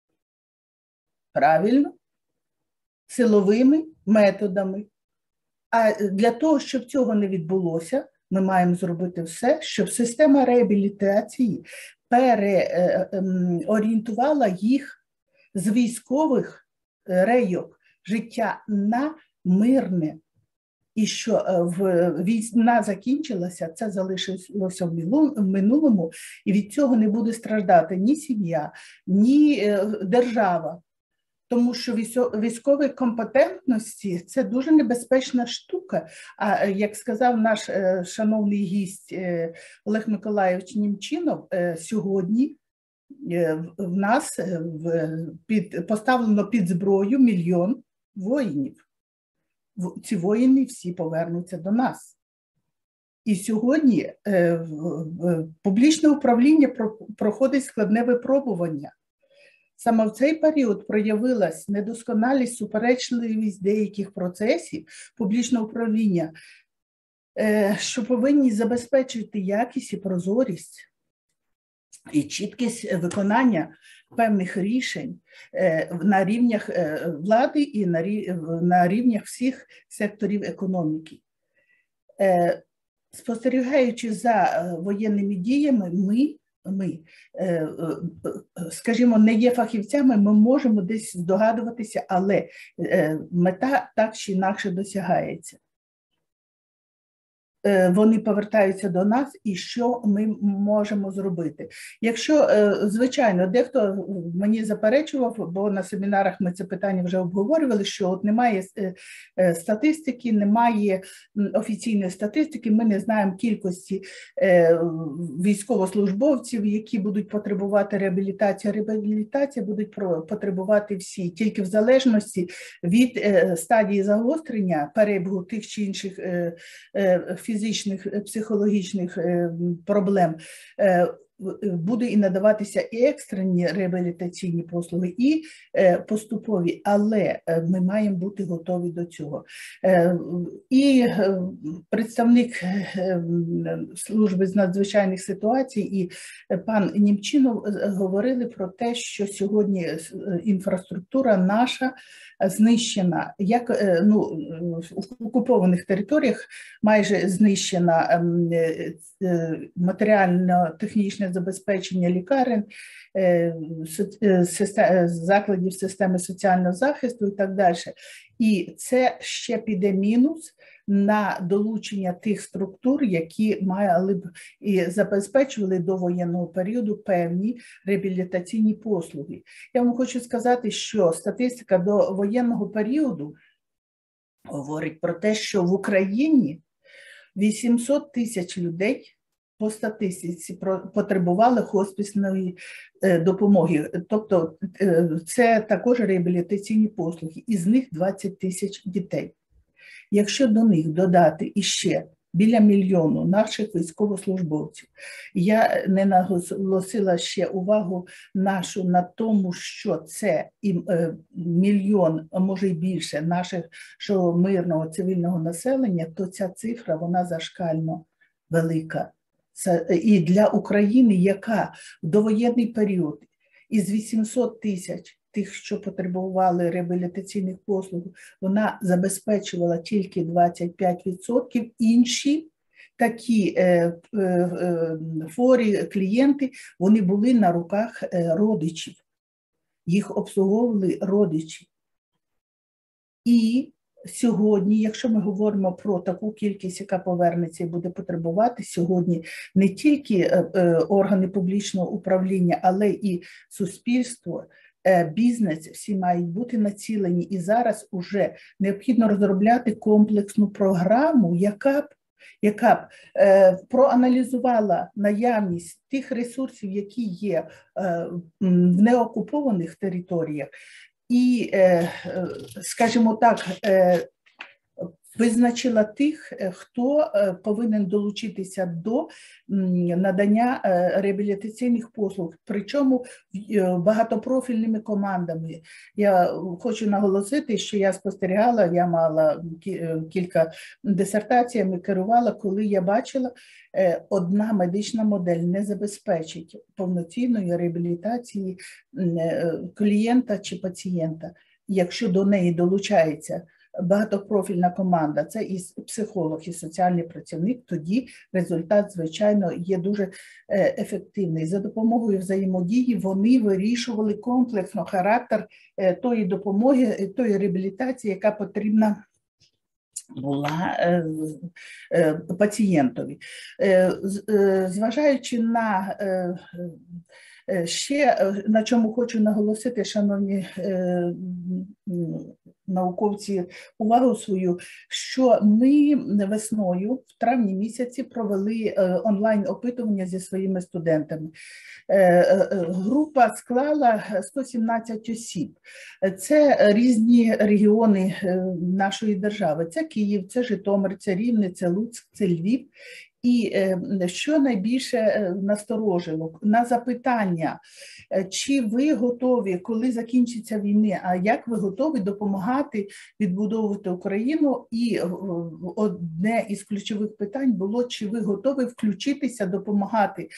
Правильно, силовими методами. А для того, щоб цього не відбулося, ми маємо зробити все, щоб система реабілітації переорієнтувала їх з військових рейок життя на мирне. І що війна закінчилася, це залишилося в минулому, і від цього не буде страждати ні сім'я, ні держава. Тому що військові компетентності – це дуже небезпечна штука. А як сказав наш шановний гість Олег Миколайович Німчинов, сьогодні в нас під, поставлено під зброю мільйон воїнів. Ці воїни всі повернуться до нас. І сьогодні публічне управління проходить складне випробування. Саме в цей період проявилась недосконалість, суперечливість деяких процесів публічного управління, що повинні забезпечити якість і прозорість і чіткість виконання певних рішень на рівнях влади і на рівнях всіх секторів економіки. Спостерігаючи за воєнними діями, ми Ми, скажімо, не є фахівцями, ми можемо десь здогадуватися, але мета так чи інакше досягається. Вони повертаються до нас, і що ми можемо зробити? Якщо, звичайно, дехто мені заперечував, бо на семінарах ми це питання вже обговорювали, що от немає статистики, немає офіційної статистики, ми не знаємо кількості військовослужбовців, які будуть потребувати реабілітації. Реабілітація будуть потребувати всі, тільки в залежності від стадії загострення, перебігу тих чи інших фізичних, фізичних, психологічних проблем буде і надаватися і екстрені реабілітаційні послуги, і поступові, але ми маємо бути готові до цього. І представник служби з надзвичайних ситуацій і пан Німчинов говорили про те, що сьогодні інфраструктура наша знищена, як ну, в окупованих територіях майже знищена матеріально-технічне забезпечення лікарень, закладів системи соціального захисту і так далі. І це ще піде мінус на долучення тих структур, які мали б і забезпечували до воєнного періоду певні реабілітаційні послуги. Я вам хочу сказати, що статистика до воєнного періоду говорить про те, що в Україні вісімсот тисяч людей по статистиці потребували хосписної допомоги. Тобто це також реабілітаційні послуги, із них двадцять тисяч дітей. Якщо до них додати іще біля мільйону наших військовослужбовців. Я не наголосила ще увагу нашу на тому, що це і мільйон, а може й більше, наших мирного цивільного населення, то ця цифра, вона зашкально велика. Це і для України, яка в довоєнний період із вісімсот тисяч тих, що потребували реабілітаційних послуг, вона забезпечувала тільки двадцять п'ять відсотків. Інші такі е, е, е, хворі клієнти, вони були на руках е, родичів. Їх обслуговували родичі. І сьогодні, якщо ми говоримо про таку кількість, яка повернеться і буде потребувати, сьогодні не тільки е, е, органи публічного управління, але і суспільство, бізнес, всі мають бути націлені, і зараз уже необхідно розробляти комплексну програму, яка б, яка б е, проаналізувала наявність тих ресурсів, які є е, в неокупованих територіях, і, е, скажімо так, е, визначила тих, хто повинен долучитися до надання реабілітаційних послуг, причому багатопрофільними командами. Я хочу наголосити, що я спостерігала, я мала кілька дисертаціями, керувала, коли я бачила, одна медична модель не забезпечить повноцінної реабілітації клієнта чи пацієнта, якщо до неї долучається багатопрофільна команда, це і психолог, і соціальний працівник, тоді результат, звичайно, є дуже ефективний. За допомогою взаємодії вони вирішували комплексно характер тої допомоги, тої реабілітації, яка потрібна була пацієнтові. Зважаючи на ще, на чому хочу наголосити, шановні науковці, увагу свою, що ми весною, в травні місяці, провели онлайн-опитування зі своїми студентами. Група склала сто сімнадцять осіб. Це різні регіони нашої держави. Це Київ, це Житомир, це Рівне, це Луцьк, це Львів. І що найбільше насторожило? На запитання, чи ви готові, коли закінчиться війна, а як ви готові допомагати відбудовувати Україну? І одне із ключових питань було, чи ви готові включитися, допомагати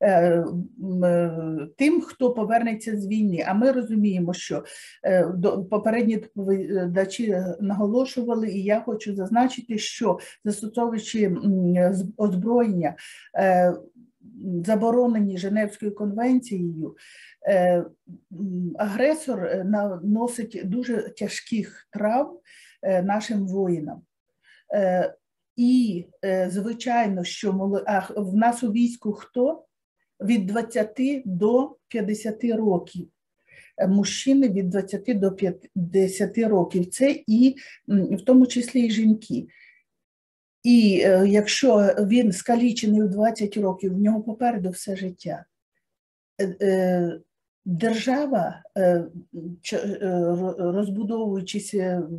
тим, хто повернеться з війни. А ми розуміємо, що попередні доповідачі наголошували, і я хочу зазначити, що застосовуючи озброєння, заборонені Женевською конвенцією, агресор наносить дуже тяжких травм нашим воїнам. І, звичайно, що в нас у війську хто? Від двадцяти до п'ятдесяти років. Мужчини від двадцяти до п'ятдесяти років. Це і в тому числі і жінки. І якщо він скалічений у двадцять років, в нього попереду все життя. Держава, розбудовуючись,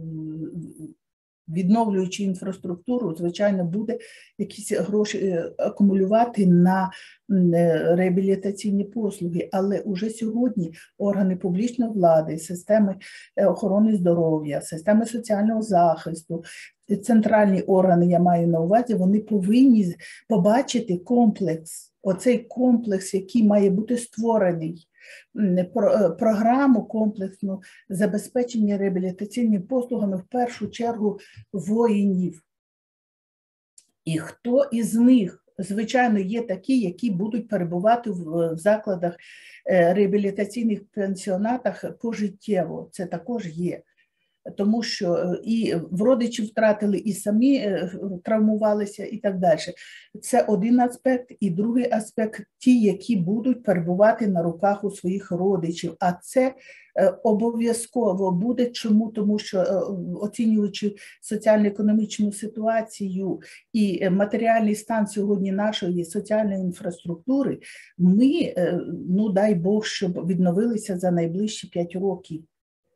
відновлюючи інфраструктуру, звичайно, буде якісь гроші акумулювати на реабілітаційні послуги. Але уже сьогодні органи публічної влади, системи охорони здоров'я, системи соціального захисту, центральні органи, я маю на увазі, вони повинні побачити комплекс, оцей комплекс, який має бути створений, програму комплексну забезпечення реабілітаційними послугами, в першу чергу, воїнів. І хто із них, звичайно, є такі, які будуть перебувати в закладах реабілітаційних пансіонатах пожиттєво, це також є. Тому що і в родичів втратили, і самі травмувалися, і так далі. Це один аспект. І другий аспект – ті, які будуть перебувати на руках у своїх родичів. А це обов'язково буде. Чому? Тому що, оцінюючи соціально-економічну ситуацію і матеріальний стан сьогодні нашої соціальної інфраструктури, ми, ну дай Бог, щоб відновилися за найближчі п'ять років.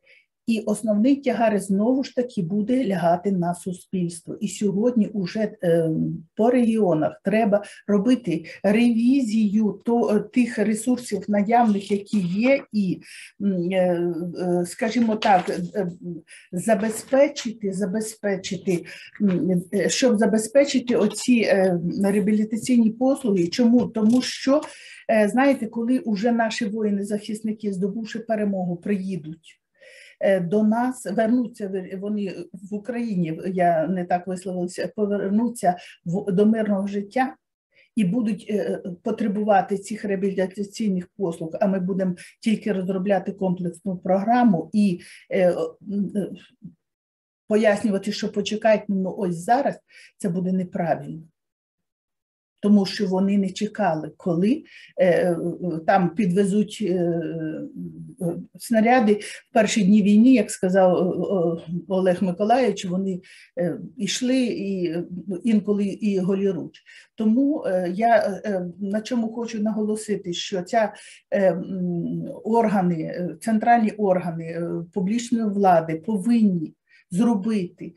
І основний тягар знову ж таки буде лягати на суспільство. І сьогодні вже е, по регіонах треба робити ревізію то, тих ресурсів наявних, які є, і, е, е, скажімо так, е, забезпечити, забезпечити, е, щоб забезпечити оці е, реабілітаційні послуги. Чому? Тому що, е, знаєте, коли вже наші воїни-захисники, здобувши перемогу, приїдуть до нас, вернуться вони в Україні, я не так висловилася, повернуться в, до мирного життя і будуть е, потребувати цих реабілітаційних послуг, а ми будемо тільки розробляти комплексну програму і е, е, пояснювати, що почекайте, ну ось зараз, це буде неправильно. Тому що вони не чекали, коли е, там підвезуть е, снаряди в перші дні війни, як сказав Олег Миколайович, вони е, йшли і інколи і голіруч. Тому е, я е, на чому хочу наголосити, що ця е, органи, центральні органи е, публічної влади повинні зробити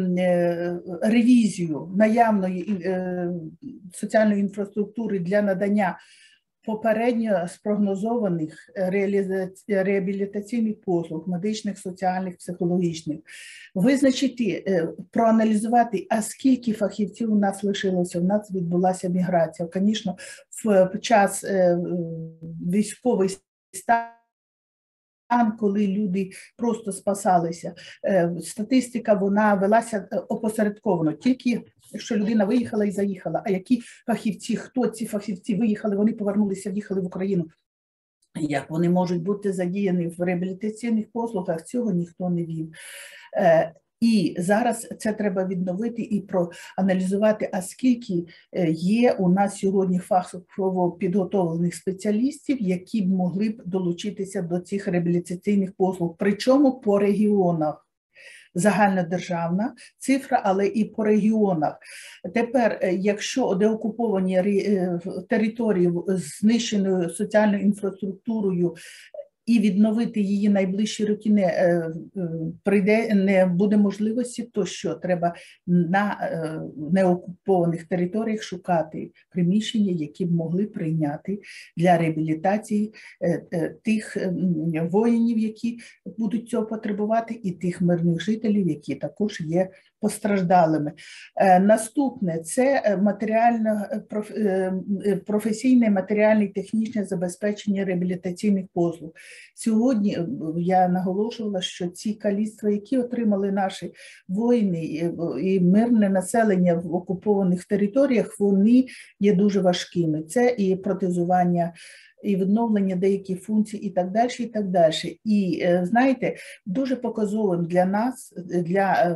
ревізію наявної соціальної інфраструктури для надання попередньо спрогнозованих реабілітаційних послуг, медичних, соціальних, психологічних, визначити, проаналізувати, а скільки фахівців у нас лишилося, у нас відбулася міграція. Звісно, в час військовий стан, коли люди просто спасалися. Статистика, вона велася опосередковано, тільки що людина виїхала і заїхала, а які фахівці, хто ці фахівці виїхали, вони повернулися, в'їхали в Україну. Як вони можуть бути задіяні в реабілітаційних послугах, цього ніхто не вів. І зараз це треба відновити і проаналізувати, а скільки є у нас сьогодні фахово підготовлених спеціалістів, які б могли б долучитися до цих реабілітаційних послуг. Причому по регіонах. Загальнодержавна цифра, але і по регіонах. Тепер, якщо деокуповані території з знищеною соціальною інфраструктурою, і відновити її найближчі роки не, прийде, не буде можливості, то що треба на неокупованих територіях шукати приміщення, які б могли прийняти для реабілітації тих воїнів, які будуть цього потребувати, і тих мирних жителів, які також є постраждалими. Наступне – це матеріально, професійне, матеріальне і технічне забезпечення реабілітаційних послуг. Сьогодні я наголошувала, що ці каліцтва, які отримали наші воїни і мирне населення в окупованих територіях, вони є дуже важкими. Це і протезування, і відновлення деяких функцій, і так далі, і так далі. І, знаєте, дуже показовим для нас, для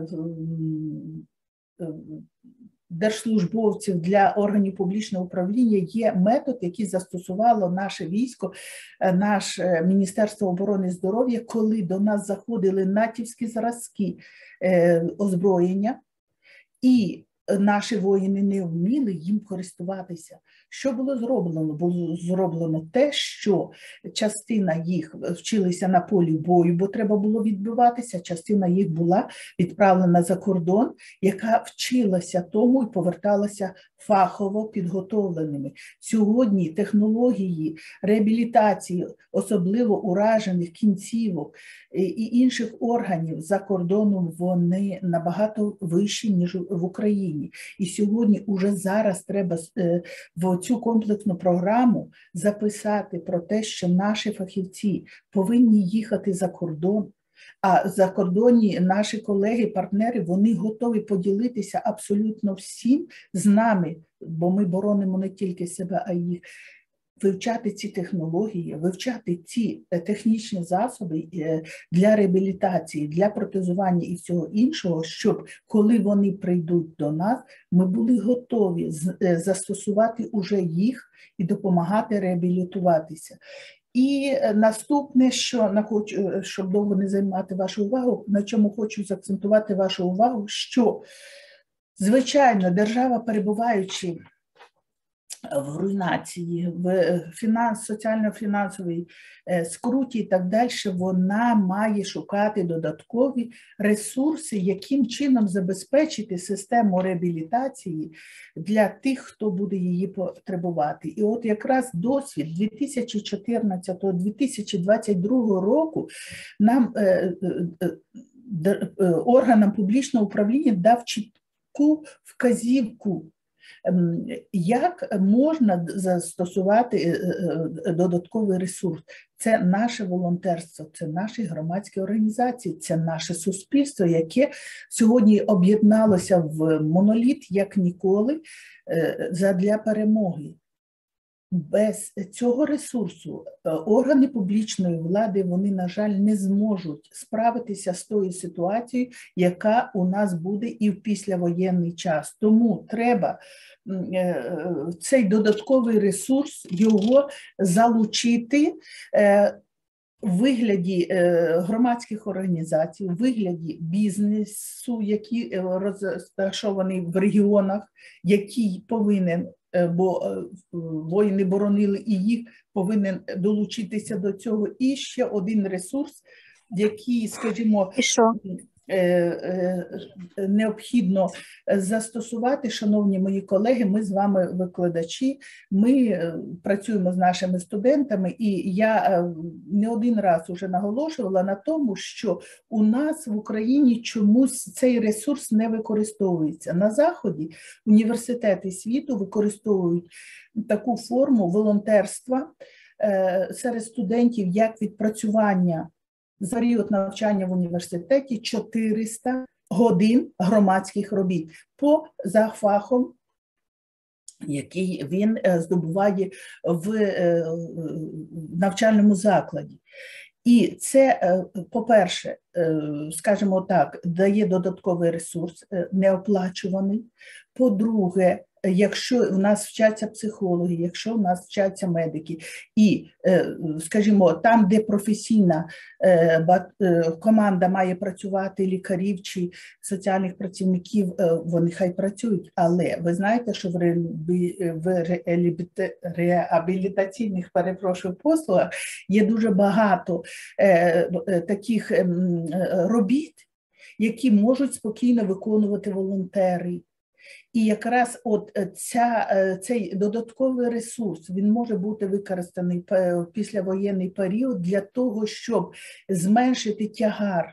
держслужбовців, для органів публічного управління є метод, який застосувало наше військо, наше Міністерство охорони здоров'я, коли до нас заходили натівські зразки озброєння, і наші воїни не вміли їм користуватися. Що було зроблено? Було зроблено те, що частина їх вчилися на полі бою, бо треба було відбиватися, частина їх була відправлена за кордон, яка вчилася тому і поверталася фахово підготовленими. Сьогодні технології реабілітації, особливо уражених кінцівок і інших органів за кордоном, вони набагато вищі, ніж в Україні. І сьогодні уже зараз треба в цю комплексну програму записати про те, що наші фахівці повинні їхати за кордон, а закордонні наші колеги, партнери, вони готові поділитися абсолютно всім з нами, бо ми боронимо не тільки себе, а й їх. Вивчати ці технології, вивчати ці технічні засоби для реабілітації, для протезування і всього іншого, щоб коли вони прийдуть до нас, ми були готові застосувати уже їх і допомагати реабілітуватися. І наступне, що, щоб довго не займати вашу увагу, на чому хочу заакцентувати вашу увагу, що, звичайно, держава, перебуваючи в руйнації, в фінанс, соціально-фінансовій скруті і так далі, вона має шукати додаткові ресурси, яким чином забезпечити систему реабілітації для тих, хто буде її потребувати. І от якраз досвід дві тисячі чотирнадцятого - дві тисячі двадцять другого року нам, органам публічного управління, дав чітку вказівку, як можна застосувати додатковий ресурс. Це наше волонтерство, це наші громадські організації, це наше суспільство, яке сьогодні об'єдналося в моноліт як ніколи задля перемоги. Без цього ресурсу органи публічної влади, вони, на жаль, не зможуть справитися з тою ситуацією, яка у нас буде і в післявоєнний час. Тому треба цей додатковий ресурс, його залучити в вигляді громадських організацій, в вигляді бізнесу, який розташований в регіонах, який повинен, бо воїни боронили, і їх повинен долучитися до цього. І ще один ресурс, який, скажімо, необхідно застосувати, шановні мої колеги, ми з вами викладачі, ми працюємо з нашими студентами, і я не один раз уже наголошувала на тому, що у нас в Україні чомусь цей ресурс не використовується. На Заході університети світу використовують таку форму волонтерства серед студентів як відпрацювання за період навчання в університеті чотириста годин громадських робіт по фахам, який він здобуває в навчальному закладі. І це, по-перше, скажімо так, дає додатковий ресурс, неоплачуваний. По-друге, якщо в нас вчаться психологи, якщо в нас вчаться медики, і, скажімо, там, де професійна команда має працювати, лікарів чи соціальних працівників, вони хай працюють. Але ви знаєте, що в реабілітаційних, перепрошую, послугах є дуже багато таких робіт, які можуть спокійно виконувати волонтери. І якраз от ця, цей додатковий ресурс, він може бути використаний в післявоєнний період для того, щоб зменшити тягар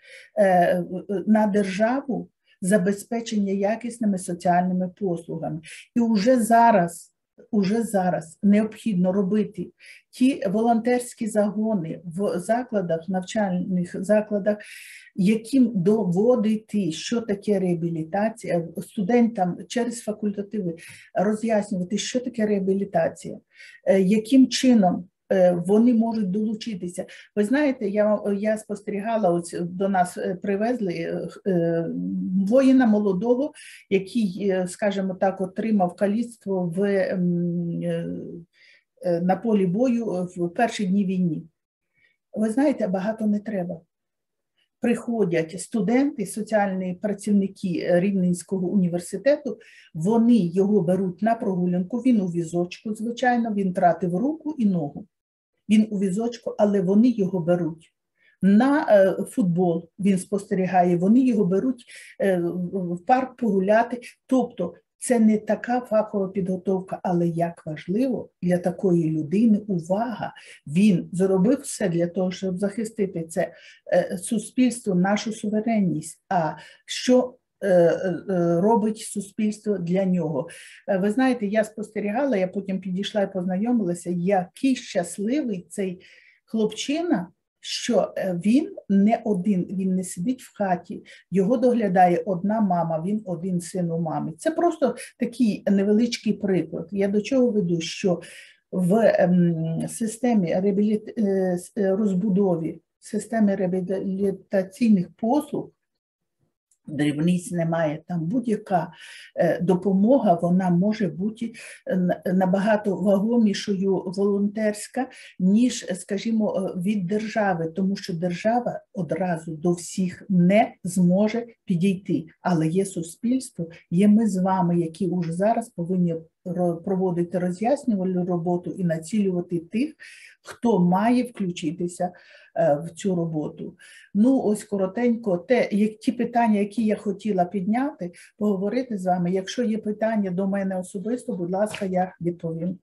на державу забезпечення якісними соціальними послугами. І вже зараз, уже зараз необхідно робити ті волонтерські загони в закладах, навчальних закладах, яким доводити, що таке реабілітація, студентам через факультативи роз'яснювати, що таке реабілітація, яким чином вони можуть долучитися. Ви знаєте, я, я спостерігала, ось до нас привезли воїна молодого, який, скажімо так, отримав каліцтво в, на полі бою в перші дні війни. Ви знаєте, багато не треба. Приходять студенти, соціальні працівники Рівненського університету, вони його беруть на прогулянку, він у візочку, звичайно, він тратив руку і ногу. Він у візочку, але вони його беруть. На футбол він спостерігає, вони його беруть в парк погуляти. Тобто це не така фахова підготовка, але як важливо для такої людини увага. Він зробив все для того, щоб захистити це суспільство, нашу суверенність. А що робить суспільство для нього? Ви знаєте, я спостерігала, я потім підійшла і познайомилася, який щасливий цей хлопчина, що він не один, він не сидить в хаті, його доглядає одна мама, він один син у мами. Це просто такий невеличкий приклад. Я до чого веду, що в системі реабіліт... розбудові, системі реабілітаційних послуг дрібниць немає. Там будь-яка допомога, вона може бути набагато вагомішою волонтерська, ніж, скажімо, від держави, тому що держава одразу до всіх не зможе підійти. Але є суспільство, є ми з вами, які вже зараз повинні проводити роз'яснювальну роботу і націлювати тих, хто має включитися в цю роботу. Ну, ось коротенько, те, як, ті питання, які я хотіла підняти, поговорити з вами. Якщо є питання до мене особисто, будь ласка, я відповім.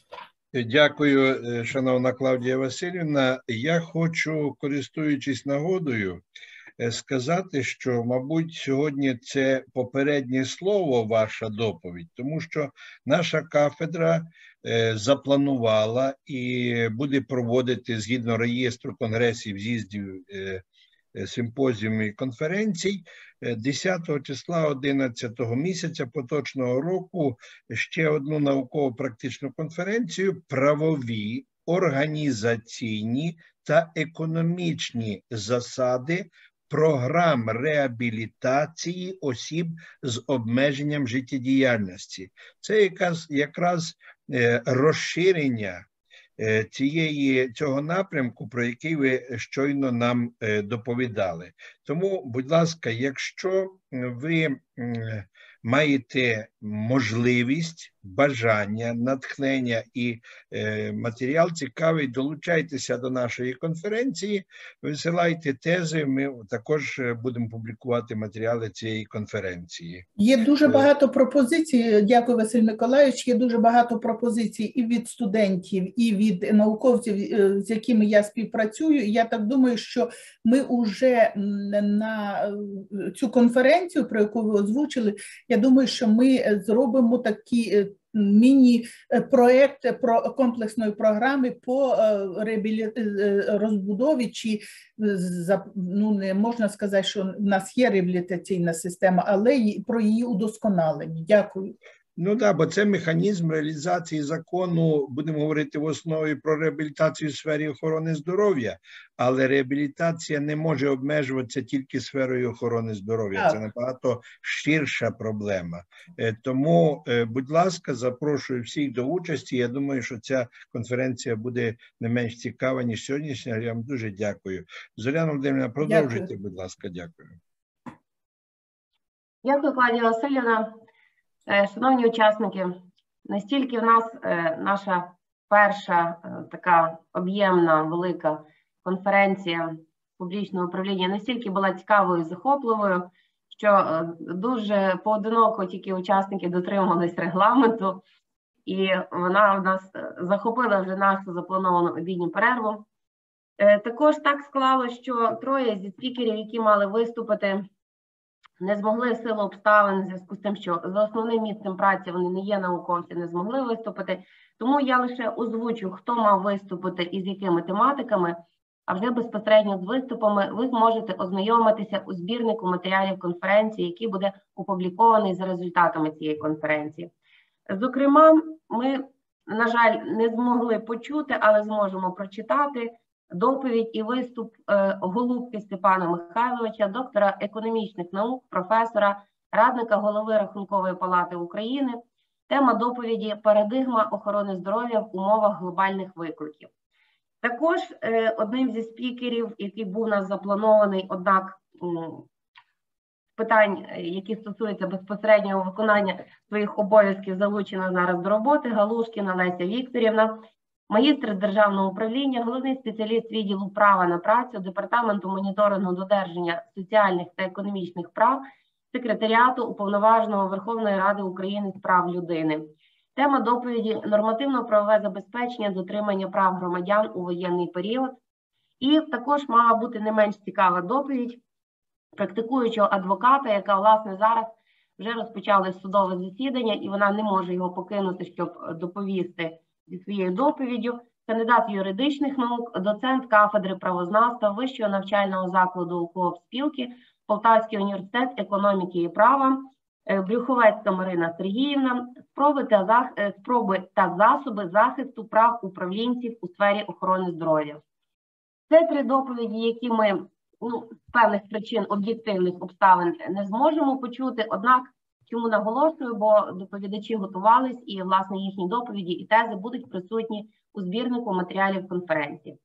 Дякую, шановна Клавдія Васильівна. Я хочу, користуючись нагодою, сказати, що, мабуть, сьогодні це попереднє слово, ваша доповідь, тому що наша кафедра запланувала і буде проводити згідно реєстру конгресів, з'їздів, симпозіумів і конференцій десятого числа одинадцятого місяця поточного року ще одну науково-практичну конференцію «Правові, організаційні та економічні засади програм реабілітації осіб з обмеженням життєдіяльності». Це якраз, якраз розширення цієї, цього напрямку, про який ви щойно нам доповідали. Тому, будь ласка, якщо ви маєте можливість, бажання, натхнення і е, матеріал цікавий, долучайтеся до нашої конференції, висилайте тези, ми також будемо публікувати матеріали цієї конференції. Є дуже багато пропозицій, дякую, Василь Миколайович, є дуже багато пропозицій і від студентів, і від науковців, з якими я співпрацюю. І я так думаю, що ми вже на цю конференцію, про яку ви озвучили, я думаю, що ми зробимо такі міні-проєкт про комплексної програми по розбудові, чи, ну, не можна сказати, що в нас є реабілітаційна система, але про її удосконалення. Дякую. Ну так, бо це механізм реалізації закону, будемо говорити в основі про реабілітацію в сфері охорони здоров'я, але реабілітація не може обмежуватися тільки сферою охорони здоров'я, це набагато ширша проблема. Тому, будь ласка, запрошую всіх до участі, я думаю, що ця конференція буде не менш цікава, ніж сьогоднішня, я вам дуже дякую. Зоряна Володимирівна, продовжуйте, Дякую. будь ласка, дякую. Дякую, Клавдія Васильівна. Шановні учасники, настільки в нас наша перша така об'ємна велика конференція публічного управління настільки була цікавою і захопливою, що дуже поодиноко тільки учасники дотримувались регламенту, і вона в нас захопила вже нашу заплановану обідню перерву. Також так склалося, що троє зі спікерів, які мали виступити, не змогли в силу обставин, в зв'язку з тим, що за основним місцем праці вони не є науковці, не змогли виступити. Тому я лише озвучу, хто мав виступити і з якими тематиками, а вже безпосередньо з виступами ви зможете ознайомитися у збірнику матеріалів конференції, який буде опублікований за результатами цієї конференції. Зокрема, ми, на жаль, не змогли почути, але зможемо прочитати доповідь і виступ е, Голубки Степана Михайловича, доктора економічних наук, професора, радника голови Рахункової палати України. Тема доповіді «Парадигма охорони здоров'я в умовах глобальних викликів». Також е, одним зі спікерів, який був у нас запланований, однак м, питань, які стосуються безпосереднього виконання своїх обов'язків, залучена зараз до роботи, Галушкіна Леся Вікторівна, магістр державного управління, головний спеціаліст відділу права на працю, департаменту моніторингу додержання соціальних та економічних прав, секретаріату Уповноваженого Верховної Ради України з прав людини. Тема доповіді «Нормативно-правове забезпечення дотримання прав громадян у воєнний період». І також мала бути не менш цікава доповідь практикуючого адвоката, яка, власне, зараз вже розпочали судове засідання, і вона не може його покинути, щоб доповісти зі своєю доповіддю. Кандидат юридичних наук, доцент кафедри правознавства Вищого навчального закладу профспілки, Полтавський університет економіки і права, Брюховецька Марина Сергіївна, спроби та, спроби та засоби захисту прав управлінців у сфері охорони здоров'я. Це три доповіді, які ми ну, з певних причин, об'єктивних обставин не зможемо почути. Однак, чому наголошую, бо доповідачі готувались і, власне, їхні доповіді і тези будуть присутні у збірнику матеріалів конференції.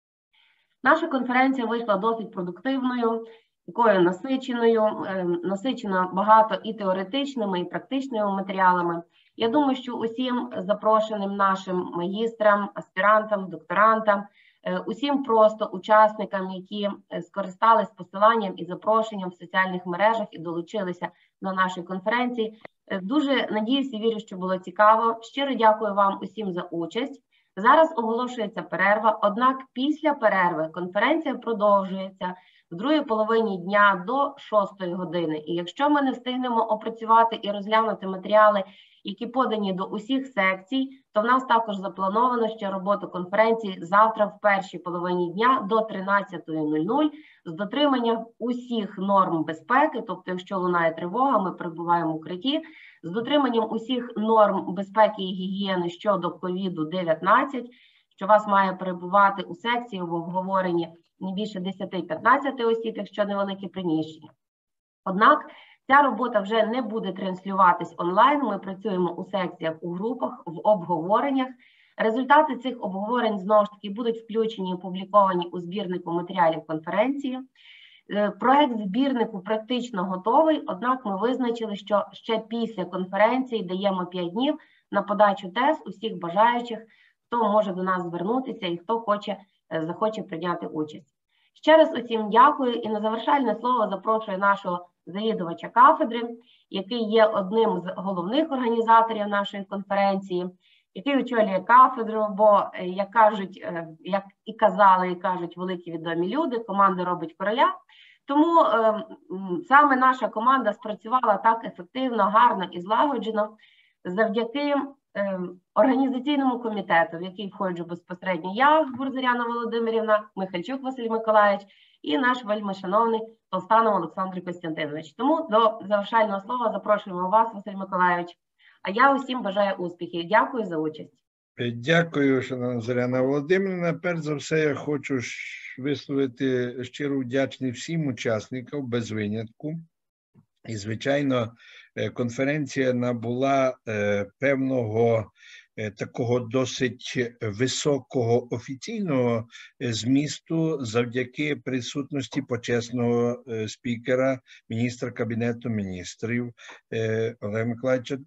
Наша конференція вийшла досить продуктивною, такою насиченою, насичена багато і теоретичними, і практичними матеріалами. Я думаю, що усім запрошеним нашим магістрам, аспірантам, докторантам, усім просто учасникам, які скористались посиланням і запрошенням в соціальних мережах і долучилися до нашої конференції, дуже надіюся і вірю, що було цікаво. Щиро дякую вам усім за участь. Зараз оголошується перерва, однак після перерви конференція продовжується в другій половині дня до шостої години. І якщо ми не встигнемо опрацювати і розглянути матеріали, які подані до усіх секцій, то в нас також заплановано ще роботу конференції завтра в першій половині дня до тринадцятої нуль нуль з дотриманням усіх норм безпеки, тобто якщо лунає тривога, ми перебуваємо в укритті, з дотриманням усіх норм безпеки і гігієни щодо ковіду дев'ятнадцять, що вас має перебувати у секції в обговоренні не більше десять-п'ятнадцять осіб, якщо невелике приміщення. Однак ця робота вже не буде транслюватись онлайн, ми працюємо у секціях, у групах, в обговореннях. Результати цих обговорень, знову ж таки, будуть включені і опубліковані у збірнику матеріалів конференції. Проект збірнику практично готовий, однак ми визначили, що ще після конференції даємо п'ять днів на подачу тез усіх бажаючих, хто може до нас звернутися і хто хоче, захоче прийняти участь. Ще раз усім дякую і на завершальне слово запрошую нашого завідувача кафедри, який є одним з головних організаторів нашої конференції, який очолює кафедру, бо, як кажуть, як і казали, і кажуть великі відомі люди, команда робить короля. Тому е, саме наша команда спрацювала так ефективно, гарно і злагоджено завдяки е, організаційному комітету, в який входжу безпосередньо я, Гбур Зоряна Володимирівна, Михальчук Василь Миколаївич і наш вельмишановний Толстанов Олександр Костянтинович. Тому до завершального слова запрошуємо вас, Василь Миколаївич. А я усім бажаю успіхів. Дякую за участь. Дякую, шановна Зоряна Володимирівна. Перш за все, я хочу висловити щиру вдячність всім учасникам без винятку. І, звичайно, конференція набула певного такого досить високого офіційного змісту завдяки присутності почесного спікера, міністра Кабінету міністрів Олега Миколаївича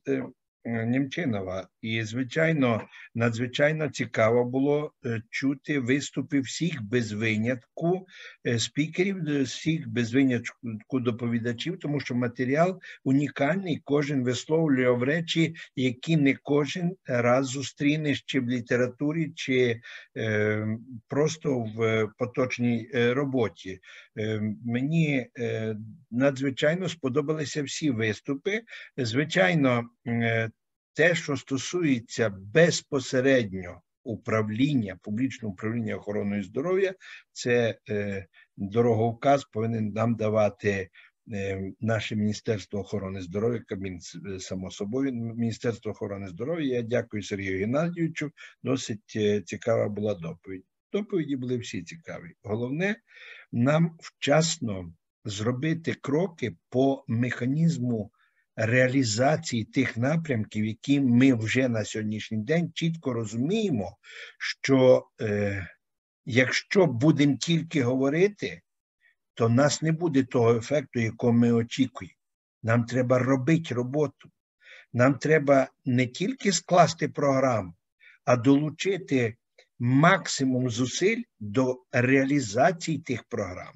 Німчинова. І, звичайно, надзвичайно цікаво було чути виступи всіх без винятку спікерів, всіх без винятку доповідачів, тому що матеріал унікальний, кожен висловлював речі, які не кожен раз зустрінеш чи в літературі, чи е, просто в поточній роботі. Е, мені е, надзвичайно сподобалися всі виступи. Звичайно, е, те, що стосується безпосередньо управління, публічного управління охороною здоров'я, це е, дороговказ повинен нам давати е, наше Міністерство охорони здоров'я, Кабмін, само собою, Міністерство охорони здоров'я. Я дякую Сергію Геннадійовичу, досить е, цікава була доповідь. Доповіді були всі цікаві. Головне, нам вчасно зробити кроки по механізму реалізації тих напрямків, які ми вже на сьогоднішній день чітко розуміємо, що е, якщо будемо тільки говорити, то в нас не буде того ефекту, якого ми очікуємо. Нам треба робити роботу. Нам треба не тільки скласти програму, а долучити максимум зусиль до реалізації тих програм.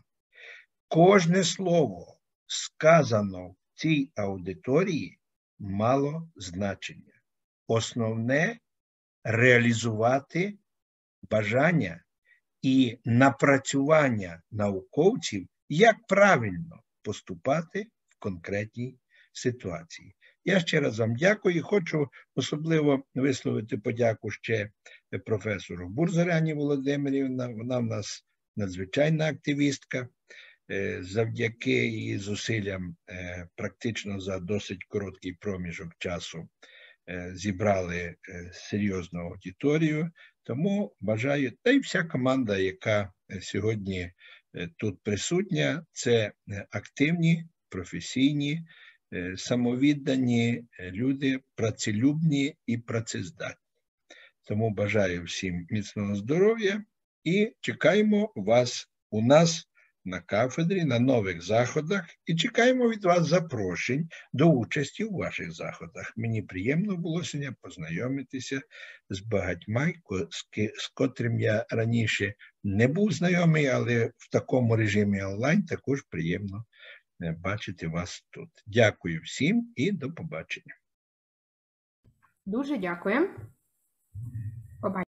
Кожне слово сказано в цій аудиторії мало значення. Основне – реалізувати бажання і напрацювання науковців, як правильно поступати в конкретній ситуації. Я ще раз вам дякую і хочу особливо висловити подяку ще професору Гбур Зоряні Володимирівна. Вона в нас надзвичайна активістка. Завдяки її зусиллям практично за досить короткий проміжок часу зібрали серйозну аудиторію. Тому бажаю, та й вся команда, яка сьогодні тут присутня, це активні, професійні, самовіддані люди, працелюбні і працездатні. Тому бажаю всім міцного здоров'я і чекаємо вас у нас на кафедрі, на нових заходах і чекаємо від вас запрошень до участі у ваших заходах. Мені приємно було сьогодні познайомитися з багатьма, з котрим я раніше не був знайомий, але в такому режимі онлайн також приємно бачити вас тут. Дякую всім і до побачення. Дуже дякую. Побачення.